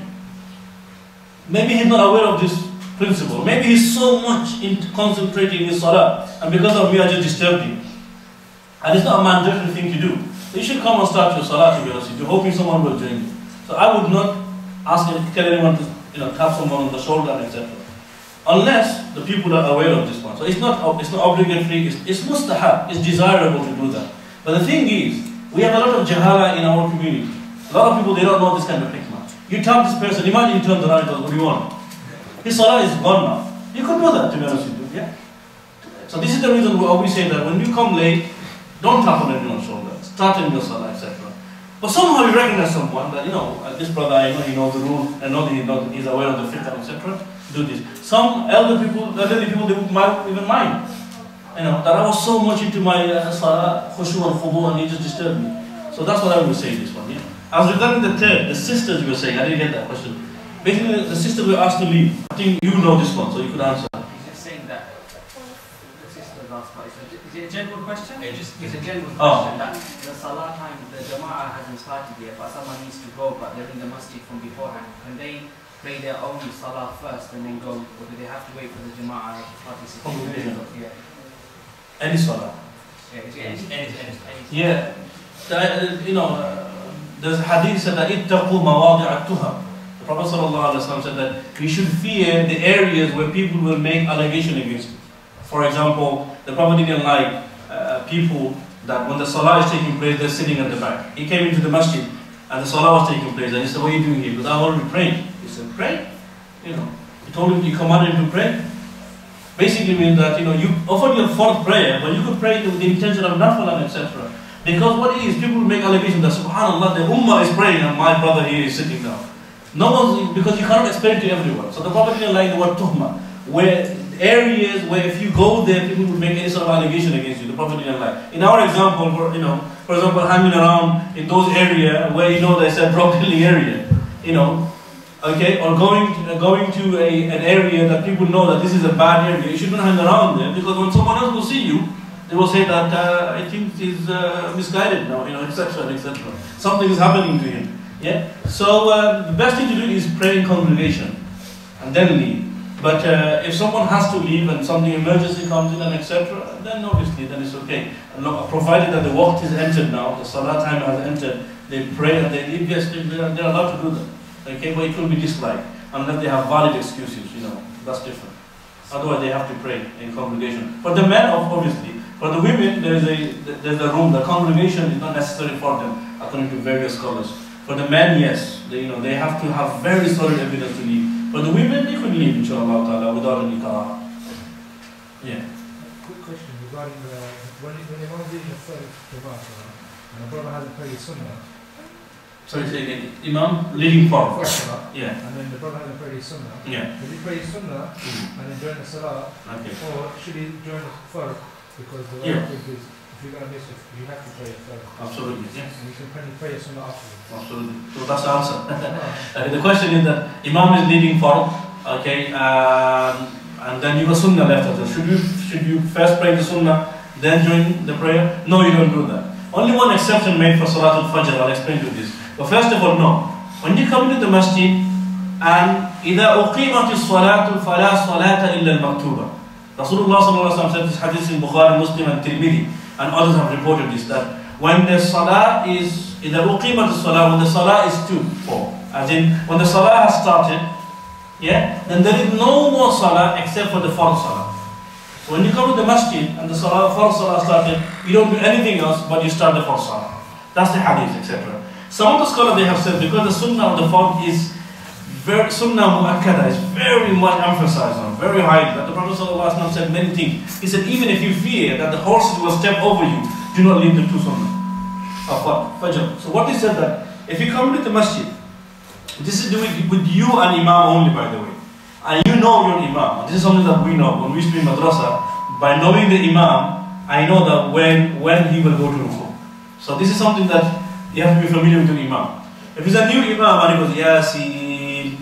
Maybe he's not aware of this principle. Maybe he's so much in concentrating in his salah, and because of me I just disturbed him. And it's not a mandatory thing to do. So you should come and start your salah, to be honest with you, hoping someone will join you. So I would not ask tell anyone to you know tap someone on the shoulder, et cetera. Unless the people are aware of this one. So it's not it's not obligatory, it's, it's mustahab, it's desirable to do that. But the thing is, we have a lot of jahala in our community. A lot of people, they don't know this kind of hikmah. You tap this person, imagine you turn around and goes, what do you want? His salah is gone now. You could do that, to be honest with you, yeah? So this is the reason we always say that when you come late, don't tap on anyone's shoulder. Start in your salah, et cetera. But somehow you recognize someone that, you know, this brother, I know he knows the rule, I know that he knows, he's aware of the fiqh, et cetera. Do this. Some elder people, elderly people, they might even mind. You know, that I was so much into my uh, salah, khushu and khudu, and he just disturbed me. So that's what I would say this one, yeah? As regarding the third, the sisters you were saying, I didn't get that question. Basically, the sisters were asked to leave. I think you know this one, so you could answer. He's just saying that the sister last part. Is it a general question? It just, It's a general Oh. question that the salah time, the jama'ah hasn't started yet, but someone needs to go, but they're in the masjid from beforehand. Can they pray their own salah first and then go, or do they have to wait for the jama'ah to participate? Congregation. Yeah. Any salah. Yeah, is it any, any, any, any, Yeah. The, you know, uh, there's a hadith said that ittaqu mawadi' at-tuham. The Prophet ﷺ said that we should fear the areas where people will make allegation against you. For example, the Prophet didn't like uh, people that when the salah is taking place, they're sitting at the back. He came into the masjid and the salah was taking place, and he said, "What are you doing here?" Because I'm already praying. He said, "Pray." You know, he told him, "You commanded him to pray." Basically means that, you know, you offered your fourth prayer, but you could pray with the intention of nafil and et cetera. Because what it is, people make allegations that subhanallah, the ummah is praying and my brother here is sitting down. No one's, because you cannot explain it to everyone. So the Prophet didn't like the word tuhma, where areas where if you go there, people would make any sort of allegation against you. The Prophet didn't like. In our example, for, you know, for example, hanging around in those areas where you know they said drug dealing area, you know, okay, or going to, uh, going to a, an area that people know that this is a bad area, you shouldn't hang around there, because when someone else will see you, they will say that uh, I think he's uh, misguided now, you know, et cetera, et cetera. Something is happening to him. Yeah. So uh, the best thing to do is pray in congregation and then leave. But uh, if someone has to leave and something emergency comes in and et cetera, then obviously then it's okay. And look, provided that the waqt is entered now, the salah time has entered, they pray and they leave. Yes, they are they're allowed to do that. Okay, but it will be disliked unless they have valid excuses. You know, that's different. Otherwise, they have to pray in congregation. For the men, obviously. For the women, there is a there's a room. The congregation is not necessary for them, according to various scholars. For the men, yes, they, you know, they have to have very solid evidence to leave. For the women, they could leave, inshallah ta'ala, without any karah. Yeah. Quick question regarding the when when Imam is leading the first Jama'ah and the brother hasn't prayed sunnah. Sorry, say again. Imam leading for. First salah. Yeah. And then the brother hasn't prayed his sunnah. Yeah. Does he pray his sunnah Mm. and then join the salah, Okay. or should he join the first? Because the Yeah. right thing is, if you're going to miss it, you have to pray it first. Absolutely. Yes. And you can pray, pray your sunnah afterwards. Absolutely. So that's the answer. Uh, the question is that Imam is leading for, okay, um, and then you have sunnah left after. Should you should you first pray the sunnah, then join the prayer? No, you don't do that. Only one exception made for Salatul Fajr. I'll explain to you this. But first of all, no. When you come into the masjid, and إذا أقيمت الصلاة فلا صلاة إلا المكتوبة. Rasulullah sallallahu alaihi wasallam said this hadith in Bukhari, Muslim, and Tirmidhi, and others have reported this, that when the salah is, إذا أقيمت الصلاة, when the salah is two, four, as in when the salah has started, yeah, then there is no more salah except for the fard salah. So when you come to the masjid and the salah, fard salah started, you don't do anything else but you start the fard salah. That's the hadith, et cetera. Some of the scholars, they have said, because the sunnah of the fard is very, sunnah mu'akkada is very much emphasized on, very highly. That the Prophet ﷺ said many things. He said, even if you fear that the horses will step over you, do not leave the two sunnah of what? Fajr. So what he said that, if you come to the masjid, this is doing with you and Imam only, by the way. And you know your Imam. This is something that we know. When we speak madrasa, by knowing the Imam, I know that when, when he will go to ruku. So this is something that you have to be familiar with the Imam. If it's a new Imam and he goes, Yasin,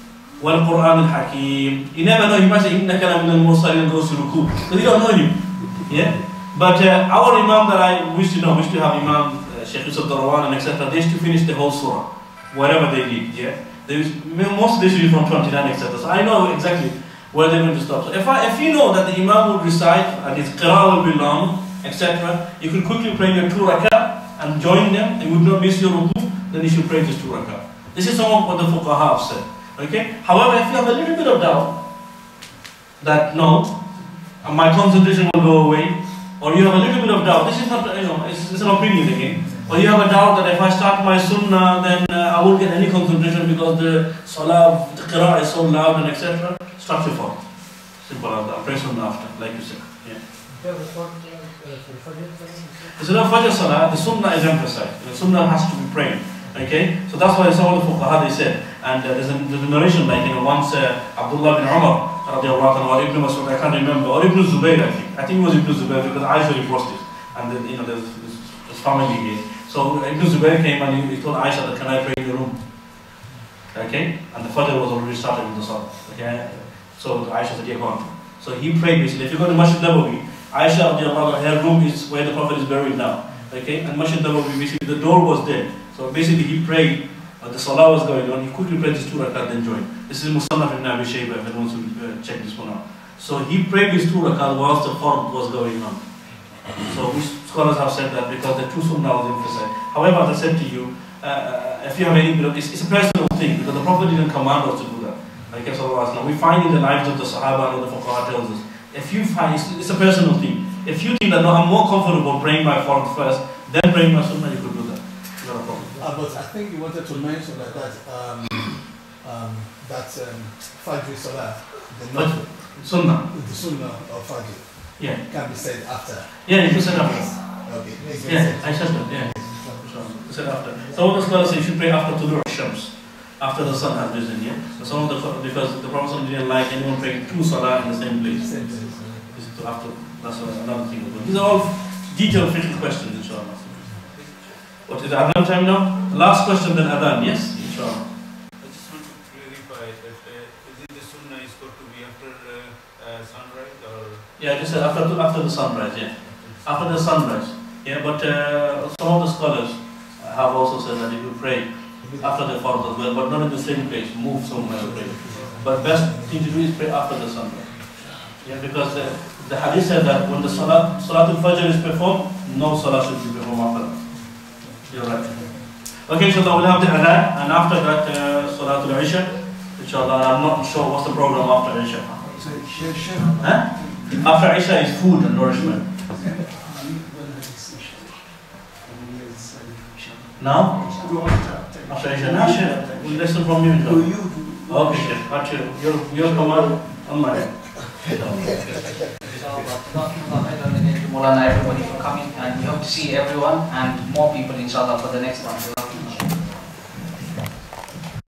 wal Quran al Hakim, you never know, he might say, Inna kana min al Mursalin, and goes to ruku. Because you don't know him. Yeah? But uh, our Imam that I wish to know, wish to have Imam, uh, Shaykh Yusuf Darwan and et cetera, they used to finish the whole surah, whatever they did. Yeah? They used, most they should be from twenty-nine, et cetera. So I know exactly where they're going to stop. So if, I, if you know that the Imam will recite and his qira'ah will be long, et cetera, you can quickly pray your two rak'ah and join them, and you would not miss your ruku, then you should pray this two rak'ah. This is some of what the fuqaha have said. Okay? However, if you have a little bit of doubt that no, my concentration will go away, or you have a little bit of doubt, this is not, you know, it's, it's an opinion again, or you have a doubt that if I start my sunnah, then uh, I won't get any concentration because the salah, the qira'ah is so loud and et cetera. Start your phone. Simple as that. Pray sunnah after, like you said. Yeah. So now Fajr Salah, the Sunnah is emphasized. The Sunnah has to be prayed. Okay? So that's why some of the fuqaha they said. And uh, there's, a, there's a narration like, you know, once uh, Abdullah bin Umar, or Ibn Masud, I can't remember, or Ibn Zubayr, I think. I think it was Ibn Zubayr because Aisha reversed it. And then, you know, there's this family here. So Ibn Zubayr came and he, he told Aisha that, can I pray in your room? Okay? And the Fajr was already started with the Salah. Okay? So Aisha said, yeah, go on. So he prayed basically. If you go to Masjid Nabawi, Aisha, her room is where the Prophet is buried now. Okay? And Masjid Nabawi, basically the door was there. So basically he prayed, uh, the salah was going on, he quickly prayed his two rakat and joined. This is Musannaf ibn Abi Shayba, if anyone wants to uh, check this one out. So he prayed his two rakat whilst the fard was going on. So we scholars have said that because the two sunnah was emphasized. However, as I said to you, uh, if you have any bit of, it's, it's a personal thing, because the Prophet didn't command us to do that. Like we find in the lives of the Sahaba and the Fuqaha tells us, if you find, it's, it's a personal thing. If you think that no, I'm more comfortable praying my fard first, then praying my sunnah, you could do that. Not a problem. Uh, but I think you wanted to mention that that um, um, that um, Fajr Salah, the But not sunnah. the Sunnah of Fajr, Yeah. can be said after. Yeah, you can say after. Okay. Makes Yeah, sense. I said that, yeah. You said after. Some of the scholars say you should pray after Tulu Shams, after the sun has risen, yeah? So some of the, because the Prophet didn't like anyone praying two salah in the same place. Same place. This is to after, that's another thing. But these are all detailed fiqh questions, inshallah. What is the Adhan time now? Last question, then Adhan, yes? Inshallah. I just want to clarify that uh, is it the sunnah is got to be after uh, uh, sunrise or? Yeah, I just said after, after the sunrise, yeah. After the sunrise. Yeah, but uh, some of the scholars have also said that if you pray after the fard as well, but not in the same place, move somewhere and pray. But best thing to do is pray after the sunrise. Yeah, because the, the hadith said that when the salat, Salatul Fajr is performed, no salah should be performed after that. You're right. Okay, inshallah, we'll have the adhan, and after that, uh, Salatul Isha. Inshallah, I'm not sure what's the program after Isha. Huh? After Isha is food and nourishment. Now? After Isha, now, Sheikh, we'll listen from you, inshallah. Okay, Sheikh, got you. Your, your command on my head. Maulana, everybody for coming, and we hope to see everyone and more people inshallah for the next one.